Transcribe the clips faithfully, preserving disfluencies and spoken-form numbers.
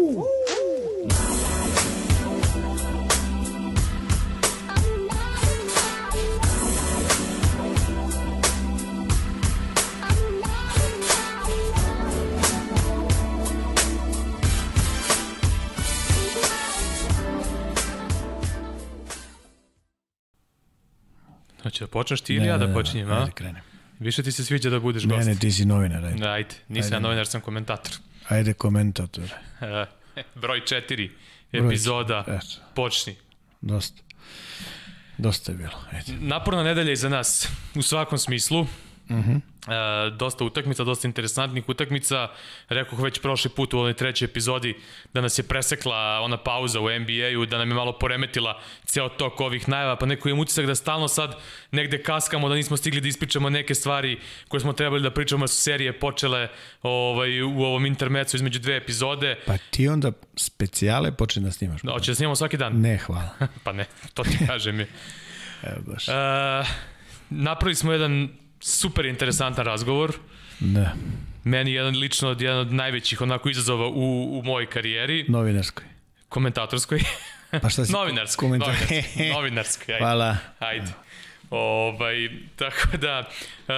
Hoće da počneš ti ili ja da počinjem, a? Ajde, krenem. Više ti se sviđa da budeš gost. Ne, ne, ti si novinar, ajde. Ajde, nisam ja novinar, sam komentator. Ajde, komentator. Broj četiri, epizoda, Broj, počni. Dosta. Dosta je bilo, ajde. Naporna nedelja iza nas, u svakom smislu. Uh-huh. E, dosta utakmica, dosta interesantnih utakmica. Rekoh već prošli put u ovoj trećoj epizodi da nas je presekla ona pauza u N B A-u, da nam je malo poremetila ceo tok ovih najava, pa neko imam utisak da stalno sad negde kaskamo, da nismo stigli da ispričamo neke stvari koje smo trebali da pričamo, da su serije počele ovaj, u ovom intermecu između dve epizode. Pa ti onda specijale počne da snimaš? Da, hoće da snimamo svaki dan? Ne, hvala. Pa ne, to ti kažem je. Evo baš. E, napravili smo jedan super interesantan razgovor. Da. Meni jedan lično od jedan od najvećih onako izazova u, u mojoj karijeri. Novinarskoj. Komentatorskoj. Pa šta si? Novinarskoj. Komentar... Novinarskoj. Novinarskoj. Ajde. Hvala. Ajde. Ovaj, tako da, e,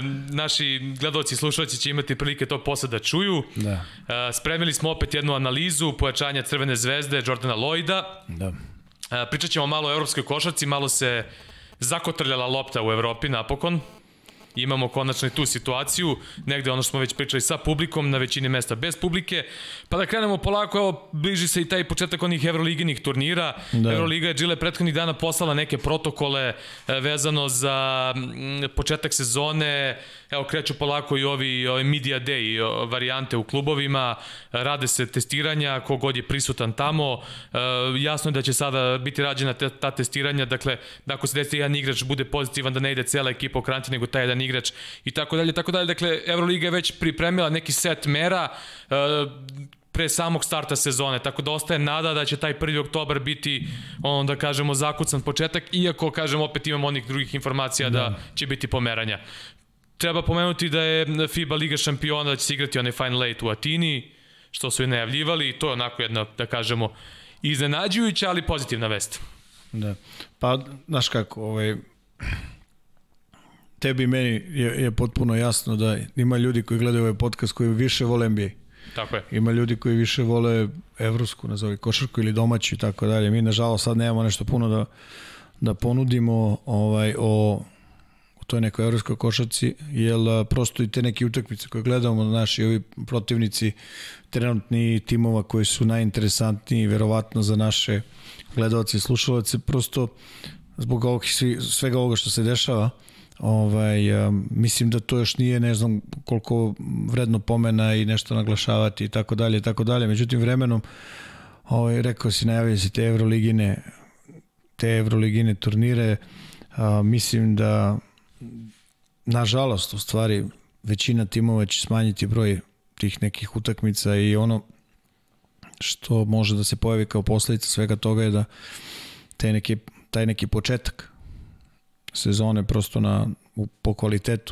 naši gledalci i slušalci će imati prilike to posle da čuju. Da. E, spremili smo opet jednu analizu pojačanja Crvene zvezde, Jordana Lloyda. Da. E, pričat ćemo malo o evropskoj košarci, malo se zakotrljala lopta u Evropi napokon. Imamo konačno i tu situaciju, negde ono što smo već pričali sa publikom, na većini mesta bez publike. Pa da krenemo polako, evo, bliži se i taj početak onih evroliginih turnira. Da. Evroliga je Džile prethodnih dana poslala neke protokole vezano za početak sezone. Evo, kreću polako i ovi, ovi media day varijante u klubovima, rade se testiranja, kogod je prisutan tamo. E, jasno je da će sada biti rađena te, ta testiranja, dakle, da ako se desi jedan igrač bude pozitivan, da ne ide cela ekipa u karantin, nego taj jedan igrač i tako dalje, tako dalje. Dakle, Evroliga je već pripremila neki set mera e, pre samog starta sezone, tako da ostaje nada da će taj prvi oktobar biti, ono da kažemo, zakucan početak, iako, kažem, opet imamo onih drugih informacija da, da će biti pomeranja. Treba pomenuti da je FIBA Liga šampiona, da će se igrati onaj Final Eight u Atini, što su je najavljivali, i to je onako jedna, da kažemo, iznenađujuća, ali pozitivna vest. Da, pa, znaš kako, ovaj, tebi i meni je, je potpuno jasno da ima ljudi koji gledaju ovaj podcast koji više vole N B A. Tako je. Ima ljudi koji više vole evropsku, nazovi, košarku ili domaću i tako dalje. Mi, nažalost, sad nemamo nešto puno da, da ponudimo ovaj, o to je nekoj evropskoj košarci, jer prosto i te neke utakmice koje gledamo, naši ovi protivnici trenutni timova koji su najinteresantniji verovatno za naše gledalce i slušalce, prosto zbog ovog, svega ovoga što se dešava, ovaj, um, mislim da to još nije, ne znam koliko vredno pomena i nešto naglašavati i tako dalje i tako dalje, međutim vremenom ovaj, rekao si, najavljaju se te evroligine te evroligine turnire, a, mislim da nažalost, u stvari, većina timova će smanjiti broj tih nekih utakmica i ono što može da se pojavi kao posledica svega toga je da taj neki, taj neki početak sezone prosto na, u, po kvalitetu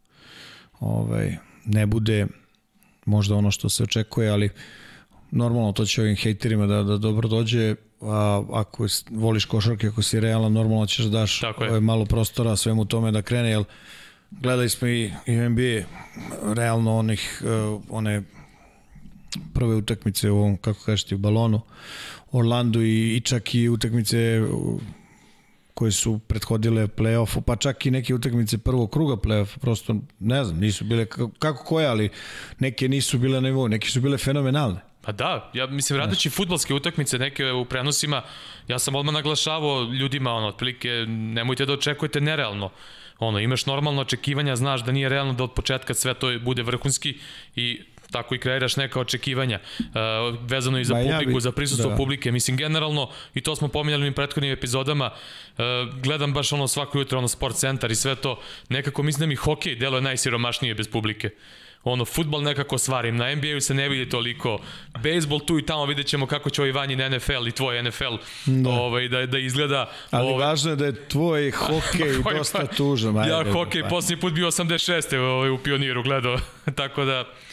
ovaj, ne bude možda ono što se očekuje, ali normalno to će ovim hejterima da, da dobro dođe, a ako voliš košarke, ako si realan, normalno ćeš da daš ovaj, malo prostora svemu tome da krene, jer gledali smo i, i N B A realno onih, uh, one prve utakmice u ovom, kako kažete, u balonu Orlandu i, i čak i utakmice koje su prethodile play-offu, pa čak i neke utakmice prvog kruga play-offa, prosto ne znam, nisu bile kako koje, ali neke nisu bile na nivou, neke su bile fenomenalne. Pa da, ja mislim, radeći fudbalske utakmice neke u prenosima, ja sam odmah naglašavao ljudima, ono, otprilike, nemojte da očekujete nerealno. Ono, imaš normalno očekivanja, znaš da nije realno da od početka sve to bude vrhunski i tako i kreiraš neka očekivanja uh, vezano i za ba, publiku, ja bi, za prisustvo da. publike. Mislim, generalno, i to smo pominjali u prethodnim epizodama, uh, gledam baš ono svako jutro, ono Sport centar i sve to, nekako mislim da mi hokej deluje najsiromašnije bez publike. Ono, fudbal nekako svarim, na N B A-u se ne vidi toliko, bejsbol tu i tamo, vidjet ćemo kako će ovaj Vanjin N F L i tvoj N F L da, ovaj, da, da izgleda. Ali ovaj, važno je da je tvoj hokej dosta pa, tužan. Ja hokej, pa. Posljednji put bio osamdeset šeste ovaj, u Pioniru gledao, tako da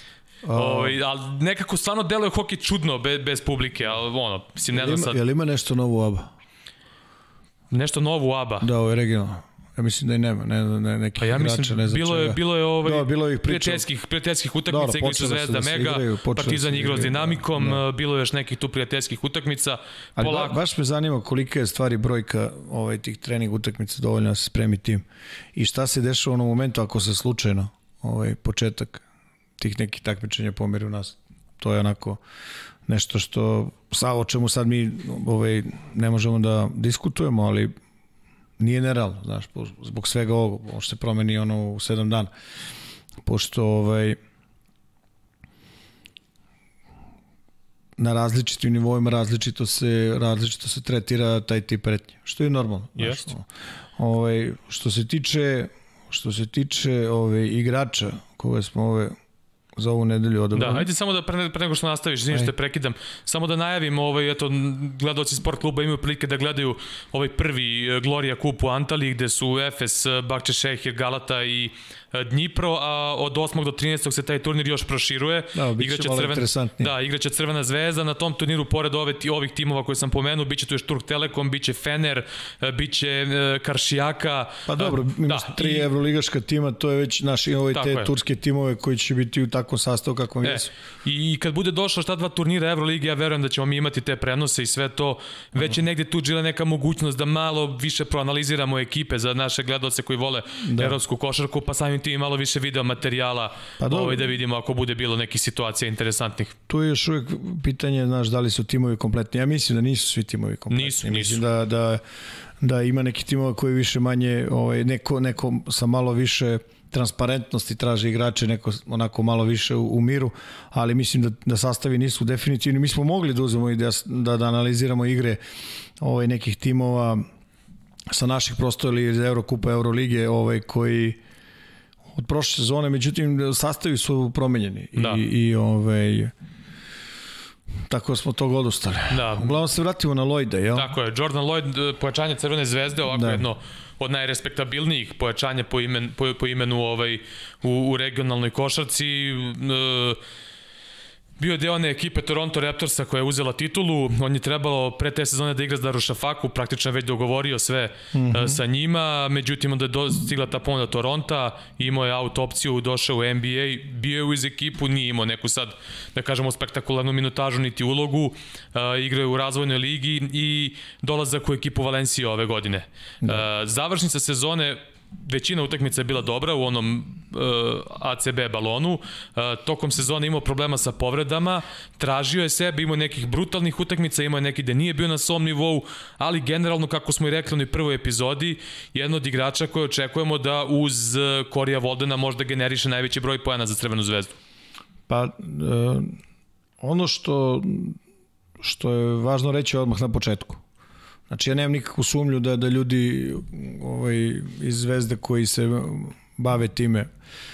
Ovaj, ali nekako stvarno deluje hokej čudno bez, bez publike, ali ono, mislim, ne znam sad... Je li ima nešto novo u A B A? Nešto novo u A B A? Da, ovo je regionalno. Ja mislim da i nema, ne, ne, nekih pa ja igrača, mislim, ne znam bilo je, čega. bilo je ovaj, da, bilo je prijateljskih, prijateljskih utakmica, igrali su Zvezda, da Mega, igraju, Partizan igrao s Dinamikom, da. bilo je još nekih tu prijateljskih utakmica. Ali polako... ba, baš me zanima kolika je stvari brojka ovaj, tih trening utakmica dovoljno da se spremi tim. I šta se dešava u onom momentu ako se slučajno ovaj, početak tih nekih takmičenja pomeri u nas. To je onako nešto što, sa, o čemu sad mi ovaj, ne možemo da diskutujemo, ali nije nerealno, znaš, zbog svega ovog, možda se promeni ono u sedam dana. Pošto ovaj, na različitim nivoima različito se, različito se tretira taj tip pretnje, što je normalno. Jest. Znaš, ovaj, što se tiče, što se tiče ovaj, igrača koje smo ove za ovu nedelju odabrali. Da, ajde samo da pre, pre nego što nastaviš, izvini što te prekidam, samo da najavim, ovaj, eto, gledaoci Sport kluba imaju prilike da gledaju ovaj prvi Gloria Kup u Antaliji, gde su Efes, Bakče Šehir, Galata i Dnipro, a od osmog do trinaestog se taj turnir još proširuje. Da, bit će malo Crven... interesantnije. Da, igraće Crvena zvezda, na tom turniru, pored ove, ovih timova koje sam pomenuo, biće tu još Turk Telekom, biće Fener, biće Karšijaka. Pa dobro, imaš da, tri i... evroligaška tima, to je već naši ovaj te je. turske timove koji će biti u takvom sastavu kakvom e, jesu. I kad bude došlo šta dva turnira Evrolige, ja verujem da ćemo mi imati te prenose i sve to. Već je negde tu žila neka mogućnost da malo više proanaliziramo ekipe za naše gledaoce koji vole da. evropsku košarku, pa samim tim malo više video materijala pa ovaj, da vidimo ako bude bilo nekih situacija interesantnih. Tu je još uvijek pitanje, znaš, da li su timovi kompletni. Ja mislim da nisu svi timovi kompletni. Nisu, nisu. Mislim da, da, da ima neki timova koji više manje, ovaj, neko, neko sa malo više transparentnosti traže igrače, neko onako malo više u, u miru, ali mislim da, da sastavi nisu definitivni. Mi smo mogli da uzmemo i da, da, da analiziramo igre ovaj, nekih timova sa naših prostora ili iz Eurokupa, Eurolige, ovaj, koji od prošle sezone, međutim sastavi su promenjeni da. i, i ovaj, tako smo tog odustali. Da. Uglavnom se vratimo na Lloyda, jel? Tako je, Jordan Lloyd, pojačanje Crvene zvezde, ovako da. jedno od najrespektabilnijih pojačanja po, imen, po, po imenu ovaj, u, u regionalnoj košarci. E, bio je deo one ekipe Toronto Raptorsa koja je uzela titulu, on je trebalo pre te sezone da igra s Darušafaku, praktično je već dogovorio sve mm -hmm. sa njima, međutim onda je stigla ta ponuda Toronta, imao je out opciju, došao u N B A, bio je uz ekipu, nije imao neku sad, da kažemo, spektakularnu minutažu niti ulogu, uh, igrao je u razvojnoj ligi i dolazak u ekipu Valencije ove godine. Da. Uh, završnica sezone, većina utakmica je bila dobra u onom uh, A C B balonu. Uh, tokom sezone imao problema sa povredama, tražio je sebe, imao nekih brutalnih utakmica, imao je neki da nije bio na svom nivou, ali generalno, kako smo i rekli u onoj prvoj epizodi, jedan od igrača koje očekujemo da uz Korija Voldena možda generiše najveći broj poena za Crvenu zvezdu. Pa, uh, ono što, što je važno reći odmah na početku. Znači, ja nemam nikakvu sumnju da, da ljudi ovaj, iz Zvezde koji se bave time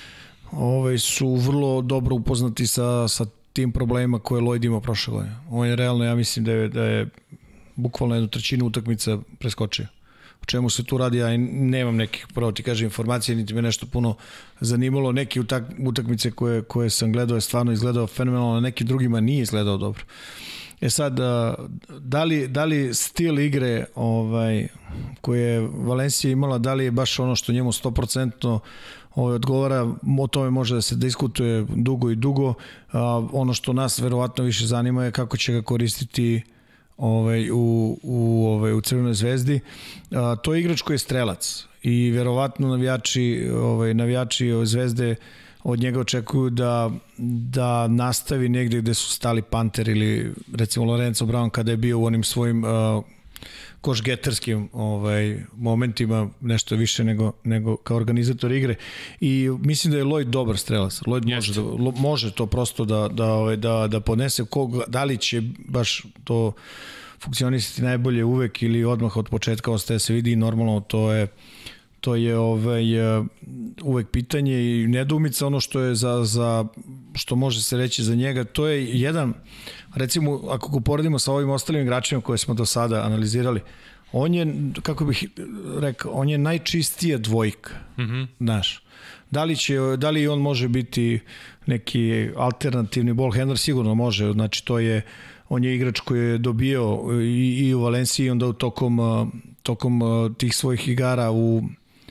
ovaj, su vrlo dobro upoznati sa, sa tim problemima koje Lloyd imao prošle godine. On je realno, ja mislim da je, da je bukvalno jednu trećinu utakmica preskočio. O čemu se tu radi, ja nemam nekih, pravo ti kažem, informacije, niti me nešto puno zanimalo. Neki utak, utakmice koje, koje sam gledao je stvarno izgledao fenomenalno, a neki drugima nije izgledao dobro. E sad, da li, da li stil igre ovaj, koje je Valencija imala, da li je baš ono što njemu sto posto ovaj, odgovara, o tome može da se diskutuje dugo i dugo. A, ono što nas verovatno više zanima je kako će ga koristiti ovaj, u, u, ovaj, u Crvenoj zvezdi. A, to je igrač koji je strelac i verovatno navijači, ovaj, navijači Zvezde od njega očekuju da, da nastavi negde gde su stali Panter ili recimo Lorenzo Brown kada je bio u onim svojim uh, košgeterskim ovaj, momentima, nešto više nego, nego kao organizator igre. I mislim da je Lloyd dobar strelac. Lloyd može, da, može to prosto da, da, da, da podnese. Kog, da li će baš to funkcionisati najbolje uvek ili odmah od početka ostaje se vidi i normalno to je To je ovaj, uvek pitanje i nedoumica. Ono što je za, za što može se reći za njega, to je jedan, recimo ako ga poredimo sa ovim ostalim igračima koje smo do sada analizirali, on je, kako bih rekao, on je najčistija dvojka, mm-hmm. znaš. Da li, će, da li on može biti neki alternativni ball handler? Sigurno može, znači to je, on je igrač koji je dobio i, i u Valenciji i onda u tokom, tokom tih svojih igara u,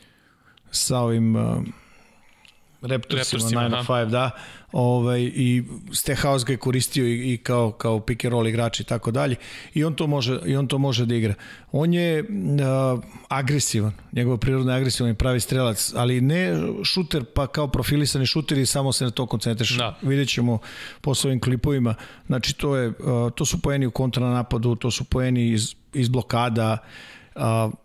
sa ovim Raptorsima, nine oh five, da, ovaj, i Stehaus ga je koristio i, i kao, kao pick and roll igrač i tako dalje, i on to može, i on to može da igra. On je uh, agresivan, njegova prirodna je agresivan i pravi strelac, ali ne šuter pa kao profilisani šuter i samo se na to koncentriš. Da. Vidjet ćemo po svojim klipovima, znači to, je, uh, to su poeni u kontranapadu, to su poeni iz, iz blokada, uh,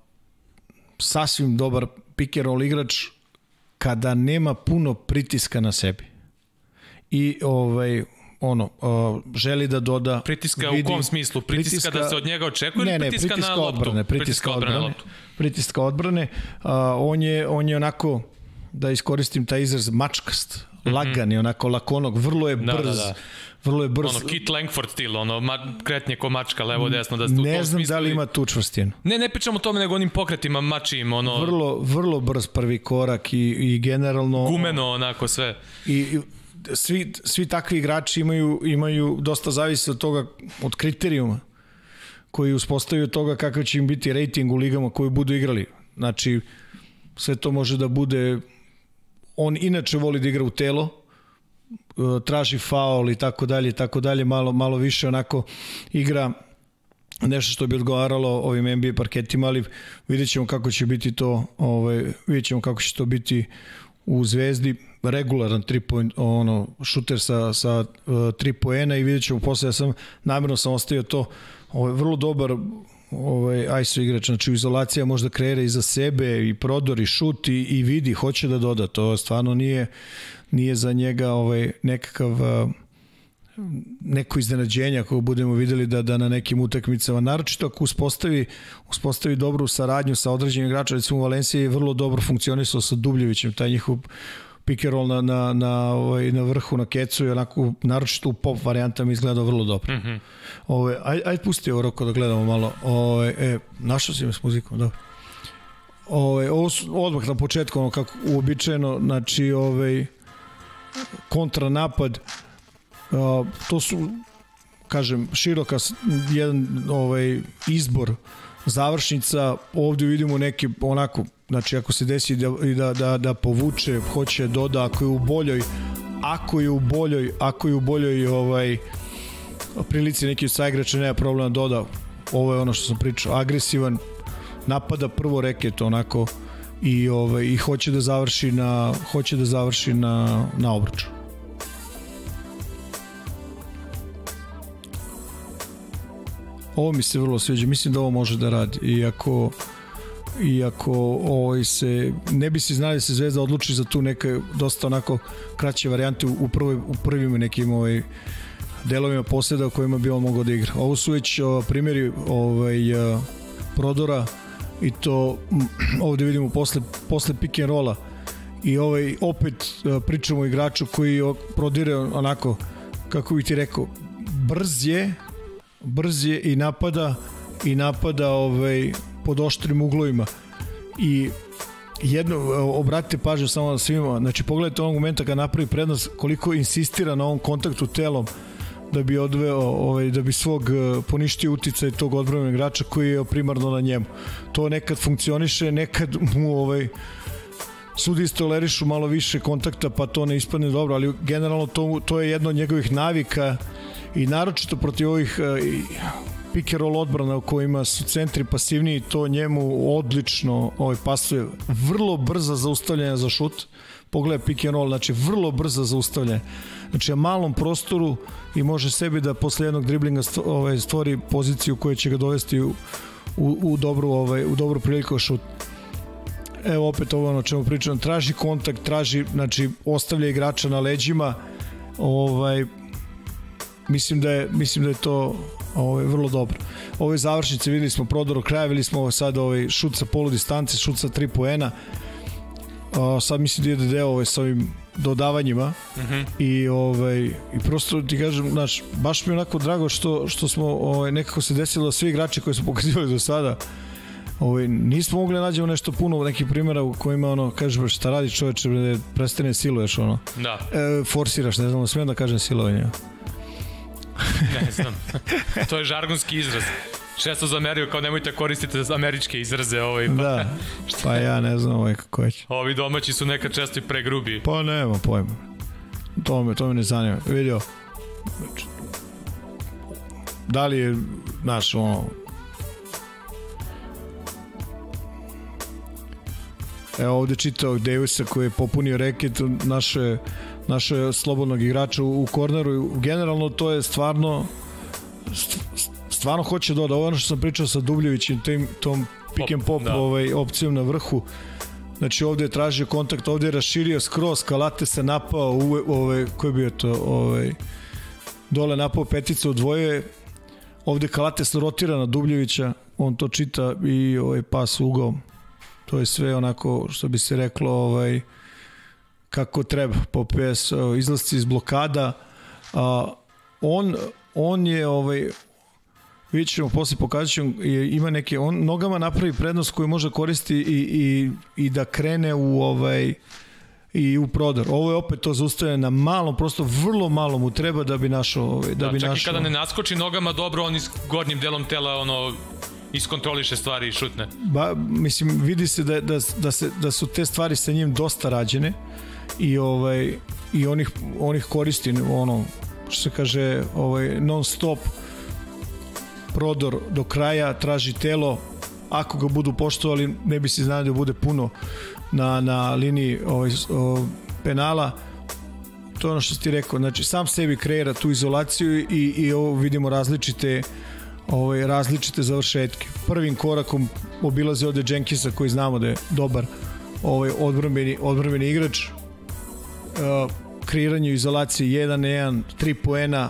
sasvim dobar pick and roll igrač kada nema puno pritiska na sebi. I ovaj ono uh, želi da doda pritiska vidi, u kom smislu? Pritiska, pritiska da se od njega očekuje, ne, ili ne, pritiska, pritiska na odbrane, loptu? Pritiska, pritiska odbrane, odbrane, loptu. Pritiska odbrane. Uh, on je on je onako, da iskoristim taj izraz, mačkast, mm-hmm. lagan je, onako lakonog, vrlo je brz. Da, da, da. Vrlo je brz. Ono Kit Langford stil, ono ma, kretnje ko mačka levo desno, da ste u ne tom znam smislu. Da li ima tu čvrstinu. Ne, ne pričamo o tome, nego onim pokretima mačijim, ono vrlo vrlo brz prvi korak i i generalno gumeno onako sve. I, i svi svi takvi igrači imaju imaju dosta zavisi od toga, od kriterijuma koji uspostavljaju toga kakav će im biti rating u ligama koji budu igrali. Znači sve to može da bude, on inače voli da igra u telo, traži faul i tako dalje i tako dalje, malo malo više onako igra nešto što bi odgovaralo ovim N B A parketima, ali vidjećemo kako će biti to, ovaj vidjećemo kako će to biti u Zvezdi. Regularan tri point, ono šuter sa sa uh, tri poena, i vidjećemo posle. Ja sam namjerno sam ostavio to, ovaj vrlo dobar ovaj I S O igrač, znači izolacija možda kreira i za sebe i prodor i šut i, i vidi, hoće da doda, to stvarno nije nije za njega ovaj nekakav uh, neko iznenađenje ako budemo videli da da na nekim utakmicama, naročito ako uspostavi uspostavi dobru saradnju sa određenim igračima. Recimo u Valenciji je vrlo dobro funkcionisao sa Dubljevićem, taj njihov pick and roll na, na, na, ovaj, na vrhu, na kecu, i onako, naročito u pop varijantama izgledao vrlo dobro. Mm-hmm. Ove, aj, aj pusti ovo Roko da gledamo malo. Ove, e, našao si me s muzikom, dobro. Ove, ovo su odmah na početku, ono kako uobičajeno, znači ovaj kontranapad, uh, to su, kažem, široka jedan ovaj izbor završnica. Ovdje vidimo neke onako, znači ako se desi da, da, da, da povuče, hoće doda, ako je u boljoj ako je u boljoj ako je u boljoj ovaj prilici neki sa igrača, nema problema doda. Ovo je ono što sam pričao, agresivan, napada prvo reket onako i ovaj i hoće da završi na hoće da završi na na obruču. Ovo mi se vrlo sviđa, mislim da ovo može da radi, iako iako ovaj se ne bi se znali da se Zvezda odluči za tu neke dosta onako kraće varijante u prvoj u prvim nekim ovaj delovima poseda u kojima bi on mogao da igra. Ovo su već o, primjeri ovaj prodora, i to ovdje vidimo posle posle pick and rolla, i ovaj opet pričamo o igraču koji prodire onako, kako bih ti rekao, brz je brz je i napada i napada ovaj pod oštrim uglovima. I jedno, obratite pažnju samo na svima, znači pogledajte onog momenta kad napravi prednost, koliko insistira na ovom kontaktu telom da bi odveo, ovaj, da bi svog poništio uticaj tog odbranbenog igrača koji je primarno na njemu. To nekad funkcioniše, nekad mu ovaj sudije tolerišu malo više kontakta pa to ne ispadne dobro, ali generalno to, to je jedno od njegovih navika, i naročito protiv ovih pick and roll odbrana u kojima su centri pasivniji, to njemu odlično ovaj, pasuje. Vrlo brza zaustavljanja za šut, pogledaj pick and roll, znači vrlo brza zaustavljanja, znači na malom prostoru, i može sebi da posle jednog driblinga ovaj, stvori poziciju koja će ga dovesti u, u, u, dobru, ovaj, u dobru priliku šut. Evo opet ovo ono čemu pričam, traži kontakt, traži, znači ostavlja igrača na leđima, ovaj mislim da je mislim da je to ovaj vrlo dobro. Ove završnice videli smo prodor od kraja, videli smo sad ovaj šut sa polu distance, šut sa tri poena. Uh, sad mislim da ide deo ovaj sa ovim dodavanjima. Mm-hmm. I ovaj i prosto ti kažem, znaš, baš mi je onako drago što što smo ovaj nekako se desilo da svi igrači koji su pokazivali do sada Ovaj, nismo mogli nađemo nešto puno nekih primjera u kojima ono, kažeš šta radiš čoveče, da prestane siluješ ono. Da. E, forsiraš, ne znam, smijem da kažem silovanje. Ne znam. To je žargonski izraz. Često zamerio kao nemojte koristiti američke izraze. Ovaj, pa. Da, pa ja ne znam ovaj kako će. Ovi domaći su nekad često i pregrubi. Pa nema pojma. To me, to me ne zanima. Vidio, da li je naš ono, evo ovde čitao Davisa koji je popunio reket naše, naše slobodnog igrača u, u korneru. Generalno to je stvarno stvarno hoće doda. Ovo ono što sam pričao sa Dubljevićem, tim, tom pick and pop da. ovaj, opcijom na vrhu. Znači ovde je tražio kontakt, ovde je raširio skroz, Kalate se napao, u, ovaj, koji bio to, ovaj, dole napao petica u dvoje, ovde Kalate se rotira na Dubljevića, on to čita i ovaj, pas ugao. To je sve onako, što bi se reklo, ovaj, kako treba, po P S, izlasci iz blokada. A, on, on je, ovaj, vidjet ćemo, posle pokazat ćemo, ima neke, on nogama napravi prednost koju može koristiti i, i, i da krene u, ovaj, i u prodor. Ovo je opet to zaustavljeno na malom, prosto vrlo malo mu treba da bi našao. Ovaj, da, da bi čak našao. I kada ne naskoči nogama dobro, on iz gornjim delom tela ono, iskontroliše stvari i šutne. Ba, mislim, vidi se da, da, da, se da su te stvari sa njim dosta rađene i, ovaj, i onih, onih koristi, ono, što se kaže, ovaj, non stop prodor do kraja, traži telo, ako ga budu poštovali, ne bi se znali da bude puno na, na liniji ovaj, o, penala. To je ono što si ti rekao, znači sam sebi kreira tu izolaciju i, i ovo vidimo različite ovaj, različite završetke. Prvim korakom obilaze ovde Jenkinsa koji znamo da je dobar ovaj, odbrambeni, odbrambeni igrač, uh, kreiranje izolacije jedan na jedan, tri poena.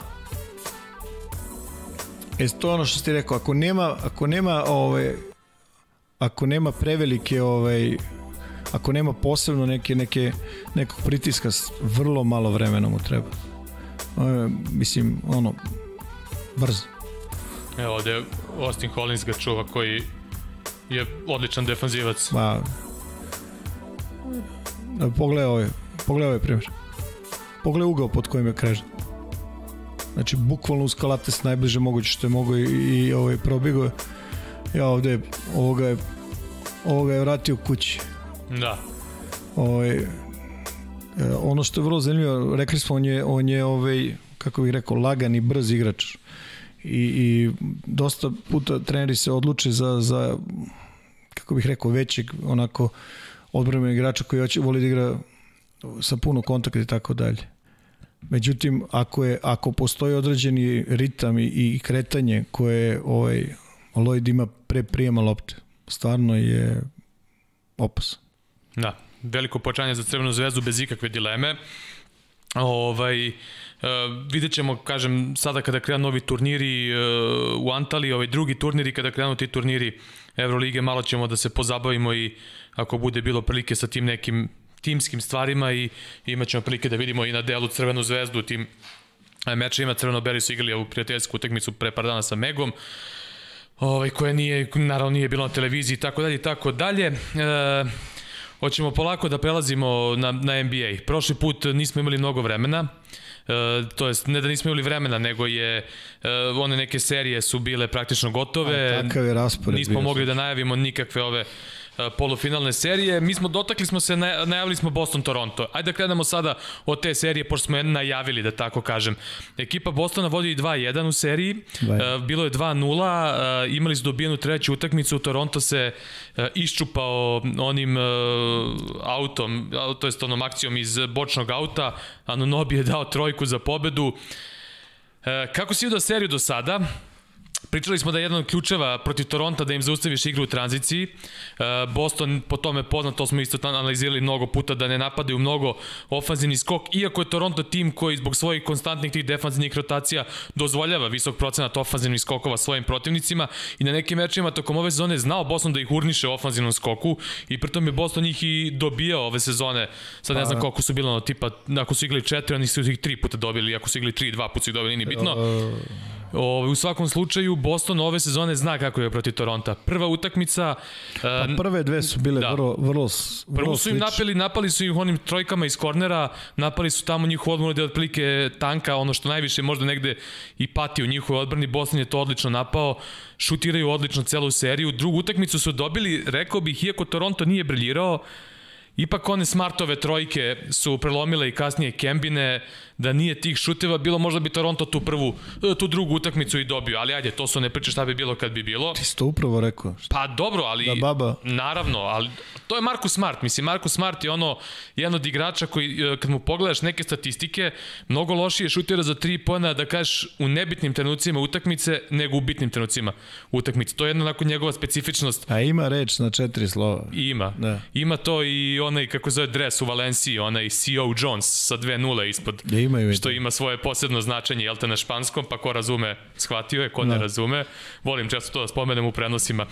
E, to je ono što ti rekao, ako nema, ako nema, ovaj, ako nema prevelike, ovaj, ako nema posebno neke, neke, nekog pritiska, vrlo malo vremena mu treba. E, mislim, ono, brzo. Evo ovde Austin Hollins ga čuva koji je odličan defanzivac. Ma, pogledaj ovaj, pogledaj ovaj primjer. Pogledaj ugao pod kojim je krežen. Znači, bukvalno uz Kalates najbliže moguće što je mogo i, i ovaj, probigao. Ja ovde, ovoga je, ovoga je vratio kući. Da. Ovaj, ono što je vrlo zanimljivo, rekli smo, on je, on je ovaj, kako bih rekao, lagan i brz igrač. I, i dosta puta treneri se odluče za, za kako bih rekao, većeg onako odbrambenog igrača koji hoće, voli da igra sa puno kontakta i tako dalje. Međutim, ako, je, ako postoji određeni ritam i, i kretanje koje ovaj, Lloyd ima pre prijema lopte, stvarno je opasno. Da, veliko pojačanje za Crvenu zvezdu bez ikakve dileme. Ovaj, uh, vidjet ćemo, kažem, sada kada krenu novi turniri uh, u Antaliji, ovaj drugi turniri, kada krenu ti turniri Evrolige, malo ćemo da se pozabavimo i ako bude bilo prilike sa tim nekim timskim stvarima i imat ćemo prilike da vidimo i na delu Crvenu zvezdu u tim mečima. Crveno-beli su igrali ovu prijateljsku utakmicu pre par dana sa Megom, ovaj, koja nije, naravno nije bilo na televiziji i tako dalje i tako dalje. E, hoćemo polako da prelazimo na, na N B A. Prošli put nismo imali mnogo vremena, e, to jest ne da nismo imali vremena, nego je e, one neke serije su bile praktično gotove. A, takav je raspored. Nismo mogli da najavimo nikakve ove polufinalne serije. Mi smo, dotakli smo se, najavili smo Boston-Toronto. Ajde da krenemo sada od te serije, pošto smo je najavili, da tako kažem. Ekipa Bostona vodi dva jedan u seriji, bilo je dva nula, imali su dobijenu treću utakmicu, Toronto se iščupao onim autom, to jest onom akcijom iz bočnog auta, Anunobi je dao trojku za pobedu. Kako si vidio seriju do sada? Pričali smo da je jedan od ključeva protiv Toronta da im zaustaviš igru u tranziciji. Boston po tome poznat, to smo isto analizirali mnogo puta, da ne napadaju mnogo ofanzivni skok, iako je Toronto tim koji zbog svojih konstantnih tih defanzivnih rotacija dozvoljava visok procenat ofanzivnih skokova svojim protivnicima i na nekim mečima tokom ove sezone znao Boston da ih urniše u ofanzivnom skoku i pritom je Boston njih i dobijao ove sezone. Sad ne znam koliko su bilo, tipa, ako su igrali četiri, oni su ih tri puta dobili, ako su igrali tri, dva puta su ih dobili, nije bitno. O, u svakom slučaju, Boston ove sezone zna kako je protiv Toronta. Prva utakmica... Pa prve dve su bile da. vrlo, vrlo, vrlo Prvo su im napali, napali su ih onim trojkama iz kornera, napali su tamo njihovu odbranu gde je otprilike tanka, ono što najviše možda negde i pati u njihovoj odbrani. Boston je to odlično napao, šutiraju odlično celu seriju. Drugu utakmicu su dobili, rekao bih, iako Toronto nije briljirao, ipak one Smartove trojke su prelomile i kasnije Kembine, da nije tih šuteva bilo, možda bi Toronto tu prvu, tu drugu utakmicu i dobio, ali ajde, to su ne priče šta bi bilo kad bi bilo. Ti si to upravo rekao. Pa dobro, ali... Da baba. Naravno, ali to je Marcus Smart, mislim, Marcus Smart je ono, jedan od igrača koji, kad mu pogledaš neke statistike, mnogo lošije šutira za tri poena, da kažeš, u nebitnim trenucima utakmice, nego u bitnim trenucima utakmice. To je jedna onako njegova specifičnost. A ima reč na četiri slova. Ima. Da. Ima to i onaj, kako zove dres u Valenciji, onaj C O Jones sa dve nule ispod, da ima što ima svoje posebno značenje, jel te, na španskom, pa ko razume, shvatio je, ko ne da. razume. Volim često to da spomenem u prenosima.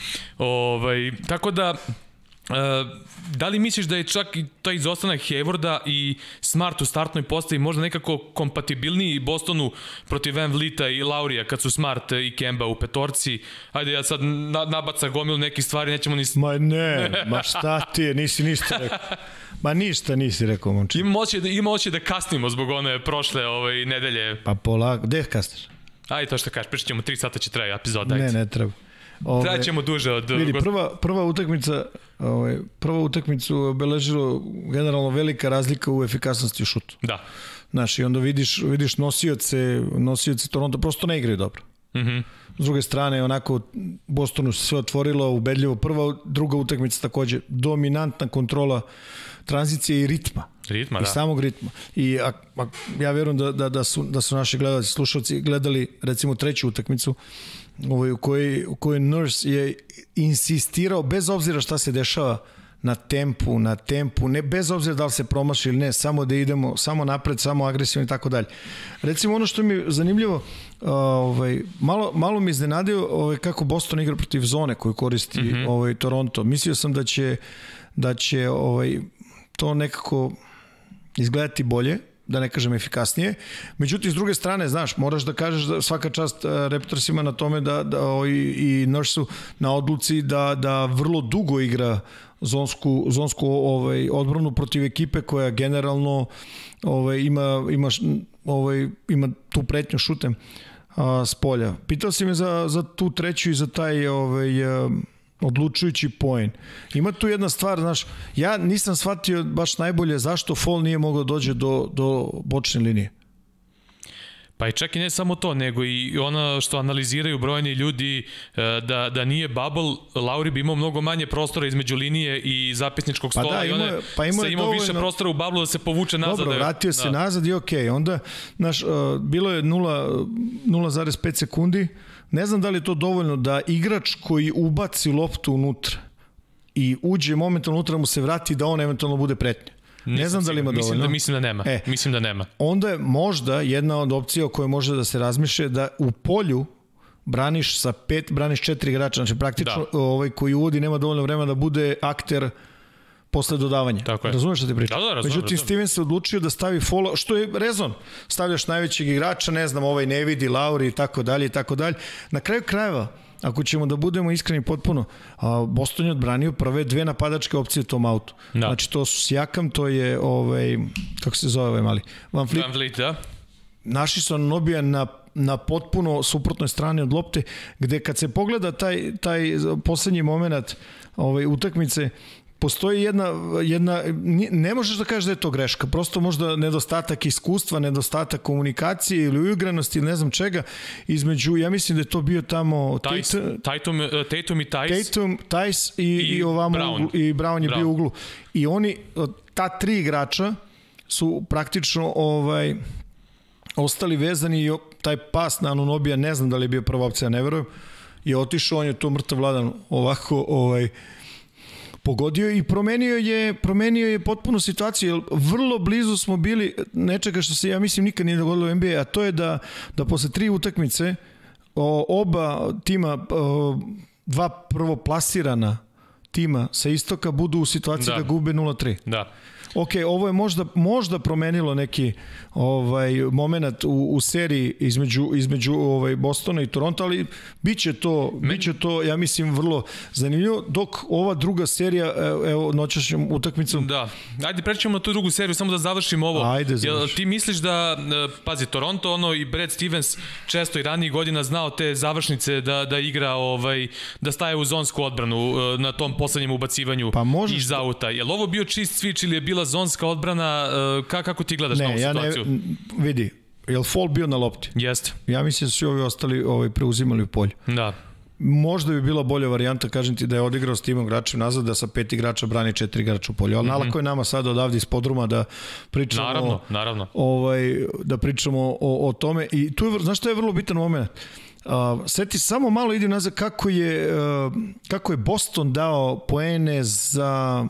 Ovaj, tako da, Uh, da li misliš da je čak i taj izostanak Haywarda i Smart u startnoj postavi možda nekako kompatibilniji Bostonu protiv Van Vlieta i Laurija kad su Smart i Kemba u petorci? Ajde, ja sad na, nabaca gomilu nekih stvari, nećemo ni... Ma ne, ma šta ti je, nisi ništa rekao. Ma ništa nisi rekao, momče. Ima oće da, ima oće da kasnimo zbog one prošle ovaj, nedelje. Pa polako, gde kasniš? Ajde, to što kažeš, pričat ćemo, tri sata će traje epizod, ajde. Ne, ne treba. Ove, Traćemo duže od... Vidi, prva, prva utakmica ovaj, prva utakmicu obeležilo generalno velika razlika u efikasnosti u šutu. Da. Znaš, i onda vidiš, vidiš nosioce, nosioce Toronto prosto ne igraju dobro. Mhm. Mm S druge strane, onako, Bostonu se sve otvorilo, ubedljivo. Prva, druga utakmica takođe, dominantna kontrola tranzicije i ritma. Ritma, I da. samog ritma. I a, a, ja verujem da, da, da, su, da su naši gledalci, slušalci gledali recimo treću utakmicu ovaj, u kojoj, u kojoj Nurse je insistirao, bez obzira šta se dešava, na tempu, na tempu, ne, bez obzira da li se promaši ili ne, samo da idemo, samo napred, samo agresivno i tako dalje. Recimo ono što mi je zanimljivo, ovaj, malo, malo mi iznenadio ovaj, kako Boston igra protiv zone koju koristi mm-hmm. ovaj, Toronto. Mislio sam da će, da će ovaj, to nekako izgledati bolje, da ne kažem efikasnije. Međutim, s druge strane, znaš, moraš da kažeš da svaka čast Raptorsima na tome da, da o, i, i Nurse-u na odluci da, da vrlo dugo igra zonsku, zonsku ovaj, odbranu protiv ekipe koja generalno ovaj, ima, ima, ovaj, ima tu pretnju šutem a, s polja. Pitao si me za, za tu treću i za taj ovaj, a, odlučujući poen. Ima tu jedna stvar, znaš, ja nisam shvatio baš najbolje zašto Fall nije mogao dođe do, do bočne linije. Pa i čak i ne samo to, nego i ono što analiziraju brojni ljudi, da, da nije bubble, Lauri bi imao mnogo manje prostora između linije i zapisničkog stola. Pa da, ima, i on pa ima imao više prostora u bubble da se povuče nazad. Dobro, vratio da, se da. nazad i okej. Okay. Onda, znaš, bilo je nula zarez pet sekundi. Ne znam da li je to dovoljno da igrač koji ubaci loptu unutra i uđe momentalno unutra mu se vrati da on eventualno bude pretnja. Ne znam da li ima dovoljno. Mislim da, mislim da nema. E, mislim da nema. Onda je možda jedna od opcija o kojoj može da se razmišlja da u polju braniš sa pet, braniš četiri igrača. Znači praktično da. ovaj koji uvodi nema dovoljno vremena da bude akter posle dodavanja. Tako je. Razumeš šta ti pričam? Da, da, razumem. Međutim, razumem. Steven se odlučio da stavi Falla, što je rezon. Stavljaš najvećeg igrača, ne znam, ovaj ne vidi, Lauri i tako dalje i tako dalje. Na kraju krajeva, ako ćemo da budemo iskreni potpuno, Boston je odbranio prve dve napadačke opcije u tom autu. Da. Znači, to su Sijakam, to je, ovaj, kako se zove ovaj mali? Van Vliet. Van Vliet, da. Naši su Anobija na, na potpuno suprotnoj strani od lopte, gde kad se pogleda taj, taj poslednji moment ovaj, utakmice, postoji jedna, jedna, ne možeš da kažeš da je to greška, prosto možda nedostatak iskustva, nedostatak komunikacije ili uigranosti ili ne znam čega, između, ja mislim da je to bio tamo Tajs, Tatum, Tatum i Tajs. Tatum, Tajs i, i, i ovamo Brown. Uglu, i Brown je Brown. bio u uglu. I oni, ta tri igrača su praktično ovaj, ostali vezani i taj pas na Anunobija, ne znam da li je bio prva opcija, ne verujem, je otišao, on je tu mrtav vladan ovako, ovaj, pogodio i promenio je, promenio je potpuno situaciju, jer vrlo blizu smo bili nečega što se, ja mislim, nikad nije dogodilo u N B A, a to je da, da posle tri utakmice o, oba tima, o, dva prvoplasirana tima sa istoka budu u situaciji da, da gube nula tri. Da. ok, ovo je možda, možda promenilo neki ovaj, moment u, u seriji između, između ovaj, Bostona i Toronto, ali biće to, Me... biće to, ja mislim, vrlo zanimljivo, dok ova druga serija, evo, noćašnjom utakmicom... Da, ajde prećemo na tu drugu seriju, samo da završimo ovo. Ajde, Jel, ti misliš da, pazi, Toronto, ono, i Brad Stevens često i ranijih godina znao te završnice da, da igra, ovaj, da staje u zonsku odbranu na tom poslednjem ubacivanju pa iz auta. Je li ovo bio čist switch ili je bila zonska odbrana? Ka, kako ti gledaš ne, na ovu ja situaciju? Ne, vidi, je li Fall bio na lopti? Jeste. Ja mislim da su ovi ostali ovaj, preuzimali u polju. Da. Možda bi bila bolja varijanta, kažem ti, da je odigrao s timom igračem nazad, da sa pet igrača brani četiri igrača u polju. Ali mm -hmm. nalako je nama sada odavde iz podruma da pričamo, naravno, naravno. Ovaj, da pričamo o, o tome. I tu je, znaš što je vrlo bitan moment? Uh, seti samo malo ide nazad kako je, uh, kako je Boston dao poene za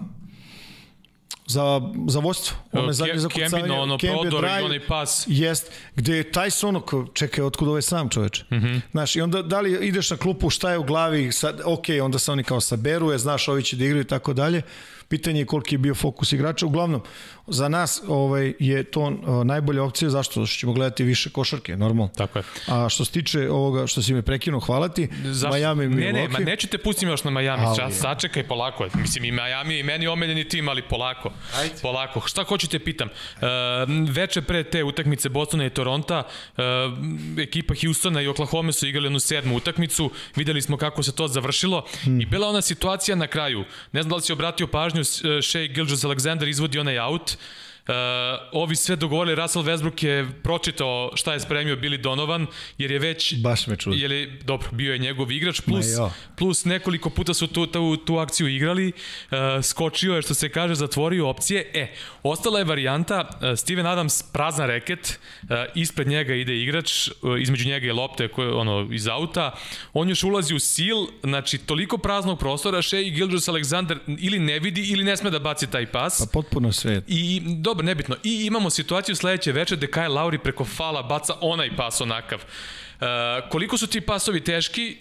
za, za vodstvo. One zadnje zakucavanje, ono prodor i onaj pas. Jest, gde je Tyson ono, čekaj, otkud ovaj sam čoveče. Mm -hmm. Znaš, i onda da li ideš na klupu, šta je u glavi, sad, ok, onda se oni kao saberu, je, znaš, ovi će da igraju i tako dalje. Pitanje je koliki je bio fokus igrača. Uglavnom, za nas ovaj, je to uh, najbolja opcija. Zašto? Zato što ćemo gledati više košarke, normalno. Tako je. A što se tiče ovoga što si me prekinuo, hvala ti. Zašto? Miami, ne, ne, ma neću te pustim još na Miami. Ali, sačekaj polako. Mislim, i Miami i meni omiljeni tim, ali polako. Ajde. Polako. Šta hoću te pitam? Uh, veče pre te utakmice Bostona i Toronta, uh, ekipa Houstona i Oklahoma su igrali jednu sedmu utakmicu. Videli smo kako se to završilo. Hmm. I bila ona situacija na kraju. Ne znam da li si obratio pažnju, Shai Gilgeous-Alexander izvodi onaj out. Uh, ovi sve dogovorili, Russell Westbrook je pročitao šta je spremio Billy Donovan, jer je već baš me čudi. Jer je, dobro, bio je njegov igrač, plus, plus nekoliko puta su tu, tu, tu akciju igrali, uh, skočio je, što se kaže, zatvorio opcije. E, ostala je varijanta, uh, Steven Adams prazna reket, uh, ispred njega ide igrač, uh, između njega je lopte koje, ono, iz auta, on još ulazi u sil, znači toliko praznog prostora, Shai Gilgeous-Alexander ili ne vidi ili ne sme da baci taj pas. Pa potpuno sve. I dobro, nebitno. I imamo situaciju sledeće večer gde Kyle Lowry preko fala baca onaj pas onakav. Uh, koliko su ti pasovi teški?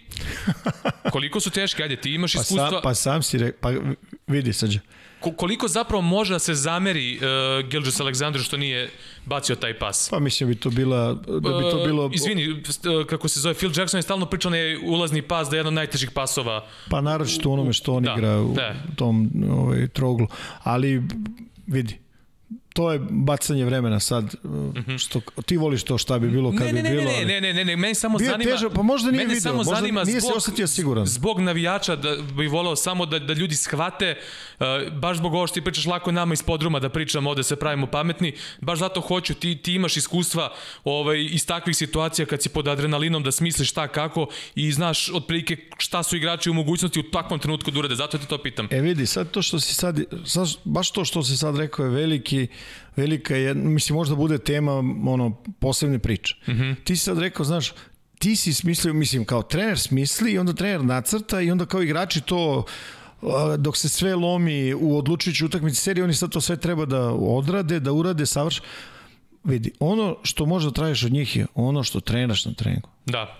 Koliko su teški? Ajde, ti imaš iskustva. Pa sam, pa sam si re... pa vidi sađa. Ko, koliko zapravo može da se zameri uh, Gilgeous-Alexander što nije bacio taj pas? Pa mislim bi to bila, da bi to bilo... Uh, izvini, kako se zove, Phil Jackson je stalno pričao ne ulazni pas da je jedan od najtežih pasova. Pa naročito onome što on da, igra u da. tom ovaj, troglu. Ali vidi, to je bacanje vremena sad, što, ti voliš to šta bi bilo kad ne, ne, bi bilo. Ne, ne, ne, ne, ne, meni samo zanima... Teža, pa možda nije video, samo možda zanima nije zbog, se osetio siguran. Zbog navijača da bi voleo samo da, da ljudi shvate, uh, baš zbog ovo što ti pričaš lako nama iz podruma da pričamo ovde, se pravimo pametni, baš zato hoću, ti, ti imaš iskustva ovaj, iz takvih situacija kad si pod adrenalinom da smisliš šta kako i znaš otprilike šta su igrači u mogućnosti u takvom trenutku da urade, zato te to pitam. E vidi, sad to što si sad, sad baš to što si sad rekao je veliki velika je, mislim, možda bude tema ono, posebne priče. Mm -hmm. Ti si sad rekao, znaš, ti si smislio, mislim, kao trener smisli i onda trener nacrta i onda kao igrači to, dok se sve lomi u odlučujući utakmici serije, oni sad to sve treba da odrade, da urade, savrš. Vidi, ono što možda tražiš od njih je ono što treniraš na treningu. Da.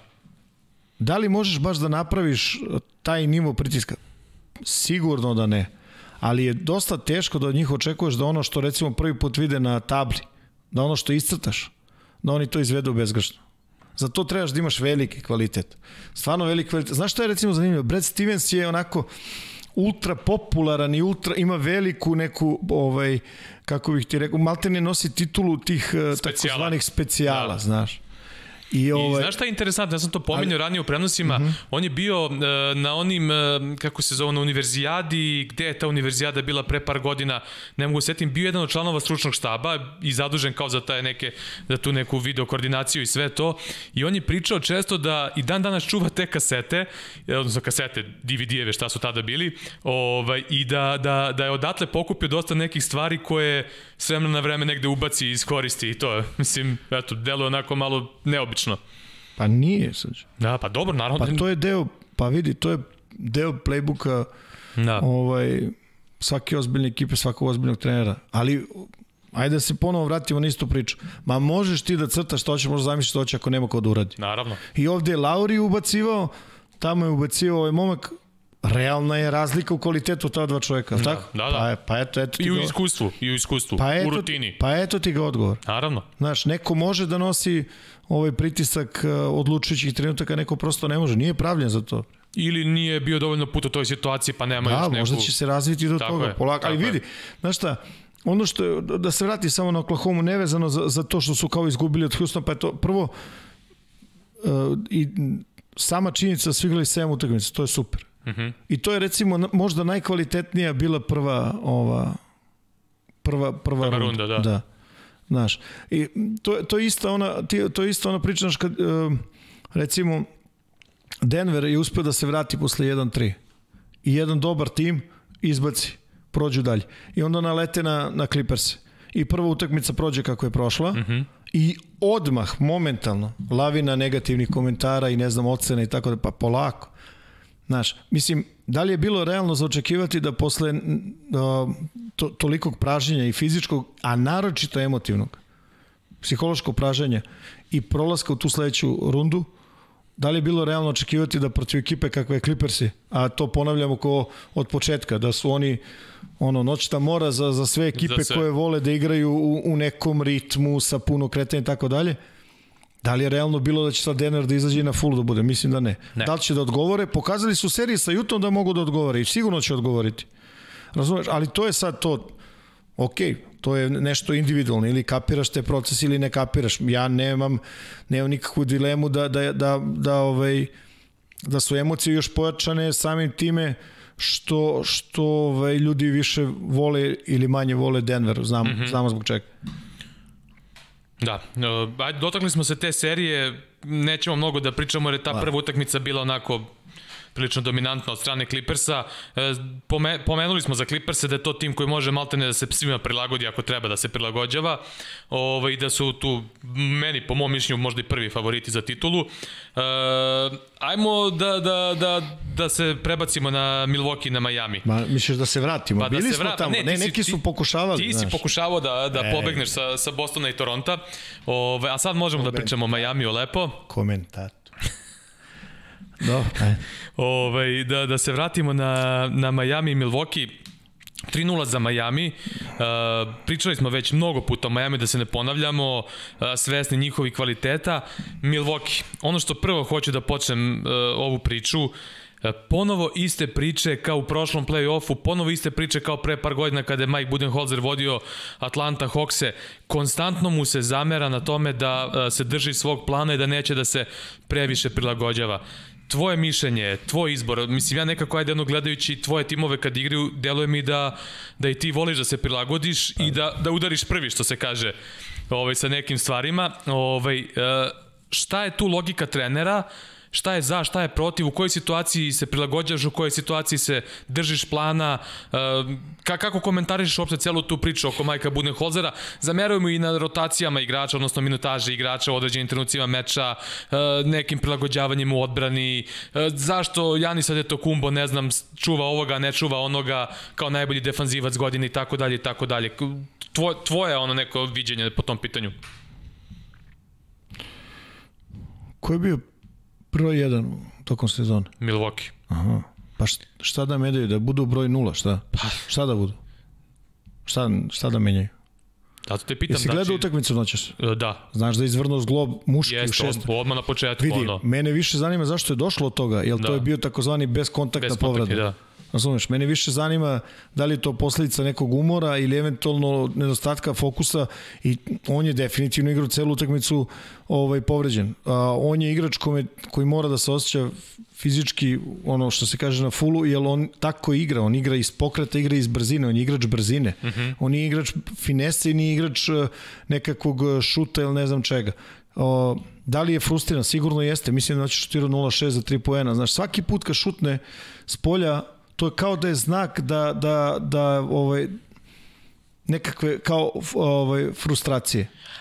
Da li možeš baš da napraviš taj nivo pritiska? Sigurno da ne. Ali je dosta teško da od njih očekuješ da ono što recimo prvi put vide na tabli, da ono što iscrtaš, da oni to izvedu bezgrešno. Za to trebaš da imaš veliki kvalitet. Stvarno veliki kvalitet. Znaš što je recimo zanimljivo? Brad Stevens je onako ultra popularan i ultra, ima veliku neku, ovaj, kako bih ti rekao, maltene nosi titulu tih takozvanih specijala, da. Znaš. I, ovaj... I znaš šta je interesantno, ja sam to pominjao ali... ranije u prenosima, uh -huh. on je bio uh, na onim, uh, kako se zove, na univerzijadi, gde je ta univerzijada bila pre par godina, ne mogu setim, bio jedan od članova stručnog štaba i zadužen kao za taj neke, za tu neku video koordinaciju i sve to, i on je pričao često da i dan danas čuva te kasete, odnosno kasete, D V D-eve šta su tada bili, ovaj, i da, da, da je odatle pokupio dosta nekih stvari koje s vremena na vreme negde ubaci i iskoristi i to, mislim, eto, deluje onako malo neobično. Pa nije sad. Da, pa dobro, naravno. Pa to je deo, pa vidi, to je deo playbooka da. ovaj, svake ozbiljne ekipe, svakog ozbiljnog trenera. Ali, ajde da se ponovo vratimo na istu priču. Ma možeš ti da crtaš što hoćeš, možeš zamisliti što hoće ako nema ko da uradi. Naravno. I ovde je Lowry ubacivao, tamo je ubacivao ovaj momak, realna je razlika u kvalitetu ta dva čoveka, da, tako? Da, da. Pa, pa eto, eto ti I u ga... iskustvu, i u iskustvu, pa eto, u rutini. Pa eto ti ga odgovor. Naravno. Znaš, neko može da nosi ovaj pritisak odlučujućih trenutaka, neko prosto ne može, nije pravljen za to. Ili nije bio dovoljno puta u toj situaciji, pa nema da, još neku... Da, možda će se razviti do tako toga, je, polako. Ali vidi, znaš šta, ono što je, da se vrati samo na Oklahoma, nevezano za, za to što su kao izgubili od Houstona, pa je to prvo uh, i sama činjenica su igrali sedam utakmica, to je super. Uh -huh. I to je recimo možda najkvalitetnija bila prva ova prva prva, prva runda, runda, da. Da. Znaš, i to to je isto ona to je isto ona priča znaš, kad uh, recimo Denver je uspeo da se vrati posle jedan tri. I jedan dobar tim izbaci, prođu dalje. I onda nalete na na Clippers. I prva utakmica prođe kako je prošla. Mhm. Uh -huh. I odmah, momentalno, lavina negativnih komentara i ne znam, ocena i tako da, pa polako. Znaš, mislim, da li je bilo realno za očekivati da posle uh, to, tolikog pražnjenja i fizičkog, a naročito emotivnog, psihološkog praženja i prolaska u tu sledeću rundu, da li je bilo realno očekivati da protiv ekipe kakve je Clippersi, a to ponavljamo ko od početka, da su oni ono, noćna mora za, za sve ekipe za sve. Koje vole da igraju u, u nekom ritmu sa puno kretanja i tako dalje. Da li je realno bilo da će sad Denver da izađe na full da bude? Mislim da ne. ne. Da li će da odgovore? Pokazali su serije sa Utahom da mogu da odgovore i sigurno će odgovoriti. Razumeš? Ali to je sad to, ok, to je nešto individualno, ili kapiraš te procese ili ne kapiraš. Ja nemam, nemam nikakvu dilemu da, da, da, da, ovaj, da su emocije još pojačane samim time što, što ovaj, ljudi više vole ili manje vole Denver, znam, mm -hmm. znamo zbog čega. Da, ajde, dotakli smo se te serije, nećemo mnogo da pričamo jer je ta prva utakmica bila onako prilično dominantna od strane Clippersa. Pomenuli smo za Clippersa da je to tim koji može maltene da se svima prilagodi ako treba da se prilagođava i da su tu meni, po mom mišljenju, možda i prvi favoriti za titulu. Ajmo da, da, da, da se prebacimo na Milwaukee i na Miami. Ma, misliš da se vratimo? Pa Bili da se smo vrat... tamo. Ne, ne, neki su pokušavali. Ti si znaš. pokušavao da, da e. pobegneš sa, sa Bostona i Toronta. Ove, a sad možemo Komentar. da pričamo o Miamiju lepo. Komentar. Do, aj. Ove, da, da se vratimo na, na Miami i Milwaukee. tri nula za Miami. Uh, pričali smo već mnogo puta o Miami, da se ne ponavljamo, uh, svesni njihovih kvaliteta. Milwaukee, ono što prvo hoću da počnem uh, ovu priču, uh, ponovo iste priče kao u prošlom play-offu, ponovo iste priče kao pre par godina kada je Mike Budenholzer vodio Atlanta Hawkse. Konstantno mu se zamera na tome da uh, se drži svog plana i da neće da se previše prilagođava. Tvoje mišljenje, tvoj izbor, mislim ja nekako ajde jedno gledajući tvoje timove kad igraju, deluje mi da, da i ti voliš da se prilagodiš i da, da udariš prvi, što se kaže, ovaj, sa nekim stvarima. Ovaj, šta je tu logika trenera? Šta je za, šta je protiv, u kojoj situaciji se prilagođaš, u kojoj situaciji se držiš plana, kako komentarišeš uopšte celu tu priču oko Majka Budenholzera? Zamerujemo i na rotacijama igrača, odnosno minutaže igrača u određenim trenucima meča, nekim prilagođavanjem u odbrani, zašto Giannis Antetokounmpo, ne znam, čuva ovoga, ne čuva onoga kao najbolji defanzivac godine i tako dalje i tako dalje. Tvoje, tvoje ono neko viđenje po tom pitanju? Ko je bio broj jedan tokom sezone? Milwaukee. Aha. Pa šta da menjaju? Da budu broj nula, šta? Pa. Šta da budu? Šta, šta da menjaju? Zato te pitam. Jesi gledao znači... utakmicu noćas? Da. Znaš da je izvrnuo zglob muški Jeste, u šest? odmah na početku. Vidi, ono. mene više zanima zašto je došlo od toga, jer da. to je bio takozvani bezkontaktna povreda. Da. Razumeš, mene više zanima da li je to posledica nekog umora ili eventualno nedostatka fokusa i on je definitivno igrao celu utakmicu ovaj, povređen. A, on je igrač kome, koji mora da se osjeća fizički, ono što se kaže na fullu, jer on tako igra, on igra iz pokreta, igra iz brzine, on je igrač brzine. Uh -huh. On je igrač finese i nije igrač nekakvog šuta ili ne znam čega. O, da li je frustriran? Sigurno jeste. Mislim da će šutirati nula šest za tri poena. Znaš, svaki put kad šutne s polja, to je kao da je znak da, da, da ovaj, nekakve kao ovaj, frustracije.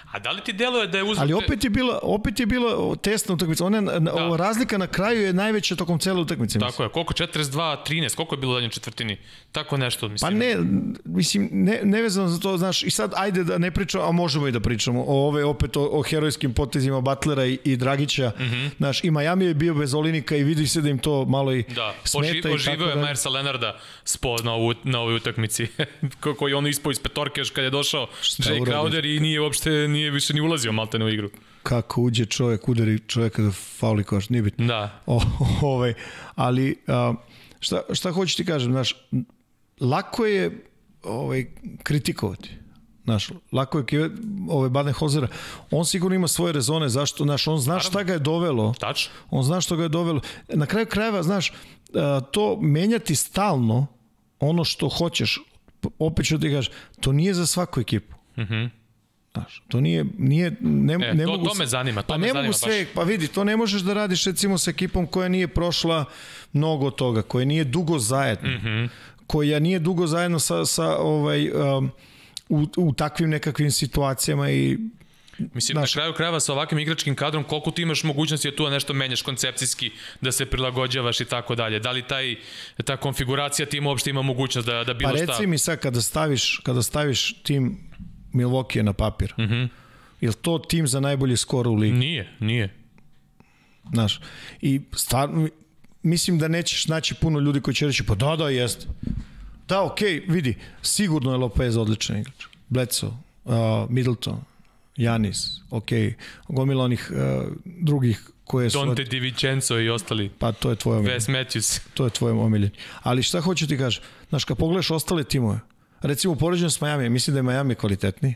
A da li ti deluje da je uzeo... Ali opet je bila, opet je bila tesna utakmica. Ona, da. Razlika na kraju je najveća tokom cele utakmice. Tako je, koliko? četrdeset dva trinaest, koliko je bilo u zadnjoj četvrtini? Tako nešto, mislim. Pa ne, mislim, ne, nevezano za to, znaš, i sad ajde da ne pričamo, a možemo i da pričamo o ove, opet o, o herojskim potezima Butlera i, i Dragića. Mm -hmm. Znaš, i Miami je bio bez Olinika i vidi se da im to malo i da. smeta. Oživio je Myersa Leonarda spo na, ovu, na ovoj utakmici. Koji je ono ispao iz petorke kad je došao Jay Crowder i nije uopšte, nije više ni ulazio maltene u igru. Kako uđe čovjek, udari čovjeka da fauli koš, nije bitno. Da. O, ovaj, ali a, šta, šta hoću ti kažem, znaš, lako je ovaj, kritikovati. Znaš, lako je ovaj Badenholzera. On sigurno ima svoje rezone, zašto, znaš, on zna šta ga je dovelo. Tač. On zna što ga je dovelo. Na kraju krajeva, znaš, to menjati stalno ono što hoćeš, opet ću ti kažem, to nije za svaku ekipu. Mhm. Mm Znaš, to nije, nije ne, e, ne to, mogu to me zanima, to pa me ne zanima mogu sve, baš. Pa vidi, to ne možeš da radiš recimo sa ekipom koja nije prošla mnogo toga, koja nije dugo zajedno, mm -hmm. koja nije dugo zajedno sa, sa ovaj, um, u, u takvim nekakvim situacijama i mislim, znaš, na kraju krajeva sa ovakvim igračkim kadrom, koliko ti imaš mogućnosti da tu nešto menjaš koncepcijski, da se prilagođavaš i tako dalje. Da li taj, ta konfiguracija tima uopšte ima mogućnost da, da bilo šta... Pa reci mi sad, kada staviš, kada staviš tim Milwaukee na papir, mm -hmm. je li to tim za najbolji skor u ligi? Nije, nije. Znaš, i stvarno, mislim da nećeš naći puno ljudi koji će reći, pa da, da, jeste. Da, okej, okay, vidi, sigurno je Lopez odličan igrač. Bledsoe, uh, Middleton, Giannis, okej, okay. Gomila onih uh, drugih koje su... Dante DiVincenzo i ostali. Pa to je tvoj omiljen. Wes Matthews. To je tvoj omiljen. Ali šta hoću ti kažem? Znaš, kad pogledaš ostale timove, recimo poređeno s Miami, mislim da je Miami kvalitetniji.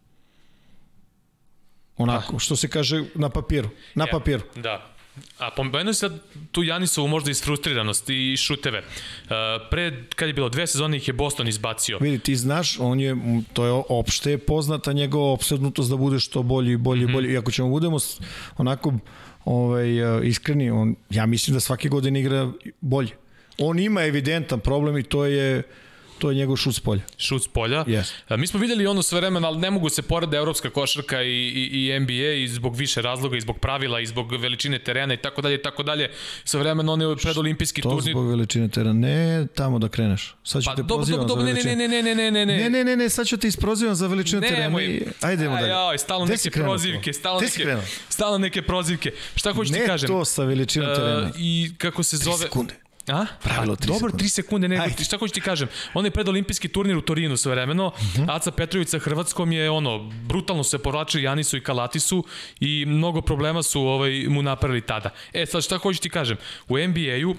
Onako, ah. što se kaže na papiru. Na ja, papiru. Da. A pomenuo se sad tu Janisovu možda isfrustriranost i šuteve. Uh, pre, kad je bilo dve sezone, ih je Boston izbacio. Vidi, ti znaš, on je, to je opšte poznata njegova opsednutost da bude što bolji, bolji, mm -hmm. bolji. I ako ćemo budemo onako ovaj, iskreni, on, ja mislim da svake godine igra bolje. On ima evidentan problem i to je to je njegov šut s polja. Šut s polja. Yes. Mi smo videli ono sve vremena, ali ne mogu se porede evropska košarka i, i, i N B A i zbog više razloga, i zbog pravila, i zbog veličine terena i tako dalje i tako dalje. Sve vremena on je predolimpijski turnir. To zbog veličine terena, ne tamo da kreneš. Sad ću pa, te prozivam za veličinu. Ne, ne, ne, ne, ne, ne. Ne, ne, ne, ne, sad ću te isprozivam za veličinu ne, terena. I... Ajde, idemo dalje. Joj, stalno neke prozivke, stalno neke, stalno neke prozivke. Šta hoćeš ti kažem? Ne to sa veličinom terena. Uh, I kako se zove... sekunde. A? Pravilo tri dobro, sekunde. tri sekunde, nego, šta hoću ti kažem, on je predolimpijski turnir u Torinu sve vremeno, uh -huh. Aca Petrović sa Hrvatskom je ono, brutalno se povlačio Janisu i Kalatisu i mnogo problema su ovaj, mu napravili tada. E sad šta hoću ti kažem, u N B A-u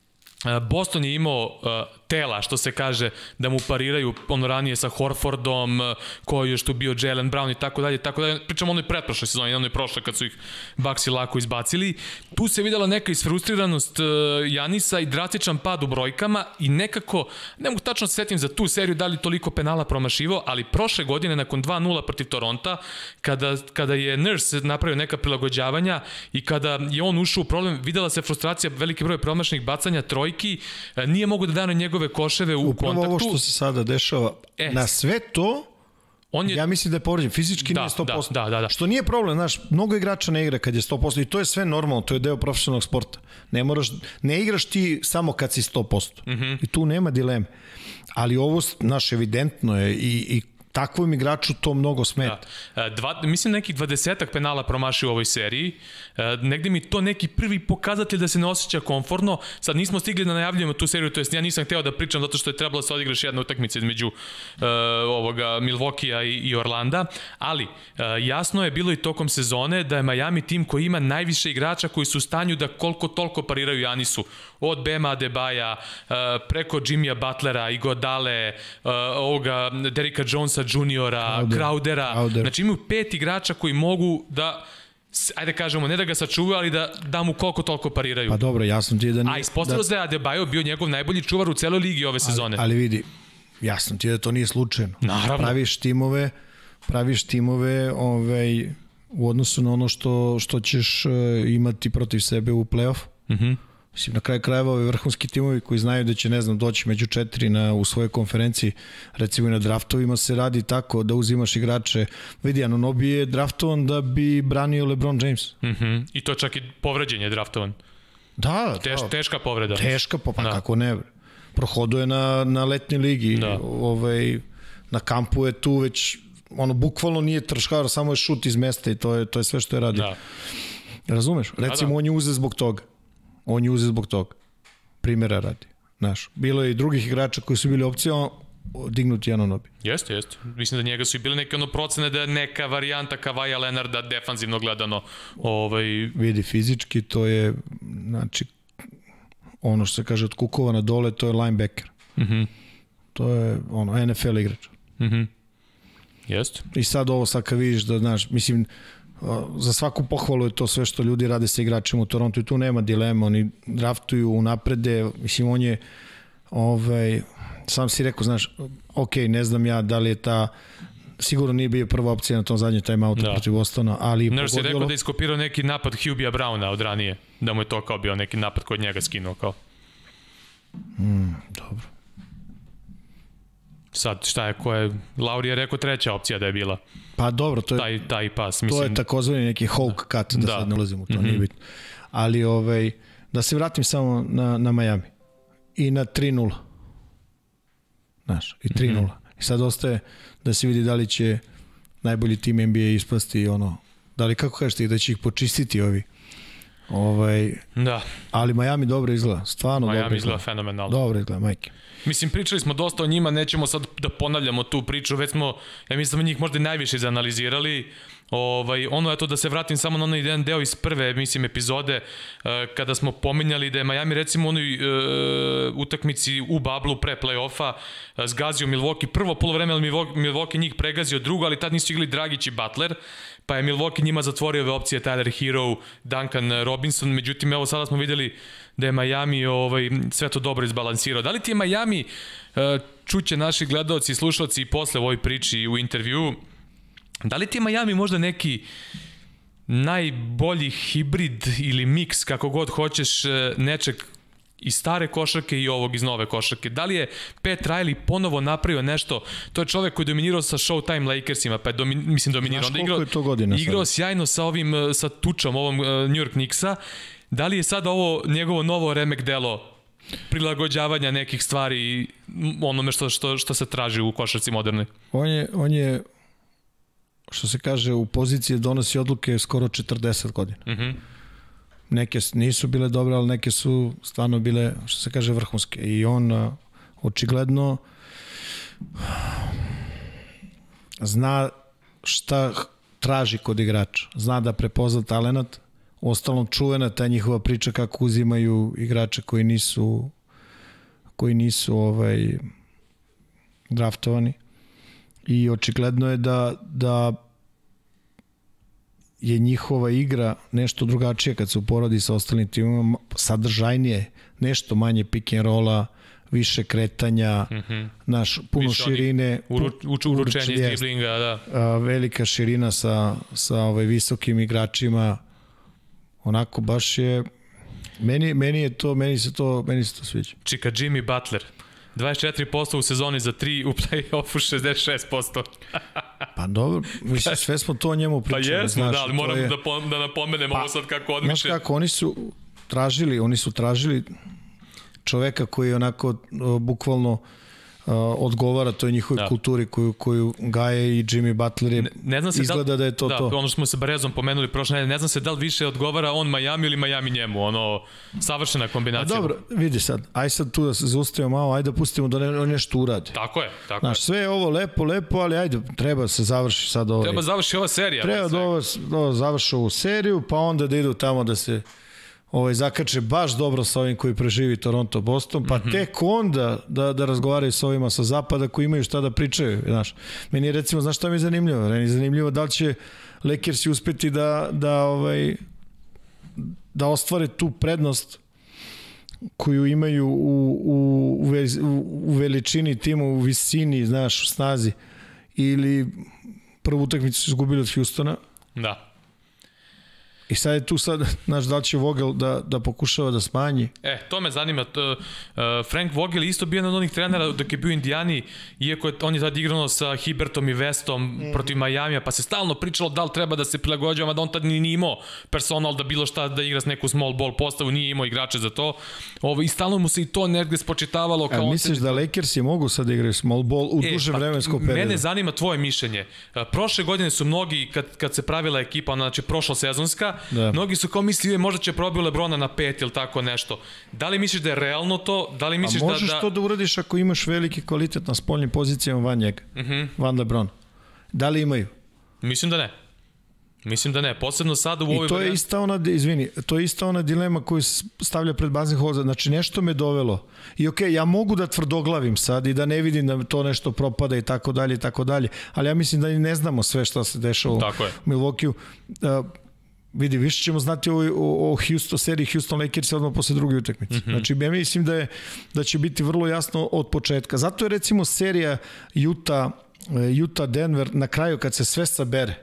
Boston je imao uh, tela, što se kaže, da mu pariraju ono ranije sa Horfordom, uh, koji je što bio Jaylen Brown i tako dalje, tako dalje. Pričamo o onoj pretprošle sezoni, onoj prošle kad su ih Bucksi lako izbacili. Tu se videla neka isfrustriranost uh, Janisa i drastičan pad u brojkama i nekako, ne mogu tačno se setim za tu seriju da li toliko penala promašivo, ali prošle godine nakon dva nula protiv Toronta, kada, kada je Nurse napravio neka prilagođavanja i kada je on ušao u problem, videla se frustracija, veliki broj promašenih bacanja, trojki, nije mogu da dane njegove koševe u upravo kontaktu. Upravo ovo što se sada dešava, e, na sve to, on je, ja mislim da je povređen. Fizički da, nije sto posto. Da, da, da. Što nije problem, znaš, mnogo igrača ne igra kad je sto posto i to je sve normalno, to je deo profesionalnog sporta. Ne moraš, ne igraš ti samo kad si sto posto. Mm -hmm. I tu nema dileme. Ali ovo, znaš, evidentno je i, i takvom igraču to mnogo smeta. Da. Dva, mislim nekih dvadesetak penala promašio u ovoj seriji. Negde mi to neki prvi pokazatelj da se ne osjeća komfortno. Sad nismo stigli da najavljujemo tu seriju, to jest ja nisam hteo da pričam zato što je trebalo da se odigraš jedna utakmica između uh, ovoga Milwaukee-a i, i Orlanda, ali uh, jasno je bilo i tokom sezone da je Miami tim koji ima najviše igrača koji su u stanju da koliko toliko pariraju Janisu. Od Bema Adebaja, uh, preko Jimmya Butlera, Iguodale, uh, ovoga Derricka Jonesa juniora, Crowder, Crowdera. Crowder. Znači imaju pet igrača koji mogu da, ajde kažemo, ne da ga sačuvaju, ali da, da mu koliko toliko pariraju. Pa dobro, jasno ti je da... Nije, a ispostavilo da... se da je Adebayo bio njegov najbolji čuvar u celoj ligi ove sezone. Ali, ali vidi, jasno ti je da to nije slučajno. Naravno. Praviš timove, praviš timove ovaj, u odnosu na ono što, što ćeš uh, imati protiv sebe u play-off. Mhm. Mislim, na kraju krajeva ovi vrhunski timovi koji znaju da će, ne znam, doći među četiri na, u svojoj konferenciji, recimo i na draftovima se radi tako da uzimaš igrače. Vidi, Anunobi je draftovan da bi branio LeBron James. Mm-hmm. I to čak i povređen je draftovan. Da, Teš, da. Teška povreda. Teška, pa, pa da. kako ne. Prohoduje na, na letnji ligi. Da. Ovaj, na kampu je tu već, ono, bukvalno nije trškar, samo je šut iz mesta i to je, to je sve što je radio. Da. Razumeš? Recimo, da, da. on je uze zbog toga. On je uze zbog toga. Primjera radi. Znaš, bilo je i drugih igrača koji su bili opcijama dignuti Anunobi. Jeste, jeste. Mislim da njega su i bile neke ono procene da je neka varijanta Kavaja Leonarda defanzivno gledano. Ovaj... Vidi, fizički to je, znači, ono što se kaže od kukova na dole, to je linebacker. Mhm. To je ono, N F L igrač. Mhm. Jeste. I sad ovo sad kad vidiš da, znaš, mislim, za svaku pohvalu je to sve što ljudi rade sa igračima u Torontu i tu nema dilema, oni draftuju unaprede, mislim, on je ovaj, sam si rekao, znaš, ok, ne znam ja da li je ta, sigurno nije bio prva opcija na tom zadnjem time-outu da. protiv Bostona, ali ne, pogodilo... si rekao da je iskopirao neki napad Hubija Browna od ranije, da mu je to kao bio neki napad kod njega skinuo kao. Mm, dobro. Sad, šta je, ko je, Lauri je rekao treća opcija da je bila. Pa dobro, to je, taj, taj pas. Mislim... To je takozvani neki hawk cut, da, da sad ne ulazim u to, mm-hmm. nije bitno. Ali, ovaj, da se vratim samo na, na Miami. I na tri nula. Znaš, i tri nula. Mm-hmm. I sad ostaje da se vidi da li će najbolji tim N B A ispasti, ono, da li, kako kažete, da će ih počistiti ovi. Ovaj, da. Ali Miami dobro izgleda, stvarno Miami dobro izgleda. izgleda fenomenalno. Dobro izgleda, majke. Mislim, pričali smo dosta o njima, nećemo sad da ponavljamo tu priču, već smo, ja mislim, da njih možda najviše izanalizirali. Ovaj, ono je to da se vratim samo na onaj jedan deo iz prve, mislim, epizode, uh, kada smo pominjali da je Miami, recimo, u onoj uh, utakmici u bablu pre play-offa uh, zgazio Milwaukee, prvo polovreme, ali Milwaukee njih pregazio drugo, ali tad nisu igli Dragić i Butler, pa je Milwaukee njima zatvorio ove opcije Tyler Hero, Duncan Robinson, međutim, evo sada smo videli da je Miami ovaj, sve to dobro izbalansirao. Da li ti je Miami, čuće naši gledalci i slušalci i posle u ovoj priči u intervju, da li ti je Miami možda neki najbolji hibrid ili miks, kako god hoćeš, nečeg iz stare košarke i ovog iz nove košarke? Da li je Pat Riley ponovo napravio nešto? To je čovek koji je dominirao sa Showtime Lakersima, pa je domi, mislim dominirao. Znaš koliko je to godina sada? Igrao sjajno sa ovim, sa tučom, ovom New York Knicksa. Da li je sada ovo njegovo novo remek delo prilagođavanja nekih stvari onome što, što, što se traži u košarci modernoj? On je, on je, što se kaže, u poziciji donosi odluke skoro četrdeset godina. Mhm. Neke nisu bile dobre, ali neke su stvarno bile, što se kaže, vrhunske. I on očigledno zna šta traži kod igrača. Zna da prepozna talenat. Ostalom čuvena ta njihova priča kako uzimaju igrače koji nisu koji nisu ovaj draftovani. I očigledno je da da je njihova igra nešto drugačija kad se uporedi sa ostalim timima, sadržajnije, nešto manje pick and rolla, više kretanja, mm-hmm. naš, puno više širine, uru, uču, uručenje iz driblinga, da. A, velika širina sa, sa ovaj, visokim igračima, onako baš je, meni, meni je to, meni se to, meni se to sviđa. Čika Jimmy Butler, dvadeset četiri posto u sezoni za tri, u play-offu šezdeset šest posto. Pa dobro, mislim, sve smo to o njemu pričali. Pa jesmo, znaš, da, ali moram je... da, pom, da napomenemo pa, ovo sad kako odmiče. Znaš kako, oni su tražili, oni su tražili čoveka koji je onako uh, bukvalno uh, odgovara toj njihovoj da. kulturi koju, koju gaje i Jimmy Butler je, ne, ne znam se izgleda da, li, da je to da, to. Da, ono što smo se Brezom pomenuli prošle nedelje, ne znam se da li više odgovara on Miami ili Miami njemu, ono, savršena kombinacija. A dobro, vidi sad, aj sad tu da se zaustavimo malo, ajde da pustimo da ne, nešto uradi. Tako je, tako Znaš, je. sve je ovo lepo, lepo, ali ajde, treba se završi sad ovaj. Treba završi ova serija. Treba da ovo, da završi ovu seriju, pa onda da idu tamo da se ovaj, zakače baš dobro sa ovim koji preživi Toronto Boston, pa mm-hmm. tek onda da, da razgovaraju sa ovima sa zapada koji imaju šta da pričaju. Znaš. Meni je recimo, znaš šta mi je zanimljivo? Meni je zanimljivo da li će Lakersi uspeti da, da, ovaj, da ostvare tu prednost koju imaju u, u, u, u veličini tima, u visini, znaš, u snazi. Ili prvu utakmicu su izgubili od Houstona. Da. I sad je tu sad, znaš, da li će Vogel da, da pokušava da smanji? E, to me zanima. To, uh, Frank Vogel isto bio jedan od onih trenera dok je bio u Indijani, iako je, on je tad igrano sa Hibertom i Westom mm. protiv Majamija, pa se stalno pričalo da li treba da se prilagođava, da on tad nije imao personal da bilo šta da igra s neku small ball postavu, nije imao igrače za to. Ovo, I stalno mu se i to negde spočitavalo. Kao A misliš se... da Lakersi mogu sad da igraju small ball u e, duže pa, vremensko periodu? Mene zanima tvoje mišljenje. Prošle godine su mnogi, kad, kad se pravila ekipa, znači prošla sezonska, da. Mnogi su kao mislili možda će probio Lebrona na pet ili tako nešto. Da li misliš da je realno to? Da li misliš A možeš da, da... to da uradiš ako imaš veliki kvalitet na spoljnim pozicijama van njega, uh -huh. van Lebrona? Da li imaju? Mislim da ne. Mislim da ne, posebno sada u ovoj... I to je ista ona, izvini, to je ista ona dilema koju stavlja pred Budenholzer. Znači nešto me dovelo. I okej, okay, ja mogu da tvrdoglavim sad i da ne vidim da to nešto propada i tako dalje i tako dalje, ali ja mislim da i ne znamo sve što se dešava u Milwaukeeu. Uh, vidi, više ćemo znati o, o, o Houston, seriji Houston Lakers odmah posle druge utakmice. Mm -hmm. Znači, ja mislim da, je, da će biti vrlo jasno od početka. Zato je recimo serija Utah, Utah Denver na kraju kad se sve sabere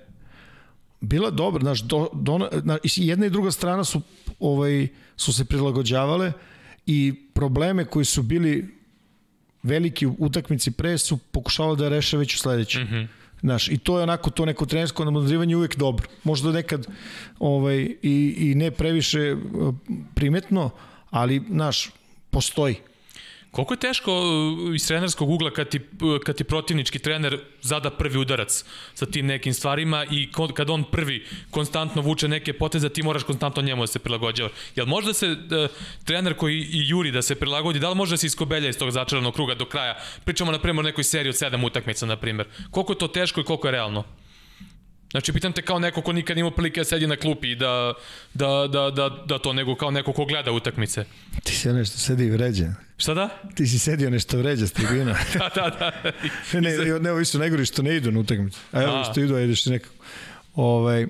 bila dobra, znaš, do, do, na, jedna i druga strana su, ovaj, su se prilagođavale i probleme koji su bili veliki u utakmici pre su pokušavali da reše već u sledećem. Mm -hmm. Znaš, i to je onako, to neko trenersko namudrivanje uvek dobro. Možda nekad ovaj, i, i ne previše primetno, ali, znaš, postoji. Koliko je teško iz trenerskog ugla kad ti, kad ti protivnički trener zada prvi udarac sa tim nekim stvarima i kad on prvi konstantno vuče neke poteze, ti moraš konstantno njemu da se prilagođava. Jel može da se uh, trener koji i juri da se prilagodi, da li može da se iskobelja iz tog začaranog kruga do kraja? Pričamo na primjer o nekoj seriji od sedam utakmica, na primjer. Koliko je to teško i koliko je realno? Znači, pitam te kao neko ko nikad ima prilike da sedi na klupi i da, da, da, da, da to, nego kao neko ko gleda utakmice. Ti si nešto sedi i vređa. Šta da? Ti si sedio nešto vređa s tribina. da, da, da. ne, ne, ne, ovi su najgori što ne idu na utakmice. A evo što idu, a ideš nekako. Ovaj,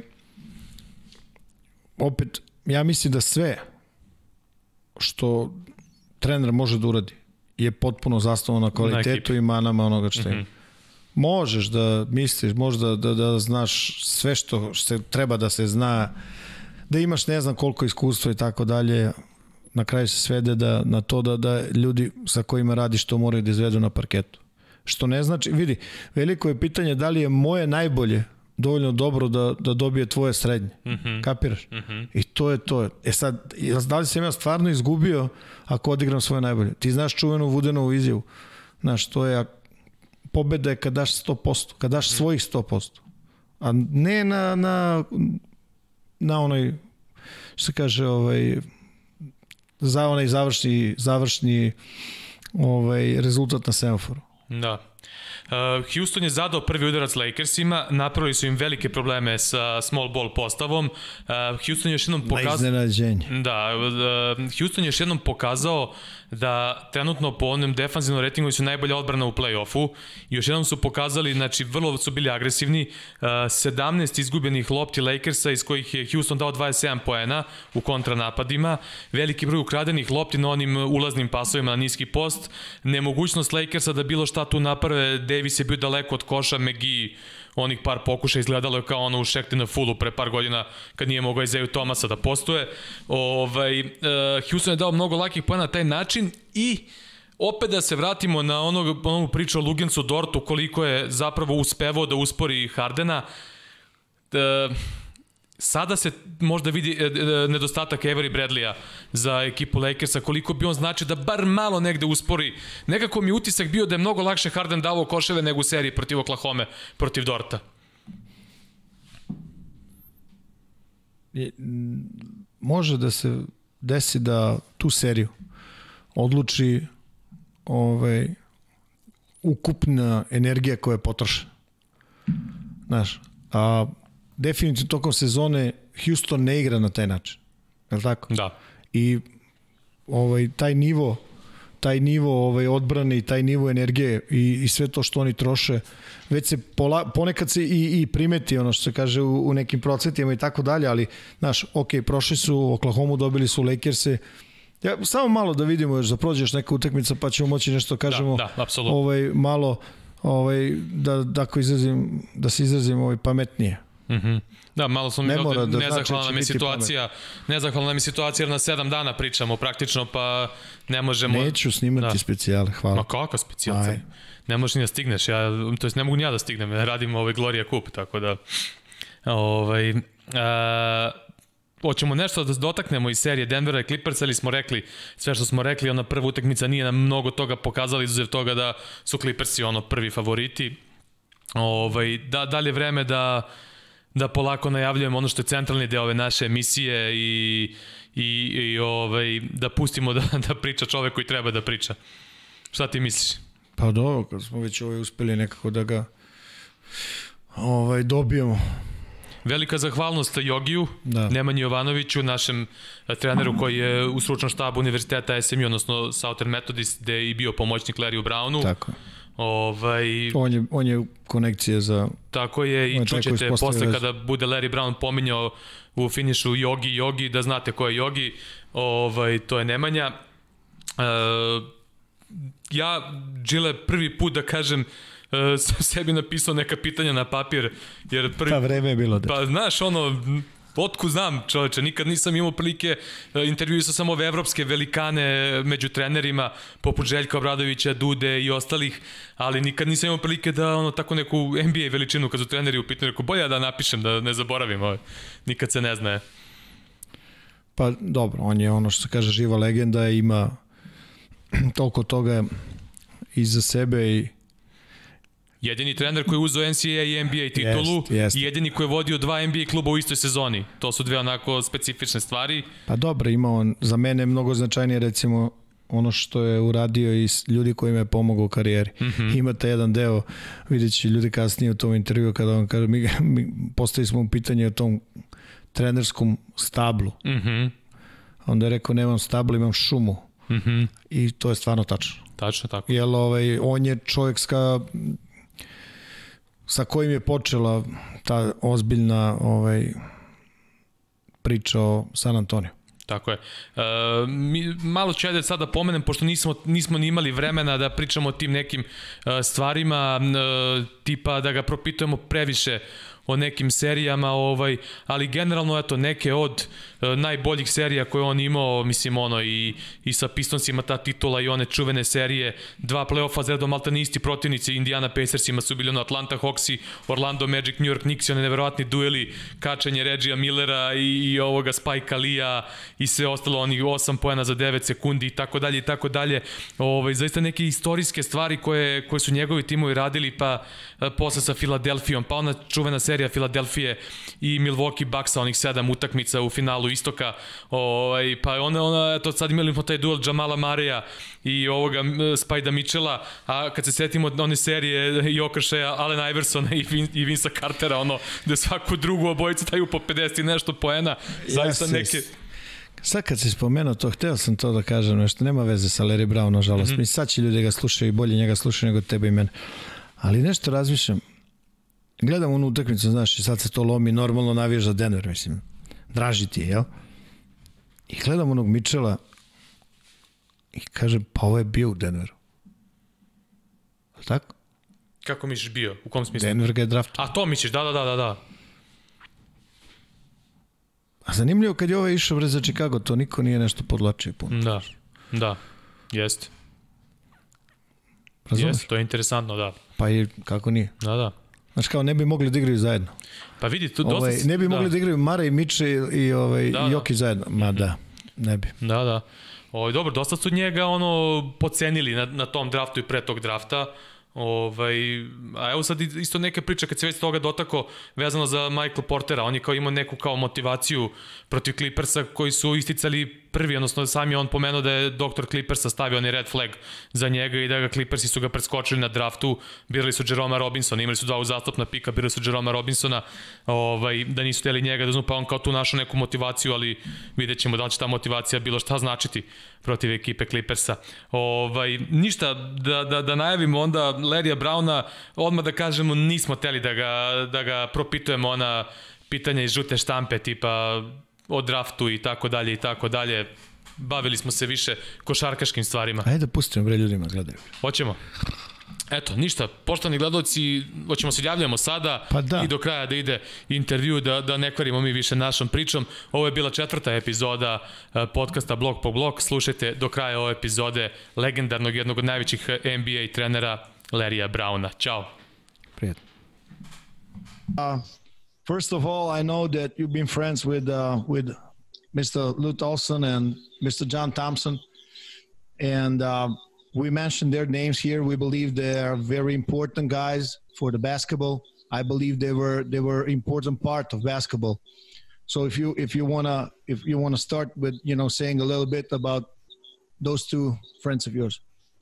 opet, ja mislim da sve što trener može da uradi je potpuno zasnovano na kvalitetu na i manama onoga što ima. Mm -hmm. Možeš da misliš, možda da, da, da znaš sve što se treba da se zna, da imaš ne znam koliko iskustva i tako dalje, na kraju se svede da, na to da, da ljudi sa kojima radiš to moraju da izvedu na parketu. Što ne znači, vidi, veliko je pitanje da li je moje najbolje dovoljno dobro da, da dobije tvoje srednje. Mm -hmm. Kapiraš? Mm -hmm. I to je to. E sad, da li sam ja stvarno izgubio ako odigram svoje najbolje? Ti znaš čuvenu Vudenovu izjavu. Znaš, to je pobeda je kad daš sto posto, kad daš svojih sto posto. A ne na, na, na onaj, što se kaže, ovaj, za onaj završni, završni ovaj, rezultat na semaforu. Da. Uh, Houston je zadao prvi udarac Lakersima, napravili su im velike probleme sa small ball postavom. Uh, Houston je još jednom pokazao... Na iznenađenje. Da, uh, Houston je još jednom pokazao da trenutno po onom defanzivnom ratingu su najbolja odbrana u play-offu. Još jednom su pokazali, znači vrlo su bili agresivni, uh, sedamnaest izgubljenih lopti Lakersa iz kojih je Houston dao dvadeset sedam poena u kontranapadima, veliki broj ukradenih lopti na onim ulaznim pasovima na niski post, nemogućnost Lakersa da bilo šta tu naprave. Davis je bio daleko od koša, McGee onih par pokuša izgledalo je kao ono u Shaq na fullu pre par godina kad nije mogao Isaiah Thomasa da postuje. Ovaj, uh, Houston je dao mnogo lakih poena na taj način i opet da se vratimo na onog, onog priču o Lugensu Dortu, koliko je zapravo uspevao da uspori Hardena. Uh, Sada se možda vidi nedostatak Avery Bradleya za ekipu Lakersa, koliko bi on znači da bar malo negde uspori. Nekako mi utisak bio da je mnogo lakše Harden davao koševe nego u seriji protiv Oklahoma, protiv Dorta. Može da se desi da tu seriju odluči ovaj, ukupna energija koja je potrošena. Znaš, a definitivno tokom sezone Houston ne igra na taj način. Je li tako? Da. I ovaj, taj nivo taj nivo ovaj, odbrane i taj nivo energije i, i sve to što oni troše, već se pola, ponekad se i, i primeti ono što se kaže u, u nekim procentima i tako dalje, ali znaš, ok, prošli su Oklahoma, dobili su Lakerse. Ja, samo malo da vidimo još da prođeš neka utakmica pa ćemo moći nešto kažemo da, da, apsolutno. Ovaj, malo ovaj, da, da, izrazim, da se izrazim ovaj, pametnije. Mhm. Mm da, malo smo mi ne ovde, da nezahvalna znači nam je situacija, nezahvalna nam je situacija jer na sedam dana pričamo praktično, pa ne možemo... Neću snimati da. specijale, hvala. Ma kako specijale? Ne možeš ni da stigneš, ja, to jest ne mogu ni ja da stignem, radim ovaj Gloria Cup, tako da... Ovaj, a, hoćemo nešto da dotaknemo iz serije Denvera i Clippersa, ali smo rekli sve što smo rekli, ona prva utakmica nije nam mnogo toga pokazala, izuzev toga da su Clippersi ono prvi favoriti. Ovaj, da, da li je vreme da, da polako najavljujemo ono što je centralni deo ove naše emisije i, i, i ovaj, da pustimo da, da priča čovek koji treba da priča. Šta ti misliš? Pa dobro, kad smo već ovaj uspeli nekako da ga ovaj, dobijemo. Velika zahvalnost Jogiju, da. Nemanji Jovanoviću, našem treneru koji je u stručnom štabu Univerziteta S M U, odnosno Southern Methodist, gde je i bio pomoćnik Larryu Brownu. Tako. Ovaj, on, je, on je konekcija za... Tako je, i čućete posle vez. Kada bude Larry Brown pominjao u finišu Jogi, Jogi, da znate ko je Jogi, ovaj, to je Nemanja. E, ja, Džile, prvi put da kažem, Uh, sam sebi napisao neka pitanja na papir, jer prvi... Pa vreme je bilo da. Pa znaš, ono, otku znam čoveče, nikad nisam imao prilike, uh, intervjuisao sam ove evropske velikane među trenerima, poput Željka Obradovića, Dude i ostalih, ali nikad nisam imao prilike da ono tako neku N B A veličinu kad su treneri u pitanju, rekao, bolje da napišem, da ne zaboravim, ovaj. Nikad se ne zna. Pa dobro, on je ono što se kaže živa legenda, ima toliko toga iza sebe i jedini trener koji je uzeo N C A A i N B A titulu jest, jest. I jedini koji je vodio dva N B A kluba u istoj sezoni. To su dve onako specifične stvari. Pa dobro, ima on, za mene je mnogo značajnije recimo ono što je uradio i ljudi koji me je pomogao u karijeri. Mm -hmm. Imate jedan deo, vidjet će ljudi kasnije u tom intervju kada on kaže, mi, mi postavili smo mu pitanje o tom trenerskom stablu. Mm -hmm. Onda je rekao, nemam stablu, imam šumu. Mm -hmm. I to je stvarno tačno. Tačno, tako. Jer ovaj, on je čovjek ska sa kojim je počela ta ozbiljna ovaj, priča o San Antoniju. Tako je. E, mi, malo ću ja sada pomenem, pošto nismo, nismo ni imali vremena da pričamo o tim nekim e, stvarima, e, tipa da ga propitujemo previše o nekim serijama, ovaj, ali generalno eto neke od e, najboljih serija koje on imao, mislim ono i, i sa Pistonsima ta titula i one čuvene serije, dva play-offa za redom, maltene isti protivnici, Indiana Pacersima su bili ono Atlanta Hawksi, Orlando Magic, New York Knicks, one neverovatni dueli, kačenje Regija Millera i, i ovoga Spike Lee-a i sve ostalo, onih osam poena za devet sekundi i tako dalje i tako dalje. Ovaj, zaista neke istorijske stvari koje, koje su njegovi timovi radili, pa posle sa Filadelfijom, pa ona čuvena serija Filadelfije i Milwaukee Bucksa, onih sedam utakmica u finalu istoka, ovaj, pa ona, ona, eto sad imali smo taj duel Jamala Mareja i ovoga Spajda Mitchella, a kad se setimo one serije i okršaja Allen Iversona i, Vin, i Vinca Cartera, ono, gde svaku drugu obojicu daju po pedeset i nešto poena, zaista yes, neke... Sad kad si spomenuo to, hteo sam to da kažem, nešto nema veze sa Larry Brown, nažalost, mm -hmm. mi sad će ljudi ga slušaju i bolje njega slušaju nego tebe i mene, ali nešto razmišljam. Gledam onu utakmicu, znaš, i sad se to lomi, normalno navijaš za Denver, mislim, draži ti je, jel? I gledam onog Mitchella i kažem, pa ovo je bio u Denveru. Ali tako? Kako misliš bio? U kom smislu? Denver ga je draftovao. A to misliš, da, da, da, da, da. A zanimljivo kad je ovaj išao bre za Chicago, to niko nije nešto podlačio puno. Da, da, jeste. Jeste, to je interesantno, da. Pa i kako nije? Da, da. Znaš kao, ne bi mogli da igraju zajedno. Pa vidi, tu dosta... Ovaj, ne bi mogli da, da igraju Mare i Miče i, i ovaj, da, Jokić da. zajedno. Ma da, ne bi. Da, da. Ovaj, dobro, dosta su njega ono pocenili na, na tom draftu i pre tog drafta. Ovaj, a evo sad isto neke priče kad se već toga dotako vezano za Michael Portera, on je kao imao neku kao motivaciju protiv Clippersa koji su isticali prvi, odnosno sam je on pomenuo da je doktor Clippersa stavio onaj red flag za njega i da ga Clippersi su ga preskočili na draftu, birali su Jeroma Robinsona, imali su dva uzastopna pika, birali su Jeroma Robinsona, ovaj, da nisu htjeli njega da uzmu, pa on kao tu našao neku motivaciju, ali vidjet ćemo da li će ta motivacija bilo šta značiti protiv ekipe Clippersa. Ovaj, ništa, da, da, da najavimo onda Larrya Browna, odmah da kažemo nismo htjeli da ga, da ga propitujemo ona pitanja iz žute štampe, tipa o draftu i tako dalje i tako dalje. Bavili smo se više košarkaškim stvarima. Ajde da pustimo bre ljudima, gledaju. Hoćemo. Eto, ništa, poštovani gledalci, hoćemo se javljamo sada pa da. I do kraja da ide intervju, da, da ne kvarimo mi više našom pričom. Ovo je bila četvrta epizoda podcasta Blok po blok. Slušajte do kraja ove epizode legendarnog, jednog od najvećih N B A trenera Larrya Browna. Ćao. Prijatno. Uh, first of all, I know that you've been friends with uh, with Mister Lou Tolson and Mister John Thompson, and uh, we mentioned their names here. We believe they are very important guys for the basketball. I believe they were they were important part of basketball. So if you if you wanna if you wanna start with you know saying a little bit about those two friends of yours.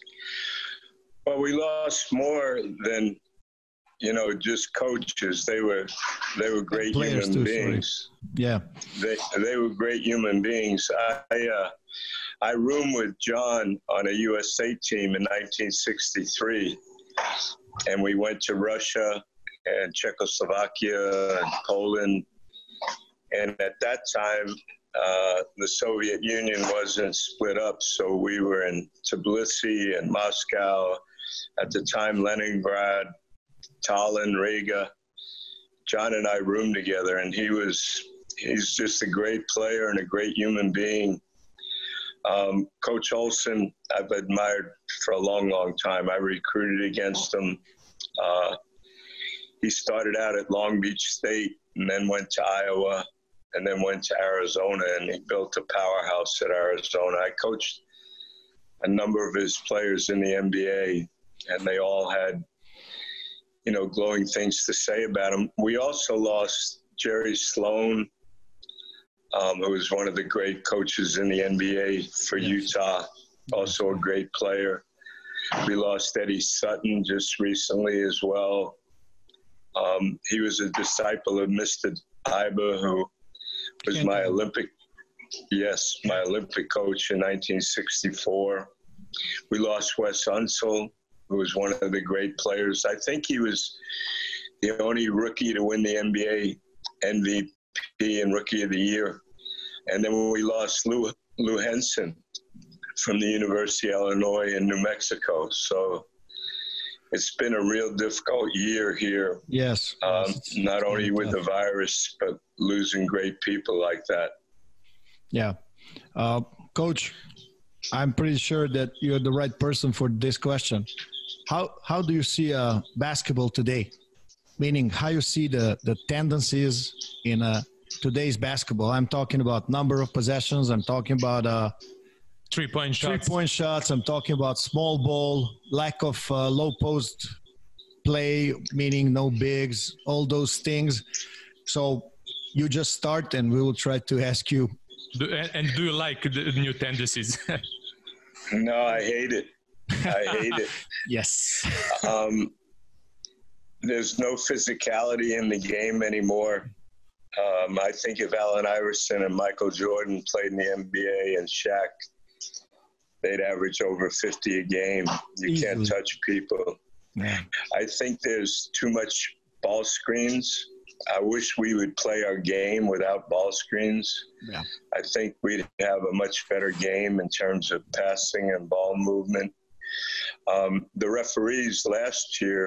Well, we lost more than you know just coaches. They were they were great human too, beings. Sorry. Yeah, they they were great human beings. I. Uh, I roomed with John on a U S A team in nineteen sixty-three, and we went to Russia and Czechoslovakia and Poland. And at that time, uh, the Soviet Union wasn't split up, so we were in Tbilisi and Moscow. At the time, Leningrad, Tallinn, Riga. John and I roomed together, and he was, he's just a great player and a great human being. Um, Coach Olson, I've admired for a long, long time. I recruited against him. Uh, he started out at Long Beach State and then went to Iowa and then went to Arizona, and he built a powerhouse at Arizona. I coached a number of his players in the N B A, and they all had, you know, glowing things to say about him. We also lost Jerry Sloan, Um, who was one of the great coaches in the N B A for Utah, also a great player. We lost Eddie Sutton just recently as well. Um, he was a disciple of Mister Iba, who was my Olympic, yes, my Olympic coach in nineteen sixty-four. We lost Wes Unseld, who was one of the great players. I think he was the only rookie to win the N B A M V P and Rookie of the Year. And then when we lost Lou, Lou Henson from the University of Illinois in New Mexico. So it's been a real difficult year here. Yes. Um, yes not only with the virus, but losing great people like that. Yeah. Uh, Coach, I'm pretty sure that you're the right person for this question. How how do you see uh, basketball today? Meaning how you see the, the tendencies in a today's basketball. I'm talking about number of possessions. I'm talking about uh, three-point shots. Three-point shots. I'm talking about small ball, lack of uh, low post play, meaning no bigs, all those things. So you just start, and we will try to ask you. Do, and, and do you like the new tendencies? No, I hate it. I hate it. Yes. Um, there's no physicality in the game anymore. Um, I think if Allen Iverson and Michael Jordan played in the N B A and Shaq, they'd average over fifty a game. You Easily. Can't touch people. Yeah. I think there's too much ball screens. I wish we would play our game without ball screens. Yeah. I think we'd have a much better game in terms of passing and ball movement. Um, the referees last year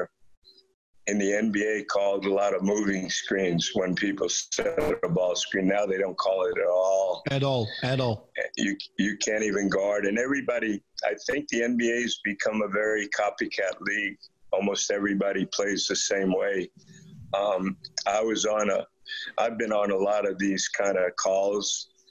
in the N B A called a lot of moving screens when people set a ball screen. Now they don't call it at all. At all, at all. You you can't even guard. And everybody, I think the N B A's become a very copycat league. Almost everybody plays the same way. Um, I was on a, I've been on a lot of these kind of calls.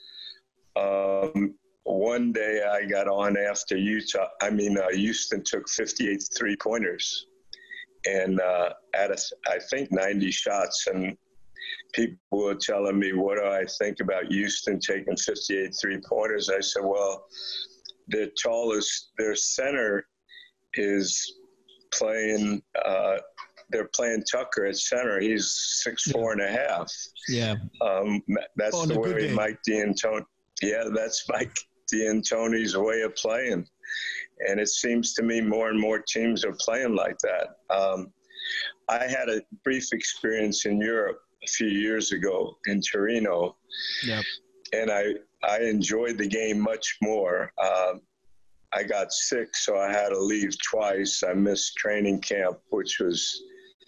Um, one day I got on after Utah, I mean, uh, Houston took fifty-eight three-pointers. And uh, at a, I think ninety shots, and people were telling me, what do I think about Houston taking fifty-eight three-pointers? I said, well, their tallest, their center is playing, uh, they're playing Tucker at center. He's six four and a half. Yeah. Um, that's oh, the way Mike D'Antoni, yeah, that's Mike D'Antoni's way of playing. And it seems to me more and more teams are playing like that. Um, I had a brief experience in Europe a few years ago in Torino. Yep. And I, I enjoyed the game much more. Um, I got sick, so I had to leave twice. I missed training camp, which was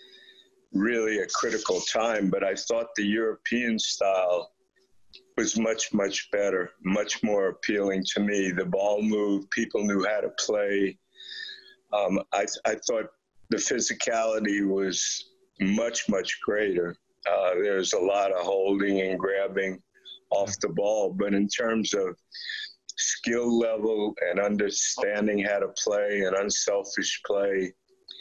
really a critical time, but I thought the European style was much, much better, much more appealing to me. The ball moved, people knew how to play. Um, I, I thought the physicality was much, much greater. Uh, there's a lot of holding and grabbing off the ball, but in terms of skill level and understanding how to play and unselfish play,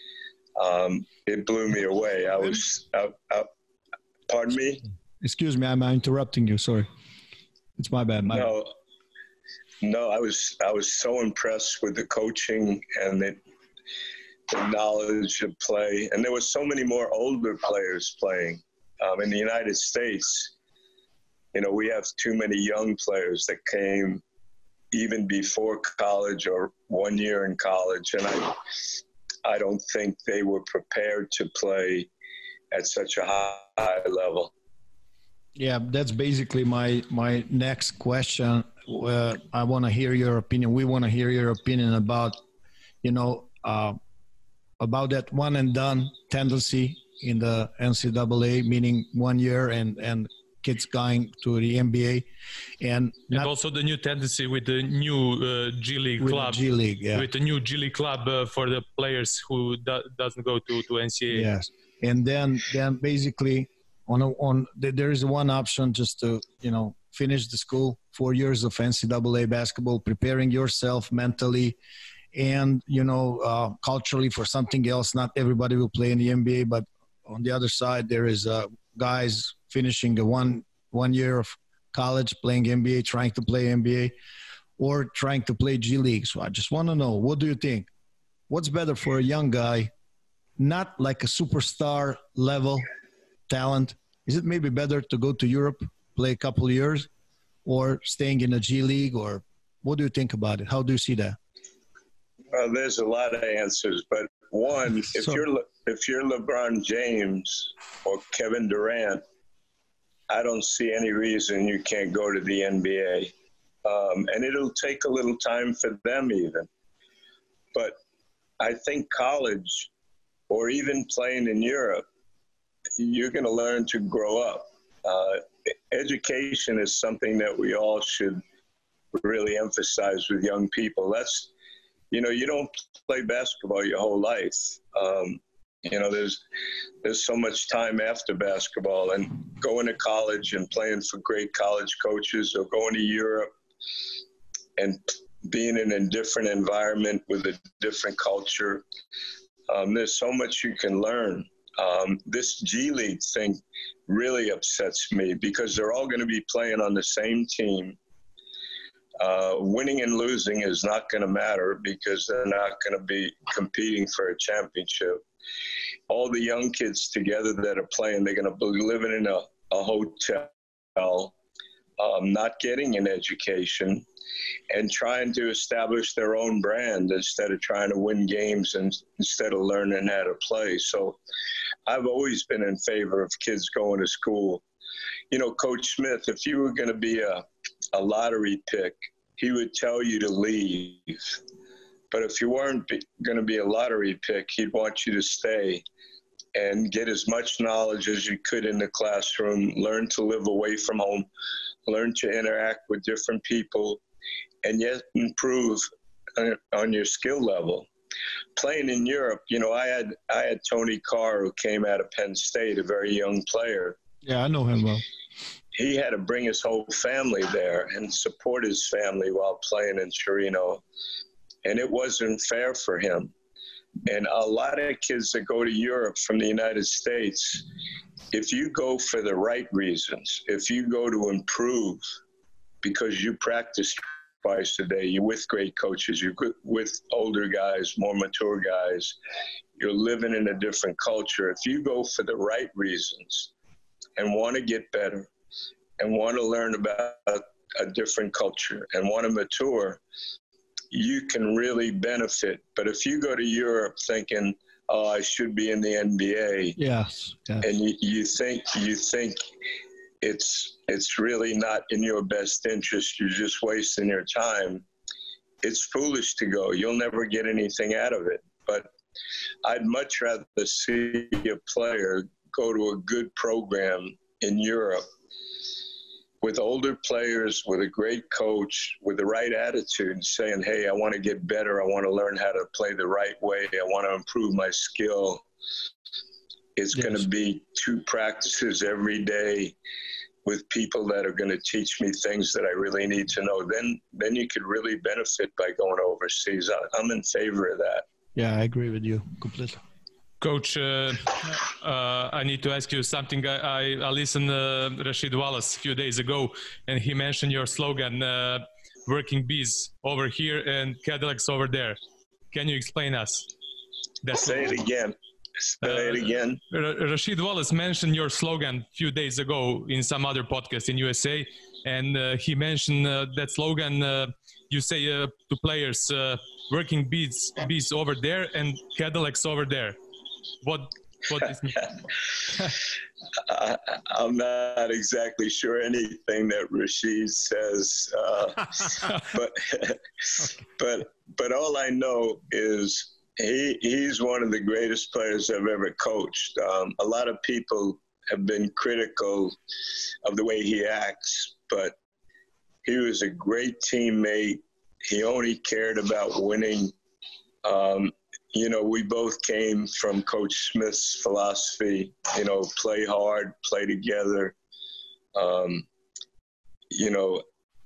um, it blew me away. I was, uh, uh, pardon me? Excuse me, I'm interrupting you. Sorry. It's my bad. My no, bad. no, I was, I was so impressed with the coaching and the, the knowledge of play. And there were so many more older players playing. Um, in the United States, you know, we have too many young players that came even before college or one year in college. And I, I don't think they were prepared to play at such a high level. Yeah, that's basically my, my next question. Uh, I want to hear your opinion. We want to hear your opinion about, you know, uh, about that one and done tendency in the N C double A, meaning one year and, and kids going to the N B A. And, and also the new tendency with the new uh, G League with club. The G League, yeah. With the new G League club uh, for the players who do, doesn't go to, to N C A A. Yes. And then, then basically on, a, on there is one option just to, you know, finish the school, four years of N C double A basketball, preparing yourself mentally and, you know, uh, culturally for something else. Not everybody will play in the N B A, but on the other side, there is uh, guys finishing the one one year of college, playing N B A, trying to play N B A, or trying to play G League. So I just want to know, what do you think? What's better for a young guy, not like a superstar level talent? Is it maybe better to go to Europe, play a couple of years, or staying in a G League? Or what do you think about it? How do you see that? Well, there's a lot of answers, but one, if so, you're if you're LeBron James or Kevin Durant, I don't see any reason you can't go to the N B A. Um, and it'll take a little time for them even. But I think college or even playing in Europe, you're going to learn to grow up. Uh, education is something that we all should really emphasize with young people. That's, you know, you don't play basketball your whole life. Um, you know, there's there's so much time after basketball, and going to college and playing for great college coaches, or going to Europe and being in a different environment with a different culture. Um, there's so much you can learn. Um, this G League thing really upsets me because they're all going to be playing on the same team. Uh, winning and losing is not going to matter because they're not going to be competing for a championship. All the young kids together that are playing, they're going to be living in a, a hotel, um, not getting an education, and trying to establish their own brand instead of trying to win games and instead of learning how to play. So I've always been in favor of kids going to school. You know, Coach Smith, if you were going to be a, a lottery pick, he would tell you to leave. But if you weren't going to be a lottery pick, he'd want you to stay and get as much knowledge as you could in the classroom, learn to live away from home, learn to interact with different people, and yet improve on your skill level. Playing in Europe, you know, I had I had Tony Carr, who came out of Penn State, a very young player. Yeah, I know him well. He had to bring his whole family there and support his family while playing in Torino. And it wasn't fair for him. And a lot of kids that go to Europe from the United States, if you go for the right reasons, if you go to improve because you practice twice a day, you're with great coaches, you're with older guys, more mature guys, you're living in a different culture. If you go for the right reasons and want to get better and want to learn about a different culture and want to mature, you can really benefit. But if you go to Europe thinking, oh, I should be in the N B A, yes, yes. and you, you think you think it's it's really not in your best interest, you're just wasting your time, it's foolish to go. You'll never get anything out of it. But I'd much rather see a player go to a good program in Europe with older players, with a great coach, with the right attitude, saying, hey, I want to get better. I want to learn how to play the right way. I want to improve my skill. It's yes. going to be two practices every day with people that are going to teach me things that I really need to know. Then then you could really benefit by going overseas. I, I'm in favor of that. Yeah, I agree with you completely. Coach, uh, uh, I need to ask you something. I, I, I listened to uh, Rasheed Wallace a few days ago, and he mentioned your slogan, uh, working bees over here and Cadillacs over there. Can you explain us? That's Say it again. Say it again. Uh, Rasheed Wallace mentioned your slogan a few days ago in some other podcast in U S A, and uh, he mentioned uh, that slogan, uh, you say uh, to players, uh, working bees, bees over there and Cadillacs over there. What what is I, I'm not exactly sure anything that Rasheed says, uh, but but but all I know is he he's one of the greatest players I've ever coached. Um, a lot of people have been critical of the way he acts, but he was a great teammate. He only cared about winning. Um, You know, we both came from Coach Smith's philosophy, you know, play hard, play together, um, you know,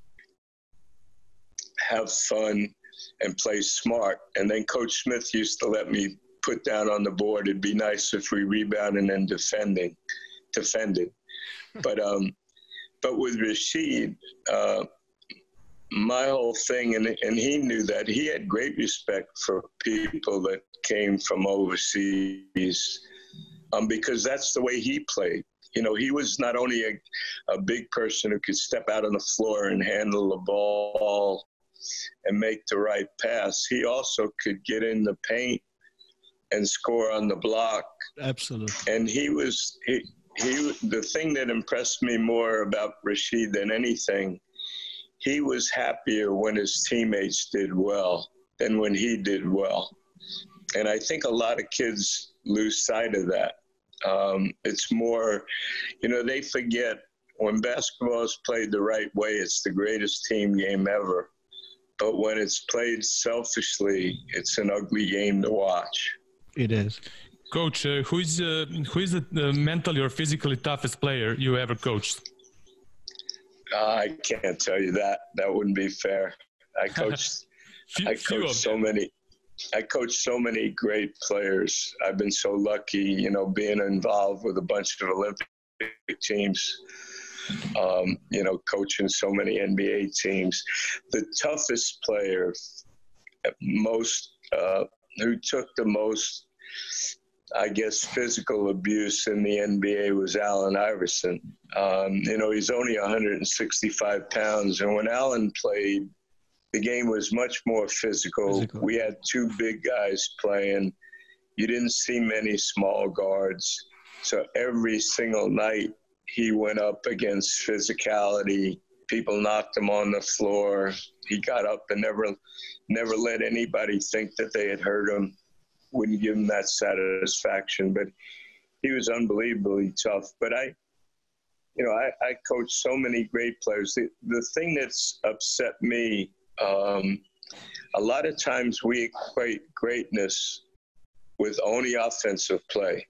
have fun and play smart. And then Coach Smith used to let me put down on the board, it'd be nice if we rebounded and defending, defended. But, um, but with Rasheed, uh, my whole thing, and, and he knew that, he had great respect for people that came from overseas um, because that's the way he played. You know, he was not only a, a big person who could step out on the floor and handle the ball and make the right pass, he also could get in the paint and score on the block. Absolutely. And he was, he, he the thing that impressed me more about Rasheed than anything, he was happier when his teammates did well than when he did well. And I think a lot of kids lose sight of that. Um, it's more, you know, they forget when basketball is played the right way, it's the greatest team game ever. But when it's played selfishly, it's an ugly game to watch. It is. Coach, uh, who is, uh, who is the uh, mentally or physically toughest player you ever coached? Uh, I can't tell you that. That wouldn't be fair. I coached. few, I coached so many. I coached so many great players. I've been so lucky, you know, being involved with a bunch of Olympic teams. Um, you know, coaching so many N B A teams. The toughest player, most uh, who took the most, I guess, physical abuse in the N B A was Allen Iverson. Um, you know, he's only one hundred sixty-five pounds. And when Allen played, the game was much more physical. physical. We had two big guys playing. You didn't see many small guards. So every single night he went up against physicality. People knocked him on the floor. He got up and never, never let anybody think that they had hurt him. Wouldn't give him that satisfaction, but he was unbelievably tough. But I, you know, I, I coached so many great players. The, the thing that's upset me, um, a lot of times we equate greatness with only offensive play.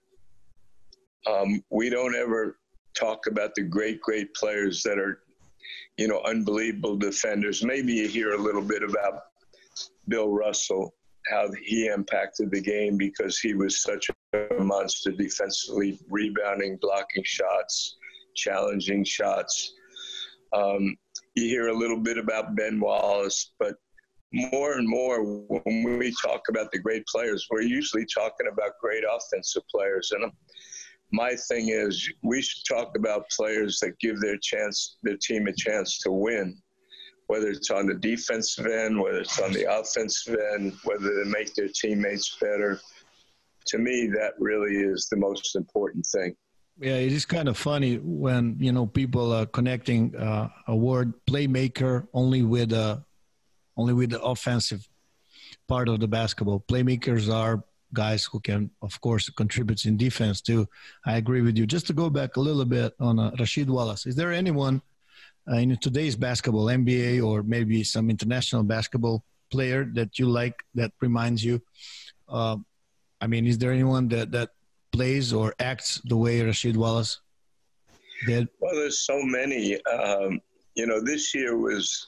Um, we don't ever talk about the great, great players that are, you know, unbelievable defenders. Maybe you hear a little bit about Bill Russell, how he impacted the game because he was such a monster defensively, rebounding, blocking shots, challenging shots. Um, you hear a little bit about Ben Wallace, but more and more when we talk about the great players, we're usually talking about great offensive players. And my thing is we should talk about players that give their chance, their team a chance to win, whether it's on the defensive end, whether it's on the offensive end, whether they make their teammates better. To me, that really is the most important thing. Yeah, it is kind of funny when, you know, people are connecting uh, a word playmaker only with a only with the offensive part of the basketball. Playmakers are guys who can, of course, contribute in defense too. I agree with you. Just to go back a little bit on uh, Rasheed Wallace, is there anyone uh, in today's basketball, N B A or maybe some international basketball player that you like that reminds you? Uh, I mean, is there anyone that, that plays or acts the way Rasheed Wallace did? Well, there's so many. Um, you know, this year was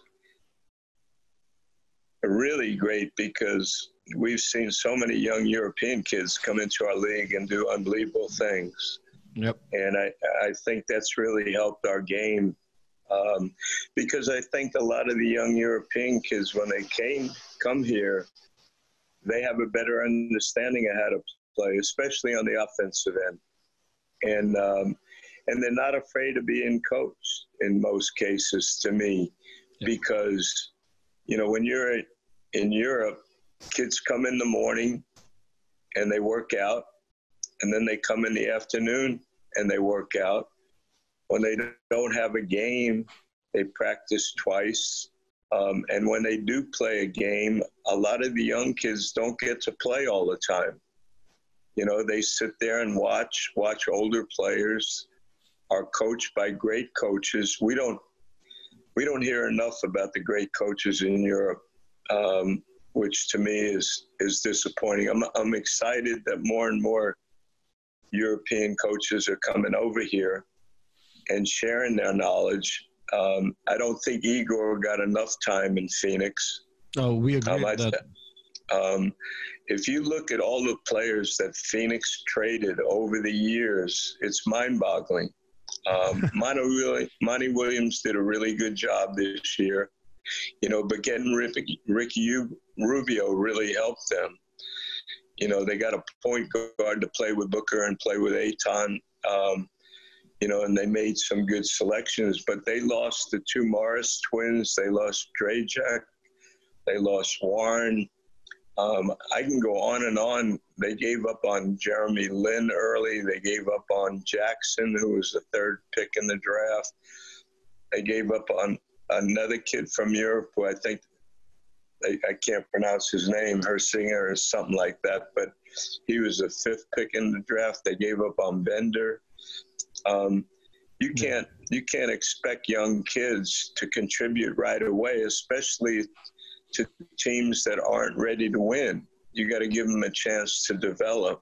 really great because we've seen so many young European kids come into our league and do unbelievable things. Yep. And I, I think that's really helped our game um, because I think a lot of the young European kids, when they came, come here, they have a better understanding of how to play, especially on the offensive end. And, um, and they're not afraid of being coached in most cases to me, yep. because, you know, when you're in Europe, kids come in the morning and they work out, and then they come in the afternoon and they work out. When they don't have a game, they practice twice. Um, and when they do play a game, a lot of the young kids don't get to play all the time. You know, they sit there and watch, watch older players, are coached by great coaches. We don't, we don't hear enough about the great coaches in Europe. Um, which to me is is disappointing. I'm I'm excited that more and more European coaches are coming over here and sharing their knowledge. Um, I don't think Igor got enough time in Phoenix. Oh, we agree um, with that. Um, if you look at all the players that Phoenix traded over the years, it's mind-boggling. Um, Monty, really, Monty Williams did a really good job this year. You know, but getting Ricky, Ricky Rubio really helped them. You know, they got a point guard to play with Booker and play with Ayton, um, you know, and they made some good selections. But they lost the two Morris twins. They lost Drajak. They lost Warren. Um, I can go on and on. They gave up on Jeremy Lin early. They gave up on Jackson, who was the third pick in the draft. They gave up on another kid from Europe who I think, I, I can't pronounce his name, Hersinger or something like that, but he was a fifth pick in the draft. They gave up on Bender. Um, you can't you can't expect young kids to contribute right away, especially to teams that aren't ready to win. You got to give them a chance to develop.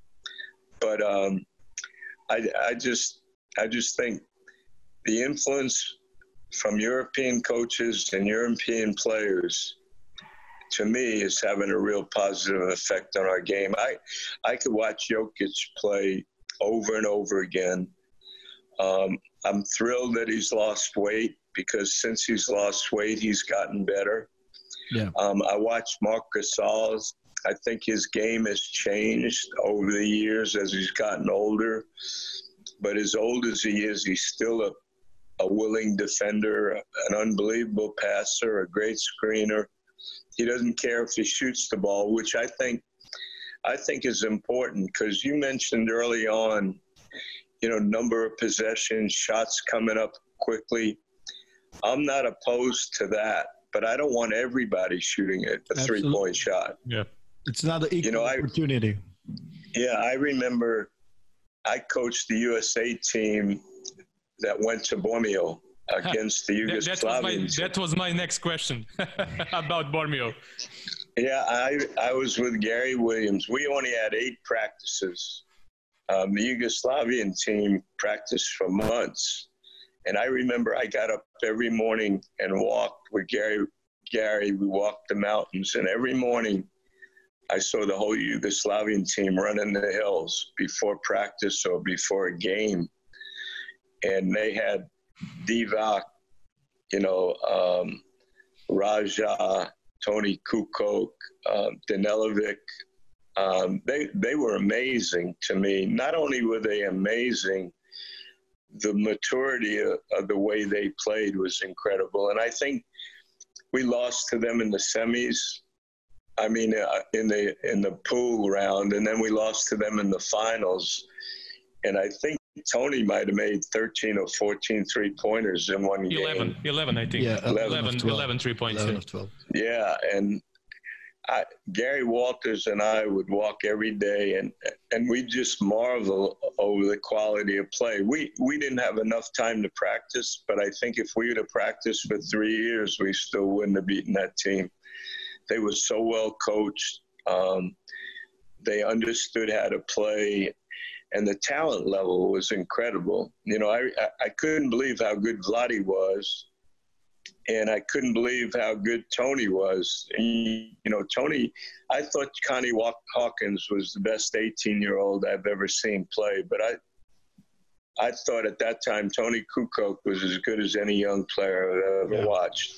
But um, I, I just I just think the influence from European coaches and European players, to me, is having a real positive effect on our game. I, I could watch Jokic play over and over again. Um, I'm thrilled that he's lost weight because since he's lost weight, he's gotten better. Yeah. Um, I watched Marc Gasol. I think his game has changed over the years as he's gotten older. But as old as he is, he's still a a willing defender, an unbelievable passer, a great screener. He doesn't care if he shoots the ball, which I think I think is important because you mentioned early on, you know, number of possessions, shots coming up quickly. I'm not opposed to that, but I don't want everybody shooting a, a three-point shot. Yeah. It's not an equal you know, I, opportunity. Yeah, I remember I coached the U S A team that went to Bormio against the Yugoslavian. that, that, was my, that was my next question about Bormio. Yeah, I, I was with Gary Williams. We only had eight practices. Um, the Yugoslavian team practiced for months. And I remember I got up every morning and walked with Gary. Gary, we walked the mountains. And every morning I saw the whole Yugoslavian team running the hills before practice or before a game. And they had Divac, you know, um, Raja, Tony Kukoc, um, Danilovic. Um, they, they were amazing to me. Not only were they amazing, the maturity of, of the way they played was incredible. And I think we lost to them in the semis. I mean, uh, in the in the pool round, and then we lost to them in the finals. And I think Tony might have made thirteen or fourteen three-pointers in one eleven, game. eleven, I think. Yeah, eleven, eleven three points. eleven Yeah. of twelve. Yeah, and I, Gary Walters and I would walk every day, and and we just marvel over the quality of play. We we didn't have enough time to practice, but I think if we would have practiced for three years, we still wouldn't have beaten that team. They were so well coached. Um, they understood how to play, and the talent level was incredible. You know, I I couldn't believe how good Vlade was. And I couldn't believe how good Tony was. He, you know, Tony, I thought Connie Hawkins was the best eighteen-year-old I've ever seen play. But I I thought at that time Tony Kukoc was as good as any young player I've ever yeah. watched.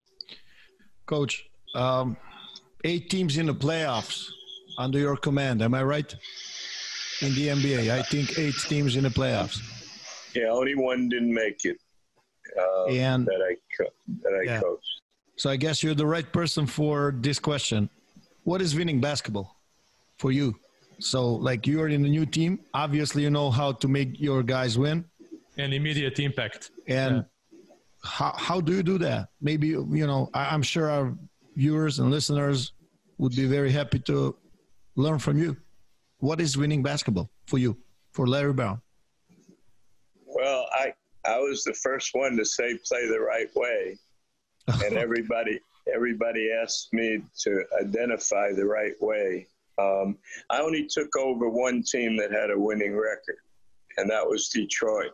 Coach, um, eight teams in the playoffs under your command. Am I right? In the N B A, I think eight teams in the playoffs. Yeah, only one didn't make it. Uh, and that I co- that I yeah. coached. So I guess you're the right person for this question. What is winning basketball for you? So, like, you're in a new team. Obviously, you know how to make your guys win. And immediate impact. And yeah. how how do you do that? Maybe, you know, I, I'm sure our viewers and listeners would be very happy to learn from you. What is winning basketball for you, for Larry Brown? Well, I. I was the first one to say play the right way, and everybody everybody asked me to identify the right way. Um, I only took over one team that had a winning record, and that was Detroit.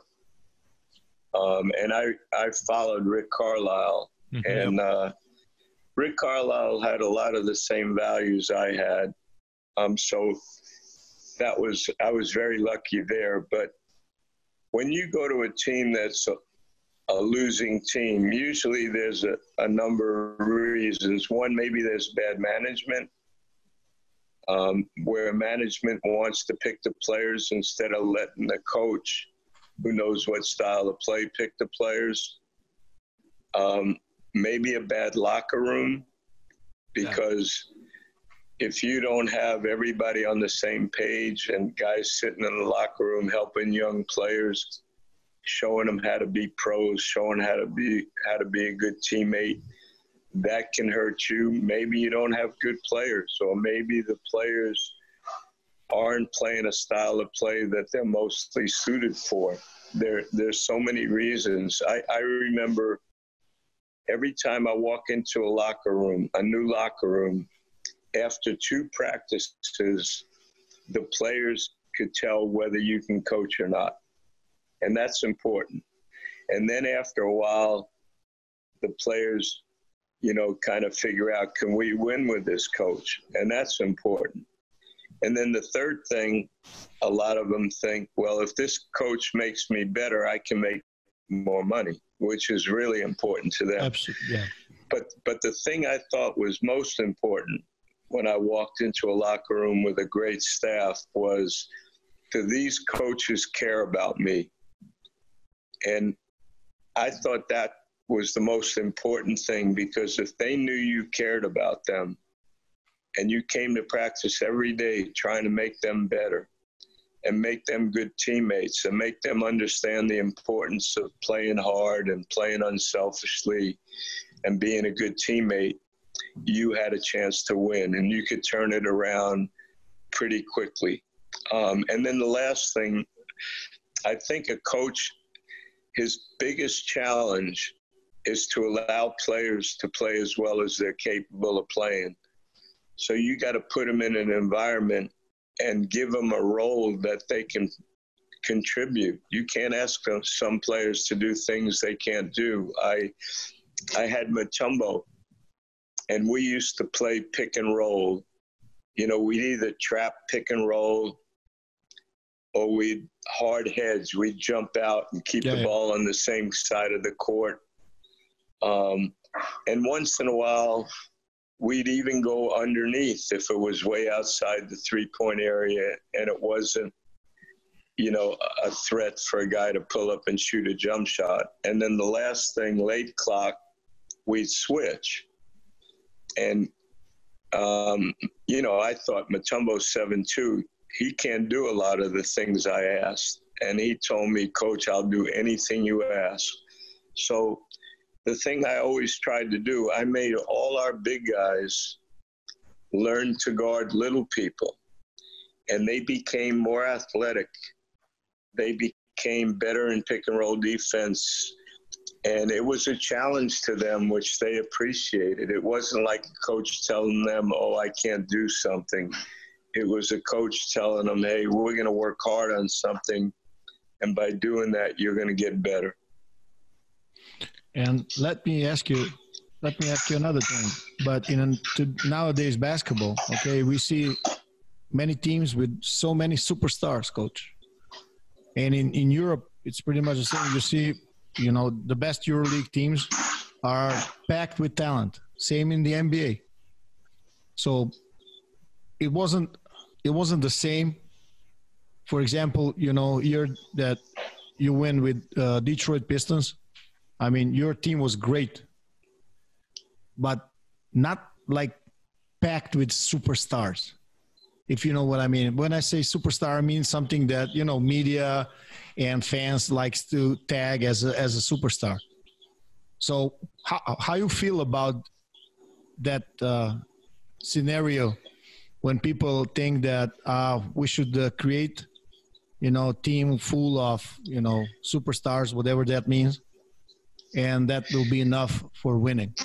Um, and I I followed Rick Carlisle, mm-hmm. and uh, Rick Carlisle had a lot of the same values I had. Um, so that was I was very lucky there, but. When you go to a team that's a, a losing team, usually there's a, a number of reasons. One, maybe there's bad management, um, where management wants to pick the players instead of letting the coach, who knows what style of play, pick the players. Um, maybe a bad locker room, because yeah. if you don't have everybody on the same page and guys sitting in the locker room helping young players, showing them how to be pros, showing how to be how to be a good teammate, that can hurt you. Maybe you don't have good players, or maybe the players aren't playing a style of play that they're mostly suited for. There, there's so many reasons. I, I remember every time I walk into a locker room, a new locker room, after two practices, the players could tell whether you can coach or not. And that's important. And then after a while, the players, you know, kind of figure out, can we win with this coach? And that's important. And then the third thing, a lot of them think, well, if this coach makes me better, I can make more money, which is really important to them. Absolutely, yeah. But, but the thing I thought was most important when I walked into a locker room with a great staff was, do these coaches care about me? And I thought that was the most important thing, because if they knew you cared about them and you came to practice every day trying to make them better and make them good teammates and make them understand the importance of playing hard and playing unselfishly and being a good teammate, you had a chance to win, and you could turn it around pretty quickly. Um, and then the last thing, I think a coach, his biggest challenge is to allow players to play as well as they're capable of playing. So you got to put them in an environment and give them a role that they can contribute. You can't ask some players to do things they can't do. I, I had Mutombo, and we used to play pick and roll. You know, we'd either trap pick and roll or we'd hard heads. We'd jump out and keep yeah, the yeah. ball on the same side of the court. Um, and once in a while, we'd even go underneath if it was way outside the three-point area and it wasn't, you know, a threat for a guy to pull up and shoot a jump shot. And then the last thing, late clock, we'd switch. And, um, you know, I thought Mutombo's seven two. He can't do a lot of the things I asked. and he told me, Coach, I'll do anything you ask. So the thing I always tried to do, I made all our big guys learn to guard little people, and they became more athletic. They became better in pick and roll defense, and it was a challenge to them, which they appreciated. It wasn't like a coach telling them, oh, I can't do something. It was a coach telling them, hey, we're going to work hard on something, and by doing that, you're going to get better. And let me ask you, let me ask you another thing. But in to nowadays basketball, okay, we see many teams with so many superstars, Coach. And in, in Europe, it's pretty much the same. You see, you know, the best EuroLeague teams are packed with talent. Same in the N B A. So it wasn't it wasn't the same. For example, you know, year that you win with uh, Detroit Pistons. I mean, your team was great, but not like packed with superstars, if you know what I mean. When I say superstar, I mean something that, you know, media and fans likes to tag as a, as a superstar. So how, how you feel about that uh, scenario when people think that uh, we should uh, create, you know, team full of, you know, superstars, whatever that means, and that will be enough for winning?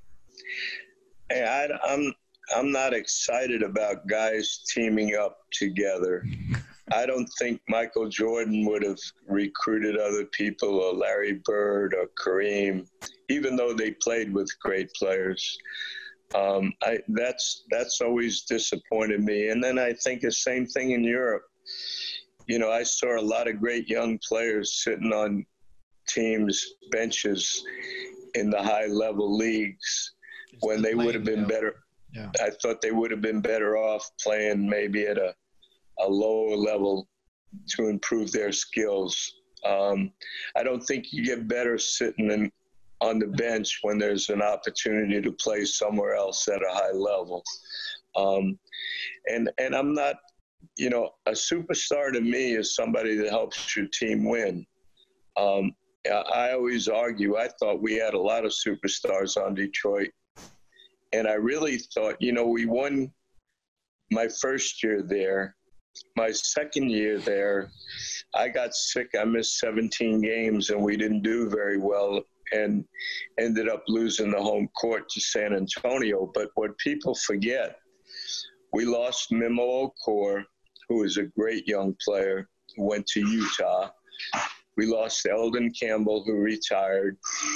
Hey, I, I'm I'm not excited about guys teaming up together. I don't think Michael Jordan would have recruited other people, or Larry Bird or Kareem, even though they played with great players. Um, I, that's that's always disappointed me. And then I think the same thing in Europe. You know, I saw a lot of great young players sitting on teams' benches in the high-level leagues It's when they would have been better. Yeah. I thought they would have been better off playing maybe at a, a lower level to improve their skills. Um, I don't think you get better sitting in, on the bench when there's an opportunity to play somewhere else at a high level. Um, and and I'm not, you know, a superstar to me is somebody that helps your team win. Um, I always argue, I thought we had a lot of superstars on Detroit. And I really thought, you know, we won my first year there. My second year there, I got sick. I missed seventeen games, and we didn't do very well and ended up losing the home court to San Antonio. But what people forget, we lost Memo Okor, who is a great young player, who went to Utah. We lost Eldon Campbell, who retired.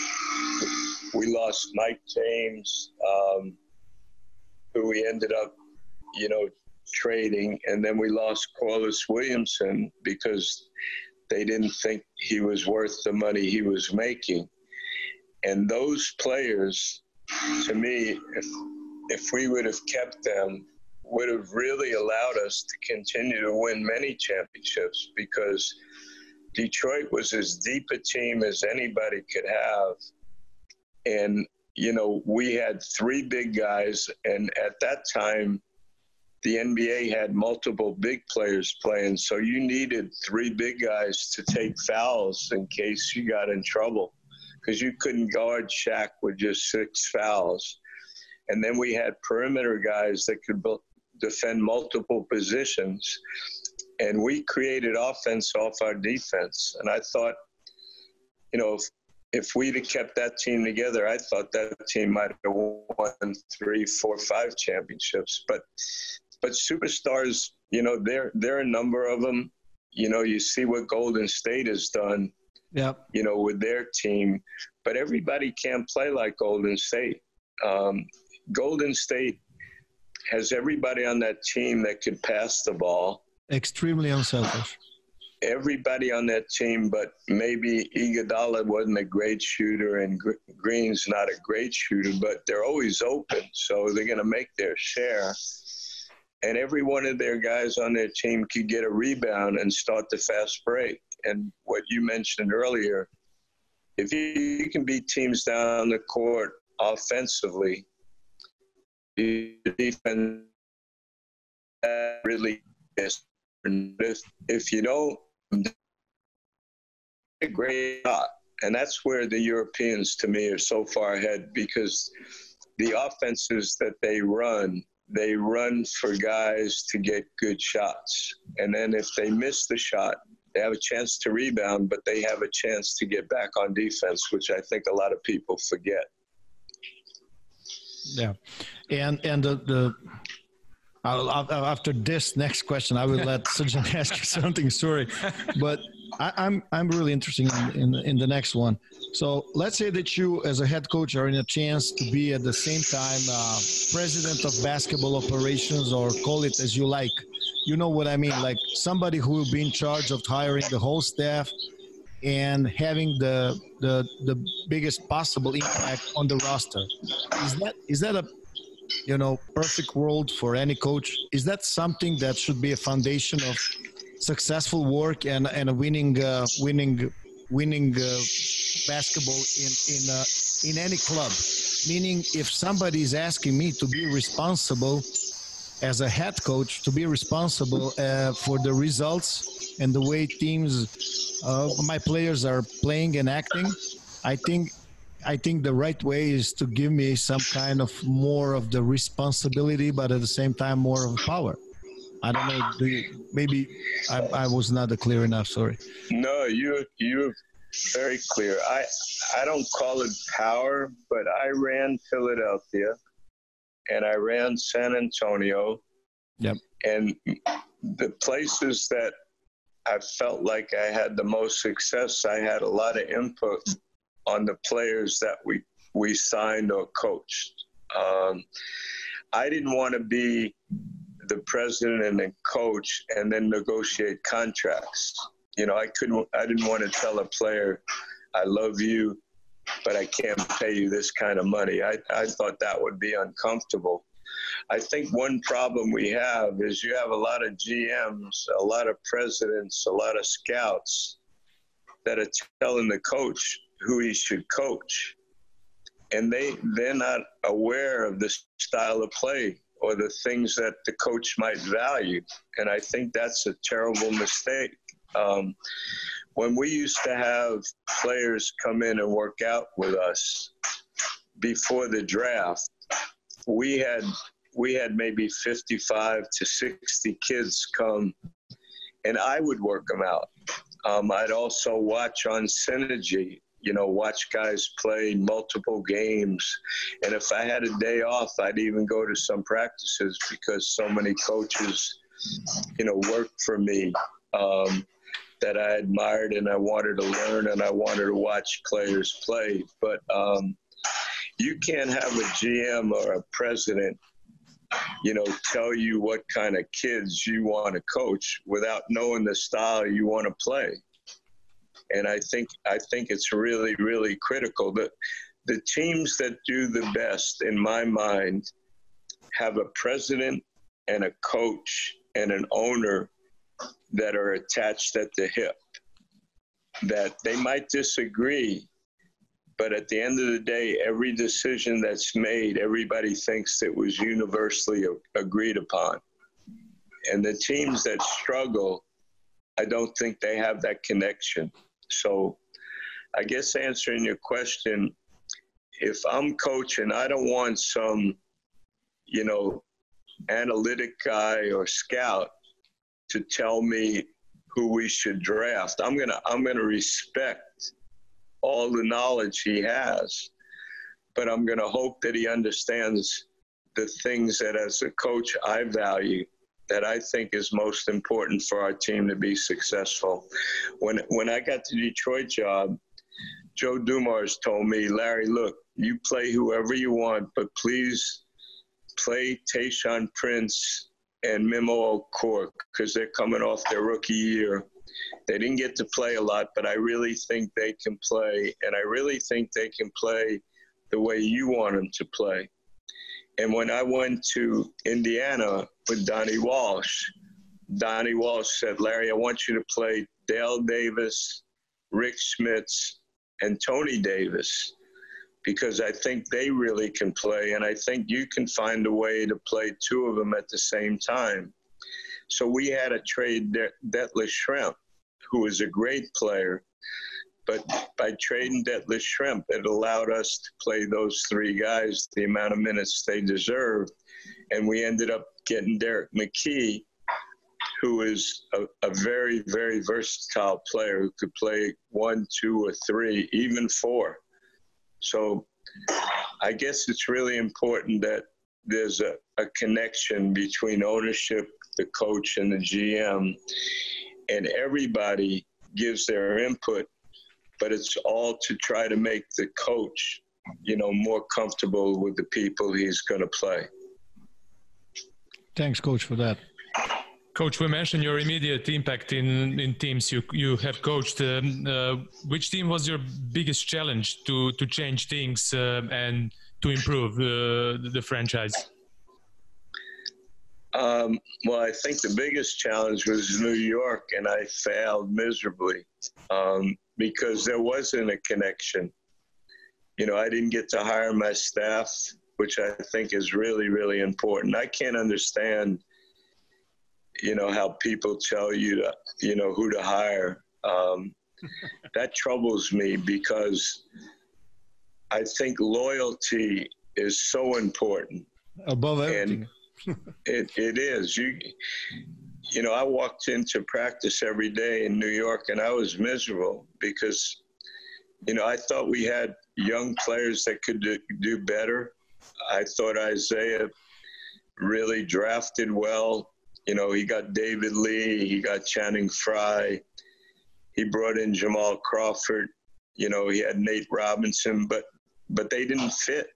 We lost Mike James, um, who we ended up, you know, trading. And then we lost Corliss Williamson because they didn't think he was worth the money he was making. And those players, to me, if, if we would have kept them, would have really allowed us to continue to win many championships, because Detroit was as deep a team as anybody could have. And, you know, we had three big guys, and at that time, the N B A had multiple big players playing, so you needed three big guys to take fouls in case you got in trouble, because you couldn't guard Shaq with just six fouls. And then we had perimeter guys that could defend multiple positions, and we created offense off our defense. And I thought, you know, if, if we'd have kept that team together, I thought that team might have won three, four, five championships. But but superstars, you know, there there are a number of them. You know, you see what Golden State has done, yeah, you know, with their team. But everybody can't play like Golden State. Um, Golden State has everybody on that team that could pass the ball. Extremely unselfish. Everybody on that team, but maybe Iguodala wasn't a great shooter and Green's not a great shooter, but they're always open, so they're going to make their share. And every one of their guys on their team could get a rebound and start the fast break. And what you mentioned earlier, if you can beat teams down the court offensively, the defense really is. If, if you don't, a great shot. And that's where the Europeans, to me, are so far ahead, because the offenses that they run, they run for guys to get good shots. And then if they miss the shot, they have a chance to rebound, but they have a chance to get back on defense, which I think a lot of people forget. Yeah. And and the, the I'll, I'll, after this next question, I will let Srdjan ask you something. Sorry, but I, I'm I'm really interested in, in in the next one. So let's say that you, as a head coach, are in a chance to be at the same time uh, president of basketball operations, or call it as you like. You know what I mean? Like somebody who will be in charge of hiring the whole staff and having the the the biggest possible impact on the roster. Is that is that a you know perfect world for any coach? Is that something that should be a foundation of successful work and and a winning uh, winning winning uh, basketball in in uh, in any club? Meaning, if somebody is asking me to be responsible as a head coach, to be responsible uh, for the results and the way teams, uh, my players are playing and acting, I think, I think the right way is to give me some kind of more of the responsibility, but at the same time more of power. I don't know. Do you, maybe I, I was not clear enough. Sorry. No, you you're very clear. I I don't call it power, but I ran Philadelphia. And I ran San Antonio. Yep. And the places that I felt like I had the most success, I had a lot of input on the players that we, we signed or coached. Um, I didn't want to be the president and the coach and then negotiate contracts. You know, I couldn't, I didn't want to tell a player, I love you, but I can't pay you this kind of money. I, I thought that would be uncomfortable. I think one problem we have is you have a lot of G Ms, a lot of presidents, a lot of scouts that are telling the coach who he should coach. And they, they're not aware of the style of play or the things that the coach might value. And I think that's a terrible mistake. Um, When we used to have players come in and work out with us before the draft, we had we had maybe fifty-five to sixty kids come, and I would work them out. Um, I'd also watch on Synergy, you know, watch guys play multiple games. And if I had a day off, I'd even go to some practices because so many coaches, you know, worked for me. Um, that I admired and I wanted to learn and I wanted to watch players play. But um, you can't have a G M or a president, you know, tell you what kind of kids you want to coach without knowing the style you want to play. And I think I think it's really, really critical that the teams that do the best, in my mind, have a president and a coach and an owner that are attached at the hip, that they might disagree, but at the end of the day, every decision that's made, everybody thinks it was universally agreed upon. And the teams that struggle, I don't think they have that connection. So I guess answering your question, if I'm coaching, I don't want some, you know, analytic guy or scout to tell me who we should draft. I'm gonna I'm gonna respect all the knowledge he has, but I'm gonna hope that he understands the things that as a coach I value, that I think is most important for our team to be successful. When when I got the Detroit job, Joe Dumars told me, Larry, look, you play whoever you want, but please play Tayshaun Prince and Memo O'Rourke, because they're coming off their rookie year. They didn't get to play a lot, but I really think they can play, and I really think they can play the way you want them to play. And when I went to Indiana with Donnie Walsh, Donnie Walsh said, Larry, I want you to play Dale Davis, Rick Smits, and Tony Davis, because I think they really can play, and I think you can find a way to play two of them at the same time. So we had to trade De- Detlef Schrempf, who is a great player, But by trading Detlef Schrempf, it allowed us to play those three guys the amount of minutes they deserved. And we ended up getting Derek McKee, who is a, a very, very versatile player who could play one, two, or three, even four. So I guess it's really important that there's a, a connection between ownership, the coach, and the G M, and everybody gives their input, but it's all to try to make the coach, you know, more comfortable with the people he's going to play. Thanks, Coach, for that. Coach, we mentioned your immediate impact in, in teams you you have coached. Um, uh, which team was your biggest challenge to, to change things uh, and to improve uh, the, the franchise? Um, well, I think the biggest challenge was New York, and I failed miserably um, because there wasn't a connection. You know, I didn't get to hire my staff, which I think is really, really important. I can't understand, you know, how people tell you to, you know, who to hire. Um, that troubles me because I think loyalty is so important. Above everything. And it, it is. You, you know, I walked into practice every day in New York and I was miserable because, you know, I thought we had young players that could do, do better. I thought Isaiah really drafted well. You know, he got David Lee, he got Channing Frye, he brought in Jamal Crawford, you know, he had Nate Robinson, but but they didn't fit.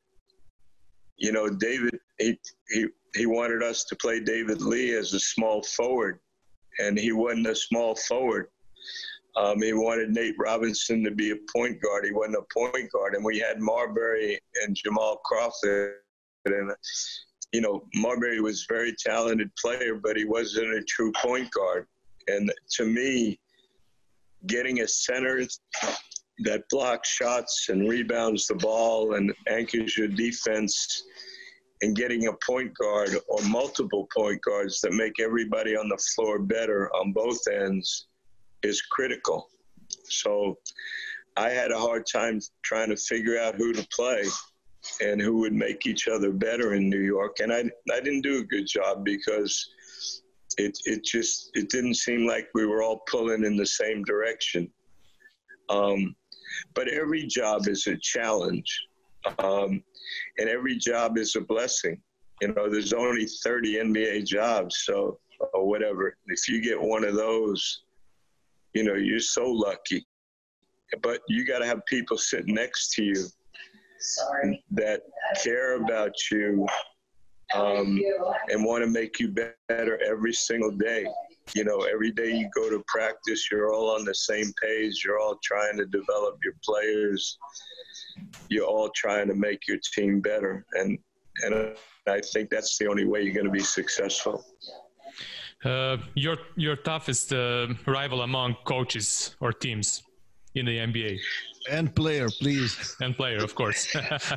You know, David, he he he wanted us to play David Lee as a small forward, and he wasn't a small forward. Um, he wanted Nate Robinson to be a point guard. He wasn't a point guard, and we had Marbury and Jamal Crawford, and you know, Marbury was a very talented player, but he wasn't a true point guard. And to me, getting a center that blocks shots and rebounds the ball and anchors your defense, and getting a point guard or multiple point guards that make everybody on the floor better on both ends is critical. So I had a hard time trying to figure out who to play and who would make each other better in New York. And I, I didn't do a good job because it, it just, it didn't seem like we were all pulling in the same direction. Um, but every job is a challenge. Um, and every job is a blessing. You know, there's only thirty N B A jobs, so, or whatever. If you get one of those, you know, you're so lucky. But you got to have people sitting next to you Sorry. that care about you um, and want to make you better every single day. You know, every day you go to practice, you're all on the same page. You're all trying to develop your players. You're all trying to make your team better. And, and I think that's the only way you're going to be successful. Uh, your your toughest uh, rival among coaches or teams in the N B A? And player, please. And player, of course.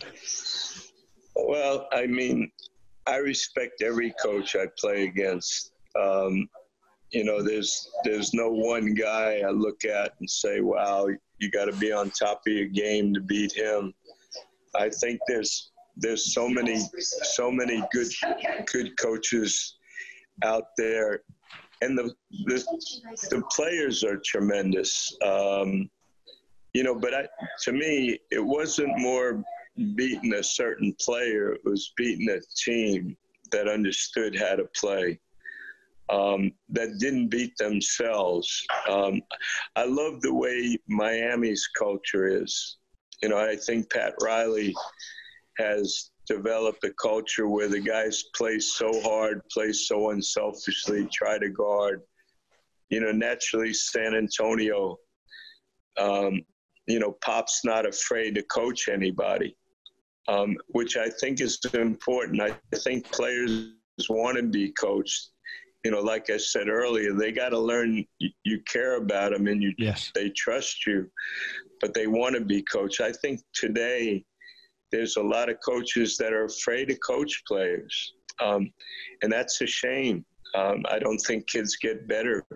Well, I mean, I respect every coach I play against. Um, you know, there's there's no one guy I look at and say, wow, you got to be on top of your game to beat him. I think there's there's so many so many good good coaches out there, and the the, the players are tremendous. Um, you know, but I, to me, it wasn't more beating a certain player; it was beating a team that understood how to play. Um, that didn't beat themselves. Um, I love the way Miami's culture is. You know, I think Pat Riley has developed a culture where the guys play so hard, play so unselfishly, try to guard. You know, naturally, San Antonio, um, you know, Pop's not afraid to coach anybody, um, which I think is important. I think players want to be coached. You know, like I said earlier, they got to learn you, you care about them and you, yes. they trust you, but they want to be coached. I think today there's a lot of coaches that are afraid to coach players, um, and that's a shame. Um, I don't think kids get better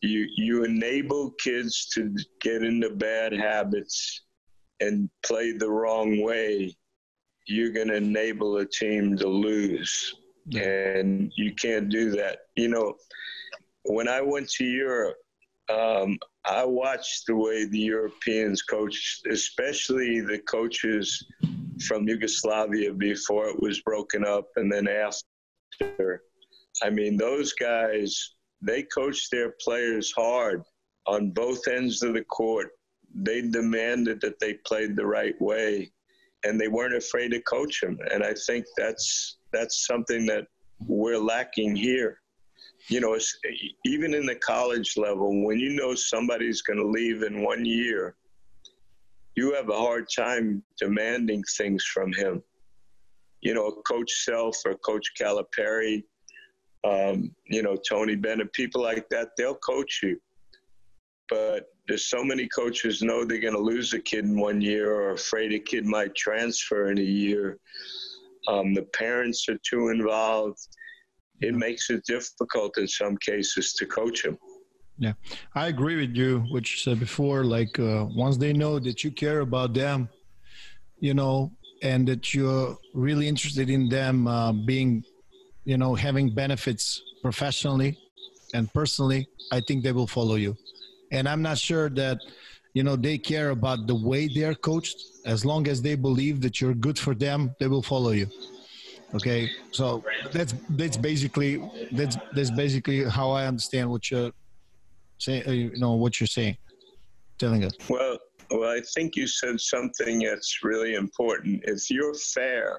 you you enable kids to get into bad habits and play the wrong way, you're going to enable a team to lose. Yeah. And you can't do that. You know, when I went to Europe, um, I watched the way the Europeans coached, especially the coaches from Yugoslavia before it was broken up and then after. I mean, those guys, they coached their players hard on both ends of the court. They demanded that they played the right way, and they weren't afraid to coach them. And I think that's that's something that we're lacking here. You know, it's, even in the college level, when you know somebody's going to leave in one year, you have a hard time demanding things from him. You know, Coach Self or Coach Calipari, um, you know, Tony Bennett, people like that, they'll coach you. But there's so many coaches know they're going to lose a kid in one year or afraid a kid might transfer in a year. Um, the parents are too involved. It makes it difficult in some cases to coach them. Yeah, I agree with you, what you said before. Like, uh, once they know that you care about them, you know, and that you're really interested in them uh, being, you know, having benefits professionally and personally, I think they will follow you. And I'm not sure that, you know, they care about the way they're coached. As long as they believe that you're good for them, they will follow you. Okay, so that's that's basically that's that's basically how I understand what you're saying. You know what you're saying, telling us. Well, well, I think you said something that's really important. If you're fair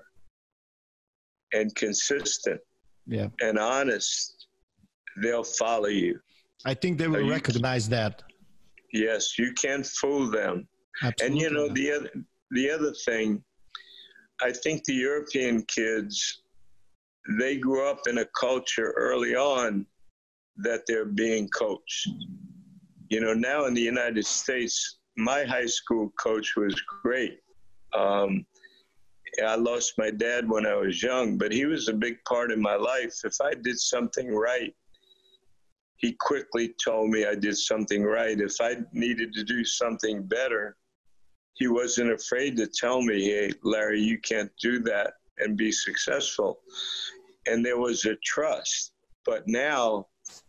and consistent, yeah, and honest, they'll follow you. I think they will recognize that. Yes, you can't fool them. Absolutely. And you know the other the other thing. I think the European kids, they grew up in a culture early on that they're being coached. You know, now in the United States, my high school coach was great. Um, I lost my dad when I was young, but he was a big part of my life. If I did something right, he quickly told me I did something right. If I needed to do something better, he wasn't afraid to tell me, hey, Larry, you can't do that and be successful. And there was a trust. But now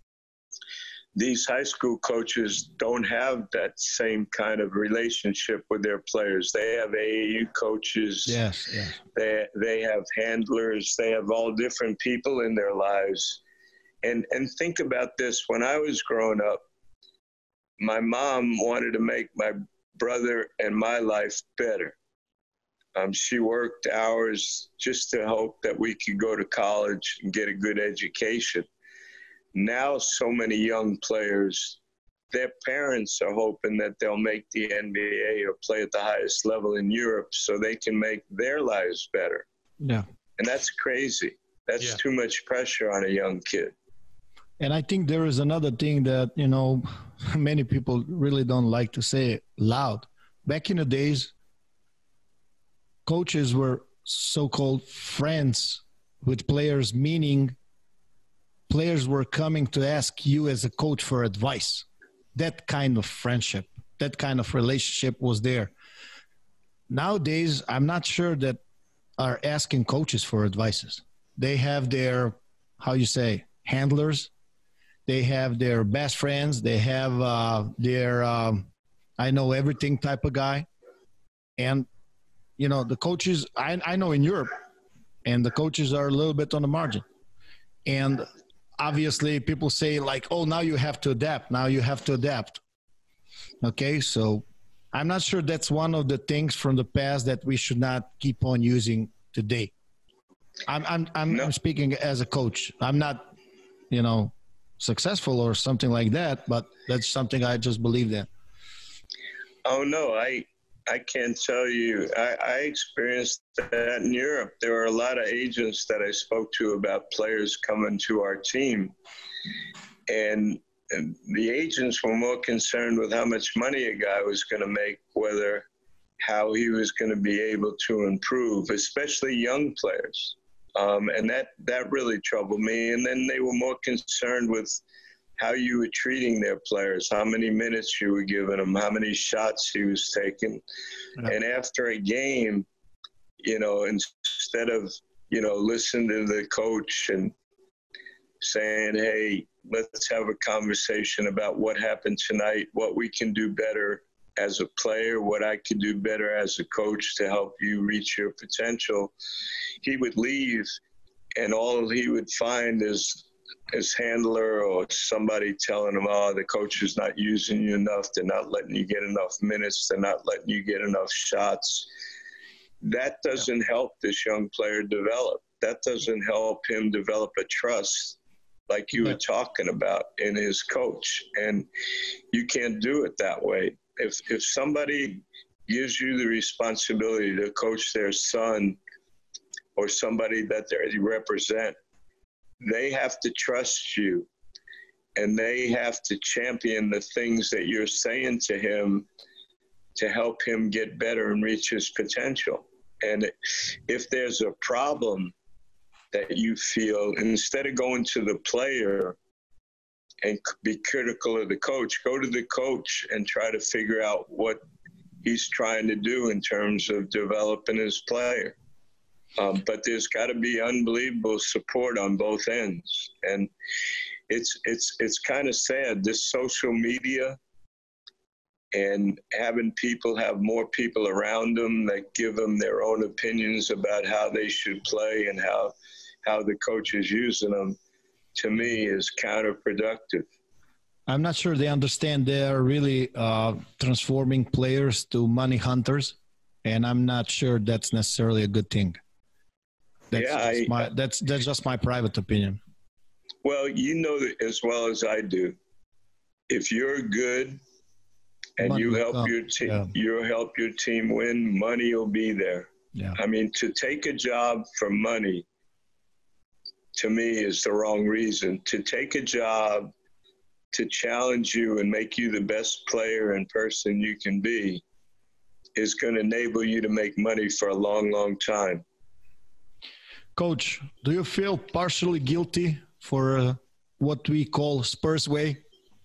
these high school coaches don't have that same kind of relationship with their players. They have A A U coaches. Yes, yes. They, they have handlers. They have all different people in their lives. And, and think about this. When I was growing up, my mom wanted to make my brother and my life better. Um, she worked hours just to hope that we could go to college and get a good education. Now, so many young players, their parents are hoping that they'll make the N B A or play at the highest level in Europe so they can make their lives better. Yeah. And that's crazy. That's yeah. too much pressure on a young kid. And I think there is another thing that, you know, many people really don't like to say it loud. Back in the days, coaches were so-called friends with players, meaning players were coming to ask you as a coach for advice. That kind of friendship, that kind of relationship was there. Nowadays, I'm not sure that are asking coaches for advices. They have their, how you say, handlers. They have their best friends. They have uh, their um, I know everything type of guy. And, you know, the coaches, I, I know in Europe, and the coaches are a little bit on the margin. And obviously people say like, oh, now you have to adapt. Now you have to adapt. Okay, so I'm not sure that's one of the things from the past that we should not keep on using today. I'm, I'm, I'm, no. I'm speaking as a coach. I'm not, you know, successful or something like that, but that's something I just believe in. Oh no, I I can't tell you. I, I experienced that in Europe. There were a lot of agents that I spoke to about players coming to our team, and, and the agents were more concerned with how much money a guy was going to make, whether how he was going to be able to improve, especially young players. Um, and that, that really troubled me. And then they were more concerned with how you were treating their players, how many minutes you were giving them, how many shots he was taking. Yeah. And after a game, you know, instead of, you know, listening to the coach and saying, hey, let's have a conversation about what happened tonight, what we can do better as a player, what I could do better as a coach to help you reach your potential, he would leave, and all he would find is his handler or somebody telling him, oh, the coach is not using you enough, they're not letting you get enough minutes, they're not letting you get enough shots. That doesn't help this young player develop. That doesn't help him develop a trust like you were talking about in his coach. And you can't do it that way. If if somebody gives you the responsibility to coach their son or somebody that they represent, they have to trust you, and they have to champion the things that you're saying to him to help him get better and reach his potential. And if there's a problem that you feel, instead of going to the player and be critical of the coach, go to the coach and try to figure out what he's trying to do in terms of developing his player. Um, but there's got to be unbelievable support on both ends. And it's, it's, it's kind of sad, this social media and having people have more people around them that give them their own opinions about how they should play and how, how the coach is using them, to me, is counterproductive. I'm not sure they understand they're really uh, transforming players to money hunters, and I'm not sure that's necessarily a good thing. That's yeah, I, my, that's that's just my private opinion. Well, you know as well as I do, if you're good and money you help your team, yeah. you help your team win, money will be there. Yeah. I mean, to take a job for money, to me, is the wrong reason. To take a job to challenge you and make you the best player and person you can be is going to enable you to make money for a long, long time. Coach, do you feel partially guilty for uh, what we call Spurs way?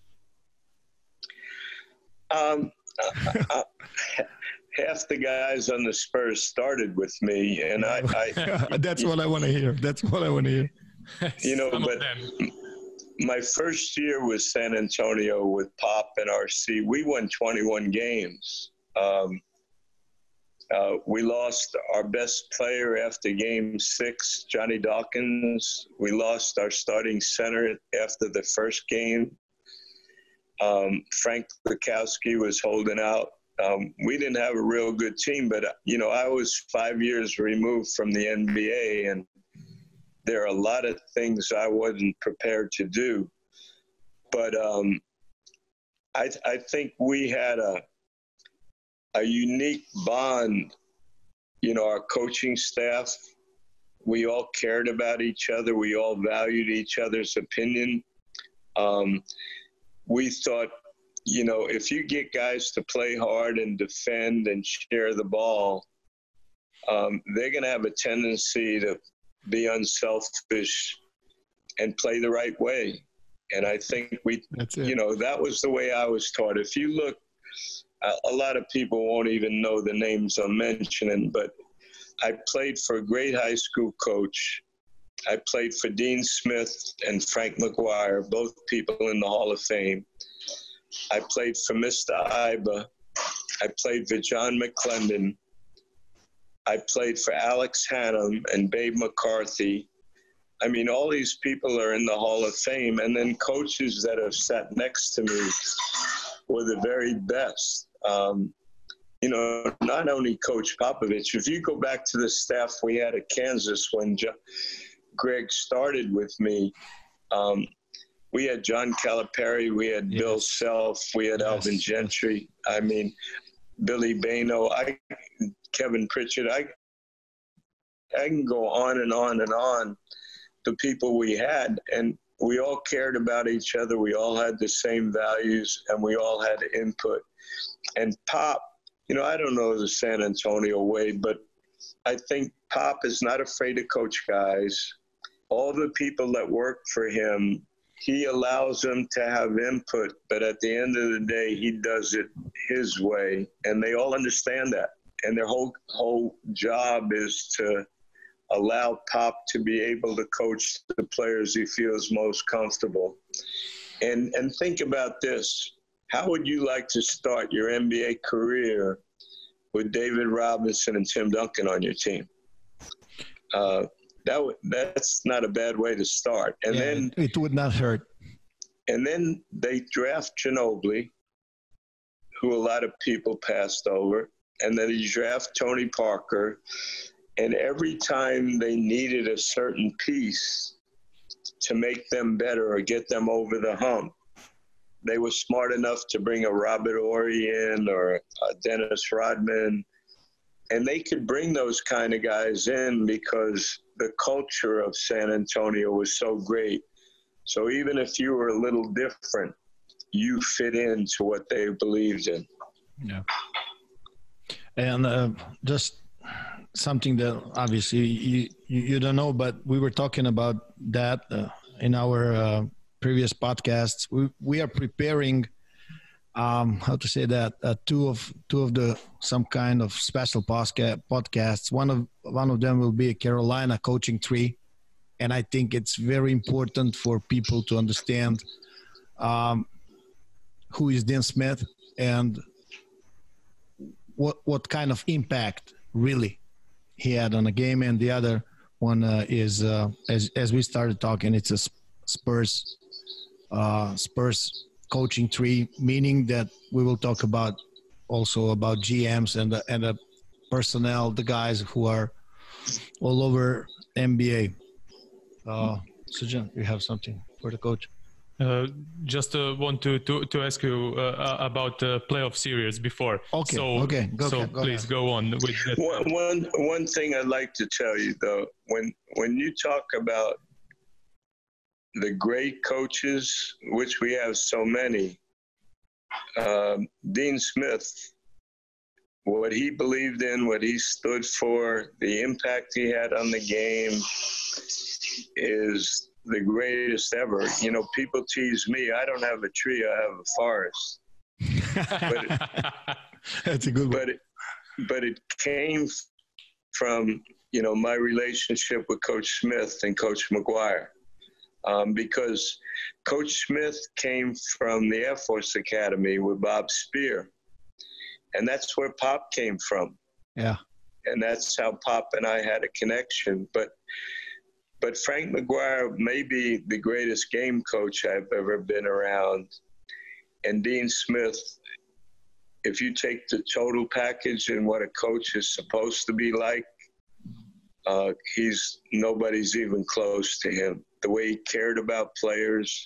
Um, I, I, half the guys on the Spurs started with me, and I. I That's what I want to hear. That's what I want to hear. You know, Some but my first year with San Antonio with Pop and R C, we won twenty-one games. Um, uh, we lost our best player after game six, Johnny Dawkins. We lost our starting center after the first game. Um, Frank Lukowski was holding out. Um, we didn't have a real good team, but, you know, I was five years removed from the N B A, and there are a lot of things I wasn't prepared to do. But um, I, I think we had a, a unique bond, you know, our coaching staff. We all cared about each other. We all valued each other's opinion. Um, we thought, you know, if you get guys to play hard and defend and share the ball, um, they're going to have a tendency to be unselfish and play the right way. And I think we, you know, that was the way I was taught. If you look, a, a lot of people won't even know the names I'm mentioning, but I played for a great high school coach. I played for Dean Smith and Frank McGuire, both people in the Hall of Fame. I played for Mister Iba. I played for John McClendon. I played for Alex Hannum and Babe McCarthy. I mean, all these people are in the Hall of Fame. And then coaches that have sat next to me were the very best. Um, you know, not only Coach Popovich. If you go back to the staff we had at Kansas when jo- Greg started with me, um, we had John Calipari, we had yes. Bill Self, we had yes. Alvin Gentry. I mean, Billy Bano, I, Kevin Pritchard. I, I can go on and on and on. The people we had, and we all cared about each other. We all had the same values, and we all had input. And Pop, you know, I don't know the San Antonio way, but I think Pop is not afraid to coach guys. All the people that worked for him he allows them to have input, but at the end of the day, he does it his way, and they all understand that. And their whole whole job is to allow Pop to be able to coach the players he feels most comfortable. And and think about this. How would you like to start your N B A career with David Robinson and Tim Duncan on your team? Uh, that w- that's not a bad way to start. And yeah, then it would not hurt. And then they draft Ginobili, who a lot of people passed over. And then you draft Tony Parker. And every time they needed a certain piece to make them better or get them over the hump, they were smart enough to bring a Robert Horry in or a Dennis Rodman. And they could bring those kind of guys in because the culture of San Antonio was so great. So even if you were a little different, you fit into what they believed in. Yeah. And uh, just something that obviously you, you, you don't know, but we were talking about that uh, in our uh, previous podcasts. We, we are preparing, um, how to say that, uh, two of two of the some kind of special posca- podcasts. One of one of them will be a Carolina coaching tree. And I think it's very important for people to understand um, who is Dean Smith and what what kind of impact really he had on the game. And the other one uh, is, uh, as as we started talking, it's a Spurs uh, Spurs coaching tree, meaning that we will talk about also about G Ms and the, and the personnel, the guys who are all over N B A. Uh, Sujan, you have something for the coach? Uh, just uh, want to, to, to ask you uh, about the playoff series before. Okay, so, okay. Go, so go please ahead. go on with that. One, one, one thing I'd like to tell you, though, when when you talk about the great coaches, which we have so many, um, Dean Smith, what he believed in, what he stood for, the impact he had on the game is the greatest ever. You know, people tease me, I don't have a tree, I have a forest. But it, That's a good one. but it, but it came from, you know, my relationship with Coach Smith and Coach McGuire. Um, because Coach Smith came from the Air Force Academy with Bob Spear. And that's where Pop came from. Yeah. And that's how Pop and I had a connection. But but Frank McGuire may be the greatest game coach I've ever been around. And Dean Smith, if you take the total package and what a coach is supposed to be like, uh, he's nobody's even close to him. The way he cared about players,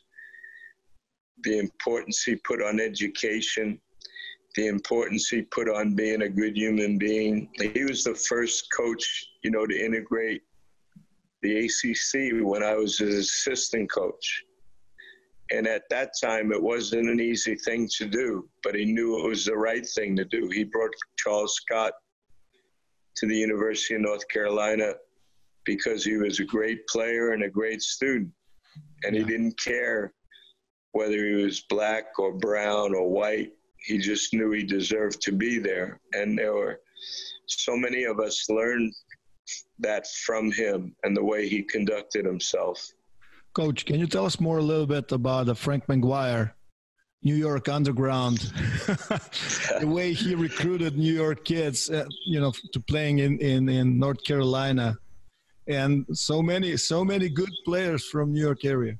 the importance he put on education, the importance he put on being a good human being. He was the first coach, you know, to integrate the A C C when I was his assistant coach. And at that time, it wasn't an easy thing to do, but he knew it was the right thing to do. He brought Charles Scott to the University of North Carolina because he was a great player and a great student. And he didn't care whether he was black or brown or white. He just knew he deserved to be there. And there were so many of us learned that from him and the way he conducted himself. Coach, can you tell us more a little bit about the Frank McGuire, New York Underground, the way he recruited New York kids, uh, you know, to playing in, in, in North Carolina, and so many, so many good players from New York area?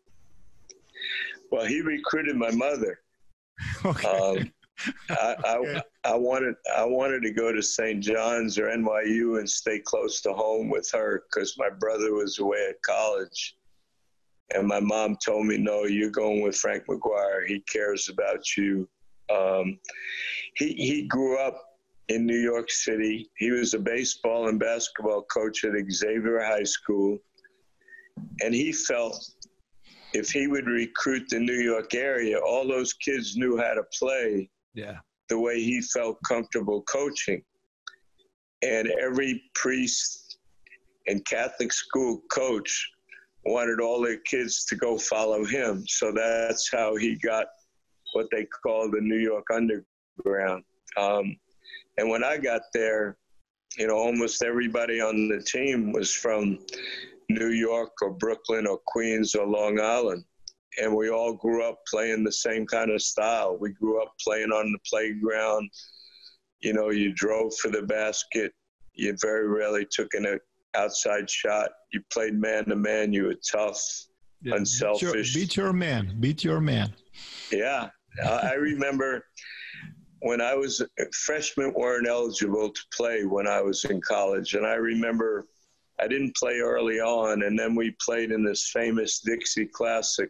Well, he recruited my mother. Okay. Um, I, I, I wanted I wanted to go to Saint John's or N Y U and stay close to home with her because my brother was away at college. And my mom told me, no, you're going with Frank McGuire. He cares about you. Um, he, he grew up in New York City. He was a baseball and basketball coach at Xavier High School. And he felt if he would recruit the New York area, all those kids knew how to play Yeah. the way he felt comfortable coaching. And every priest and Catholic school coach wanted all their kids to go follow him. So that's how he got what they call the New York Underground. Um, and when I got there, you know, almost everybody on the team was from New York or Brooklyn or Queens or Long Island. And we all grew up playing the same kind of style. We grew up playing on the playground. You know, you drove for the basket. You very rarely took an outside shot. You played man to man. You were tough, yeah, unselfish. Beat your, beat your man. Beat your man. Yeah. I remember when I was freshmen weren't eligible to play when I was in college. And I remember I didn't play early on. And then we played in this famous Dixie Classic.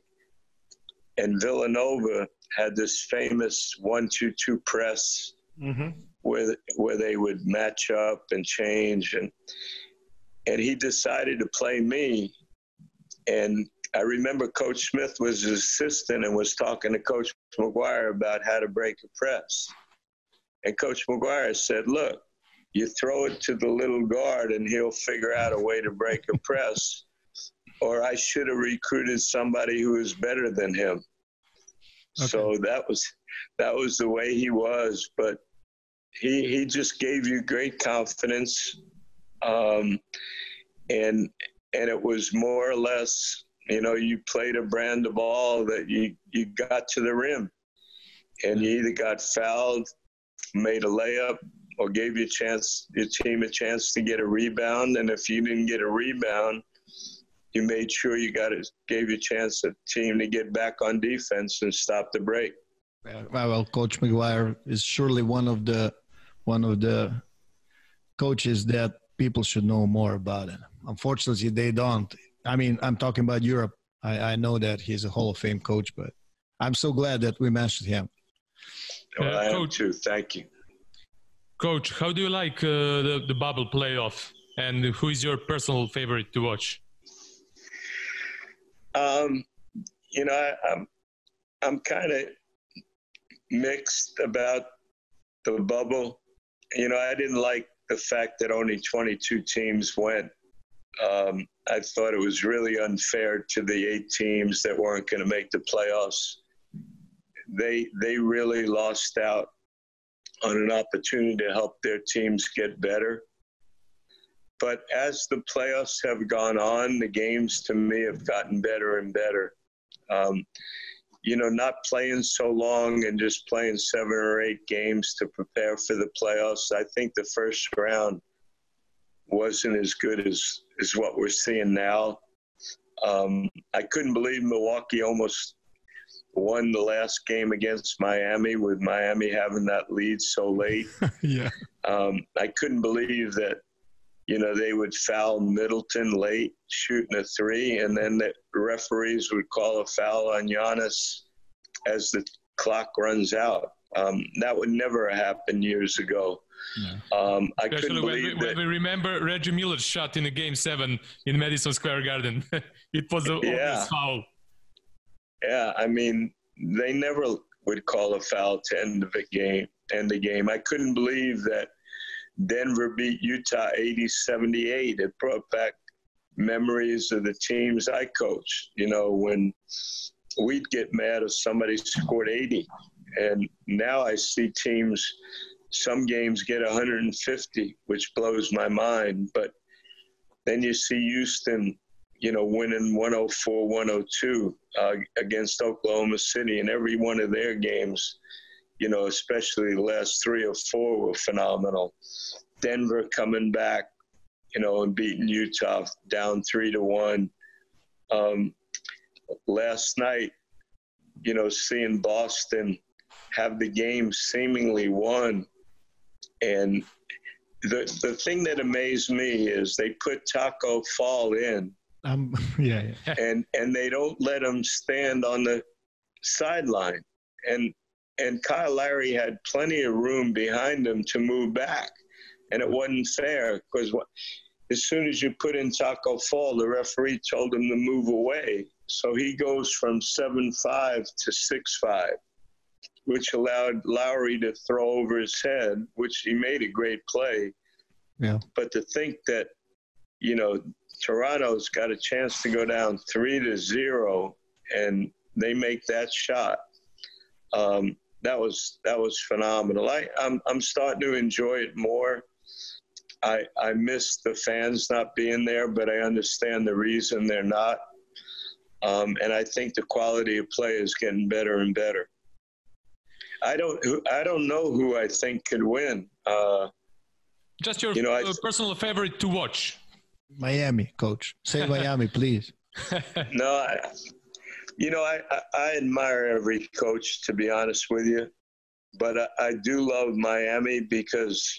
And Villanova had this famous one two two press mm-hmm. where where they would match up and change, and and he decided to play me. And I remember Coach Smith was his assistant and was talking to Coach McGuire about how to break a press. And Coach McGuire said, "Look, you throw it to the little guard, and he'll figure out a way to break a press." Or I should have recruited somebody who was better than him. Okay. So that was that was the way he was. But he he just gave you great confidence, um, and and it was more or less, you know, you played a brand of ball that you you got to the rim, and you either got fouled, made a layup, or gave your chance your team a chance to get a rebound. And if you didn't get a rebound, you made sure you got it, gave you a chance a team to get back on defense and stop the break. Well, Coach McGuire is surely one of the one of the coaches that people should know more about. It. Unfortunately, they don't. I mean, I'm talking about Europe. I, I know that he's a Hall of Fame coach, but I'm so glad that we mentioned him. Well, I am too. Thank you. Coach, how do you like uh, the, the bubble playoff, and who is your personal favorite to watch? Um, you know, I, I'm I'm kind of mixed about the bubble. You know, I didn't like the fact that only twenty-two teams went. Um, I thought it was really unfair to the eight teams that weren't going to make the playoffs. They they really lost out on an opportunity to help their teams get better. But as the playoffs have gone on, the games to me have gotten better and better. Um, you know, not playing so long and just playing seven or eight games to prepare for the playoffs. I think the first round wasn't as good as, as what we're seeing now. Um, I couldn't believe Milwaukee almost won the last game against Miami, with Miami having that lead so late. yeah. Um, I couldn't believe that, you know, they would foul Middleton late, shooting a three, and then the referees would call a foul on Giannis as the clock runs out. Um, that would never happen years ago. Yeah. Um, I Especially couldn't believe when we, that. when we remember Reggie Miller's shot in the game seven in Madison Square Garden. It was a yeah. obvious foul. Yeah, I mean, they never would call a foul to end the game. End the game. I couldn't believe that Denver beat Utah eighty seventy-eight. It brought back memories of the teams I coached, you know, when we'd get mad if somebody scored eighty. And now I see teams, some games get one hundred fifty, which blows my mind. But then you see Houston, you know, winning one oh four one oh two uh, against Oklahoma City, and every one of their games, you know, especially the last three or four were phenomenal. Denver coming back, you know, and beating Utah down three to one. Um, last night, you know, seeing Boston have the game seemingly won. And the the thing that amazed me is they put Taco Fall in. Um, yeah, yeah. and and they don't let him stand on the sideline. And and Kyle Lowry had plenty of room behind him to move back. And it wasn't fair because as soon as you put in Taco Fall, the referee told him to move away. So he goes from seven five to six five, which allowed Lowry to throw over his head, which he made a great play. Yeah. But to think that, you know, Toronto's got a chance to go down three to zero, and they make that shot. Um, that was that was phenomenal. I, I'm I'm starting to enjoy it more. I I miss the fans not being there, but I understand the reason they're not. Um, and I think the quality of play is getting better and better. I don't I don't know who I think could win. Uh, Just your you know, uh, I, personal favorite to watch. Miami, coach. Say Miami, please. No, I, you know, I, I, I admire every coach, to be honest with you. But I, I do love Miami because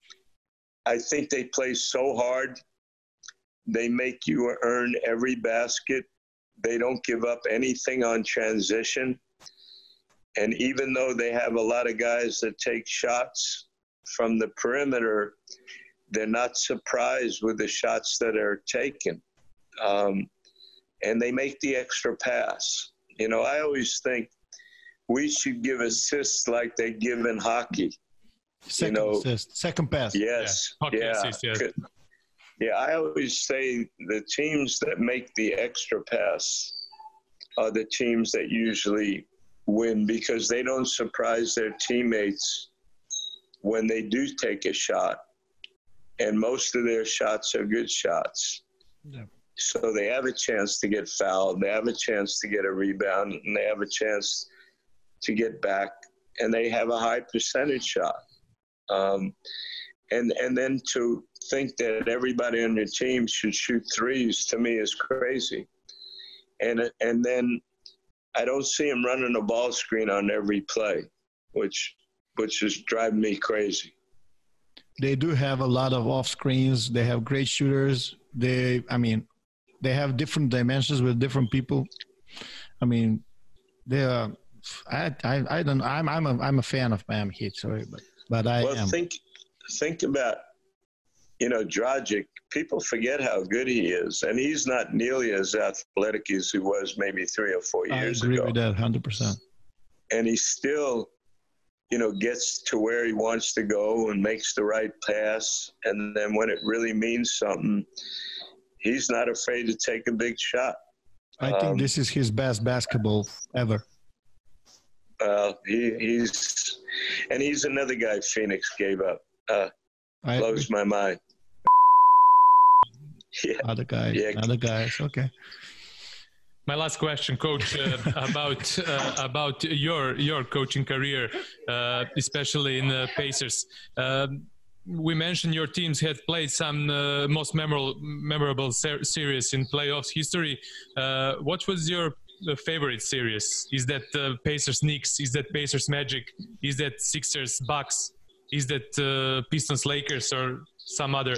I think they play so hard. They make you earn every basket. They don't give up anything on transition. And even though they have a lot of guys that take shots from the perimeter, they're not surprised with the shots that are taken. Um, and they make the extra pass. You know, I always think we should give assists like they give in hockey. Second you know, assist, second pass. Yes. Yeah. Hockey Yeah. assist, yeah. Yeah, I always say the teams that make the extra pass are the teams that usually win because they don't surprise their teammates when they do take a shot. And most of their shots are good shots. Yeah. So they have a chance to get fouled. They have a chance to get a rebound, and they have a chance to get back, and they have a high percentage shot. Um, and and then to think that everybody on your team should shoot threes, to me, is crazy. And and then I don't see them running a ball screen on every play, which which is driving me crazy. They do have a lot of off screens. They have great shooters. They, I mean, they have different dimensions with different people. I mean, they are. I I I don't. I'm I'm a I'm a fan of Miami Heat. Sorry, but but I well, am. think think about, you know, Dragic. People forget how good he is, and he's not nearly as athletic as he was maybe three or four years ago. I agree ago. with that one hundred percent. And he still, you know, gets to where he wants to go and makes the right pass. And then when it really means something, he's not afraid to take a big shot. I think um, this is his best basketball ever. Uh, he, he's, and he's another guy Phoenix gave up. Uh, I blows agree. my mind. Yeah. Other guys, Yeah. other guys. Okay. My last question, Coach, uh, about uh, about your your coaching career, uh, especially in the Pacers. Um, we mentioned your teams had played some uh, most memorable memorable ser- series in playoffs history. Uh, what was your favorite series? Is that uh, Pacers Knicks? Is that Pacers Magic? Is that Sixers Bucks? Is that uh, Pistons Lakers or some other?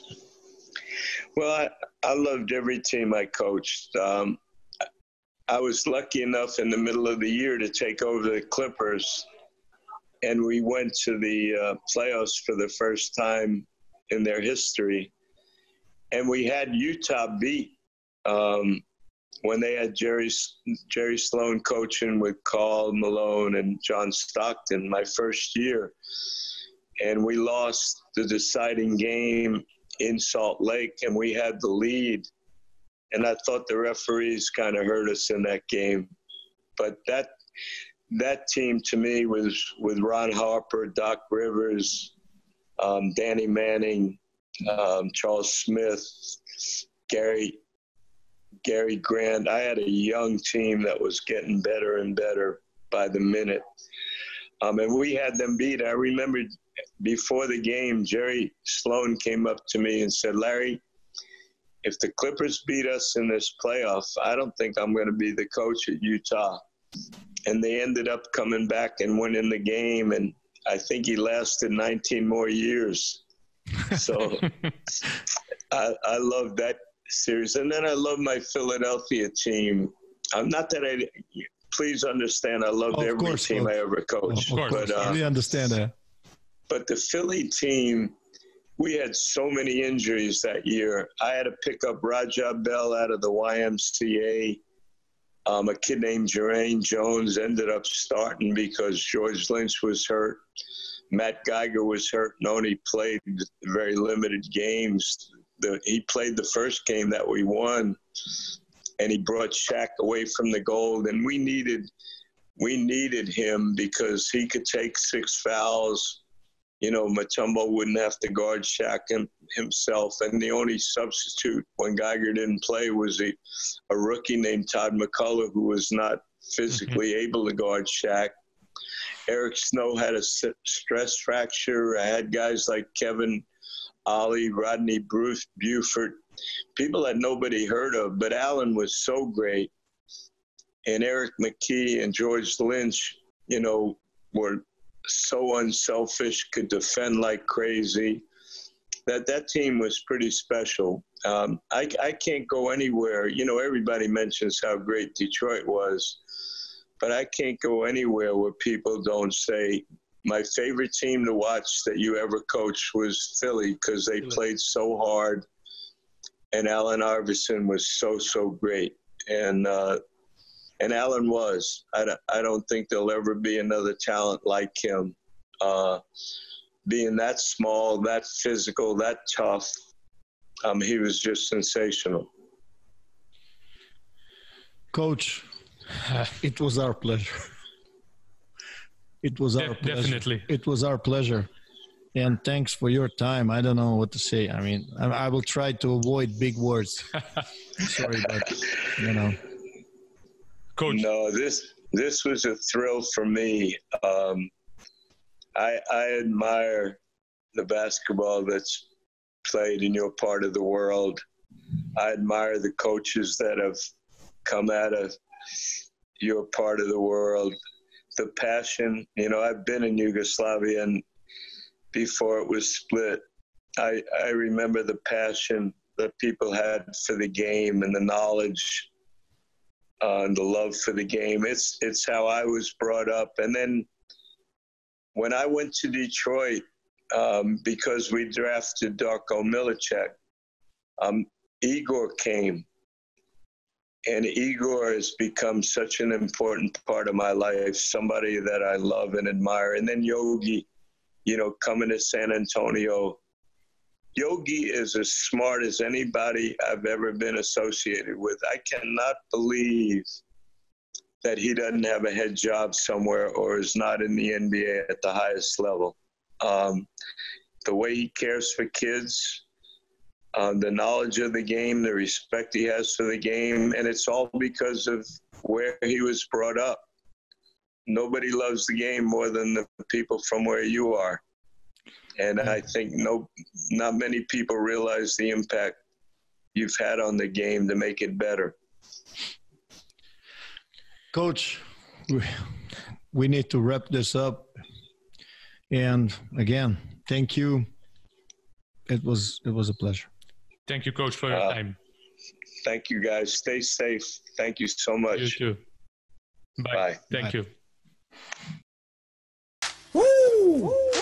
Well, I, I loved every team I coached. Um, I was lucky enough in the middle of the year to take over the Clippers, and we went to the uh, playoffs for the first time in their history. And we had Utah beat um, when they had Jerry, Jerry Sloan coaching with Karl Malone and John Stockton my first year. And we lost the deciding game in Salt Lake, and we had the lead. And I thought the referees kind of hurt us in that game. But that that team to me was with Ron Harper, Doc Rivers, um, Danny Manning, um, Charles Smith, Gary Gary Grant. I had a young team that was getting better and better by the minute. Um, and we had them beat. I remember before the game, Jerry Sloan came up to me and said, Larry, if the Clippers beat us in this playoff, I don't think I'm going to be the coach at Utah. And they ended up coming back and winning the game. And I think he lasted nineteen more years. So I, I love that series. And then I love my Philadelphia team. I'm not that I, please understand, I loved Oh, of every course, team of- I ever coached. Of course, But, uh, we understand that. But the Philly team, we had so many injuries that year. I had to pick up Raja Bell out of the Y M C A. Um, a kid named Jermaine Jones ended up starting because George Lynch was hurt. Matt Geiger was hurt and only played very limited games. the he played the first game that we won, and he brought Shaq away from the goal, and we needed we needed him because he could take six fouls. You know, Mutombo wouldn't have to guard Shaq him, himself, and the only substitute when Geiger didn't play was a, a rookie named Todd McCullough, who was not physically mm-hmm. able to guard Shaq. Eric Snow had a stress fracture. I had guys like Kevin Ollie, Rodney Bruce, Buford, people that nobody heard of, but Allen was so great. And Eric McKee and George Lynch, you know, were so unselfish, could defend like crazy. That that team was pretty special. Um, I, I can't go anywhere. You know, everybody mentions how great Detroit was, but I can't go anywhere where people don't say, my favorite team to watch that you ever coached was Philly, because they played so hard, and Allen Iverson was so, so great. And uh, and Allen was. I don't, I don't think there'll ever be another talent like him. Uh, being that small, that physical, that tough, um, he was just sensational. Coach, it was our pleasure. It was our De- pleasure. Definitely. It was our pleasure. And thanks for your time. I don't know what to say. I mean, I, I will try to avoid big words. Sorry, but, you know. Coach. No, this this was a thrill for me. Um, I, I admire the basketball that's played in your part of the world. I admire the coaches that have come out of your part of the world. The passion, you know, I've been in Yugoslavia, and before it was split, I, I remember the passion that people had for the game and the knowledge uh, and the love for the game. It's it's how I was brought up. And then when I went to Detroit, um, because we drafted Darko Milicic, um, Igor came. And Igor has become such an important part of my life, somebody that I love and admire. And then Yogi, you know, coming to San Antonio. Yogi is as smart as anybody I've ever been associated with. I cannot believe that he doesn't have a head job somewhere or is not in the N B A at the highest level. Um, the way he cares for kids, um, the knowledge of the game, the respect he has for the game, and it's all because of where he was brought up. Nobody loves the game more than the people from where you are. And I think no, not many people realize the impact you've had on the game to make it better. Coach, we, we need to wrap this up. And again, thank you. It was it was a pleasure. Thank you, Coach, for your uh, time. Thank you, guys. Stay safe. Thank you so much. You too. Bye. Bye. Thank Bye. you. Woo!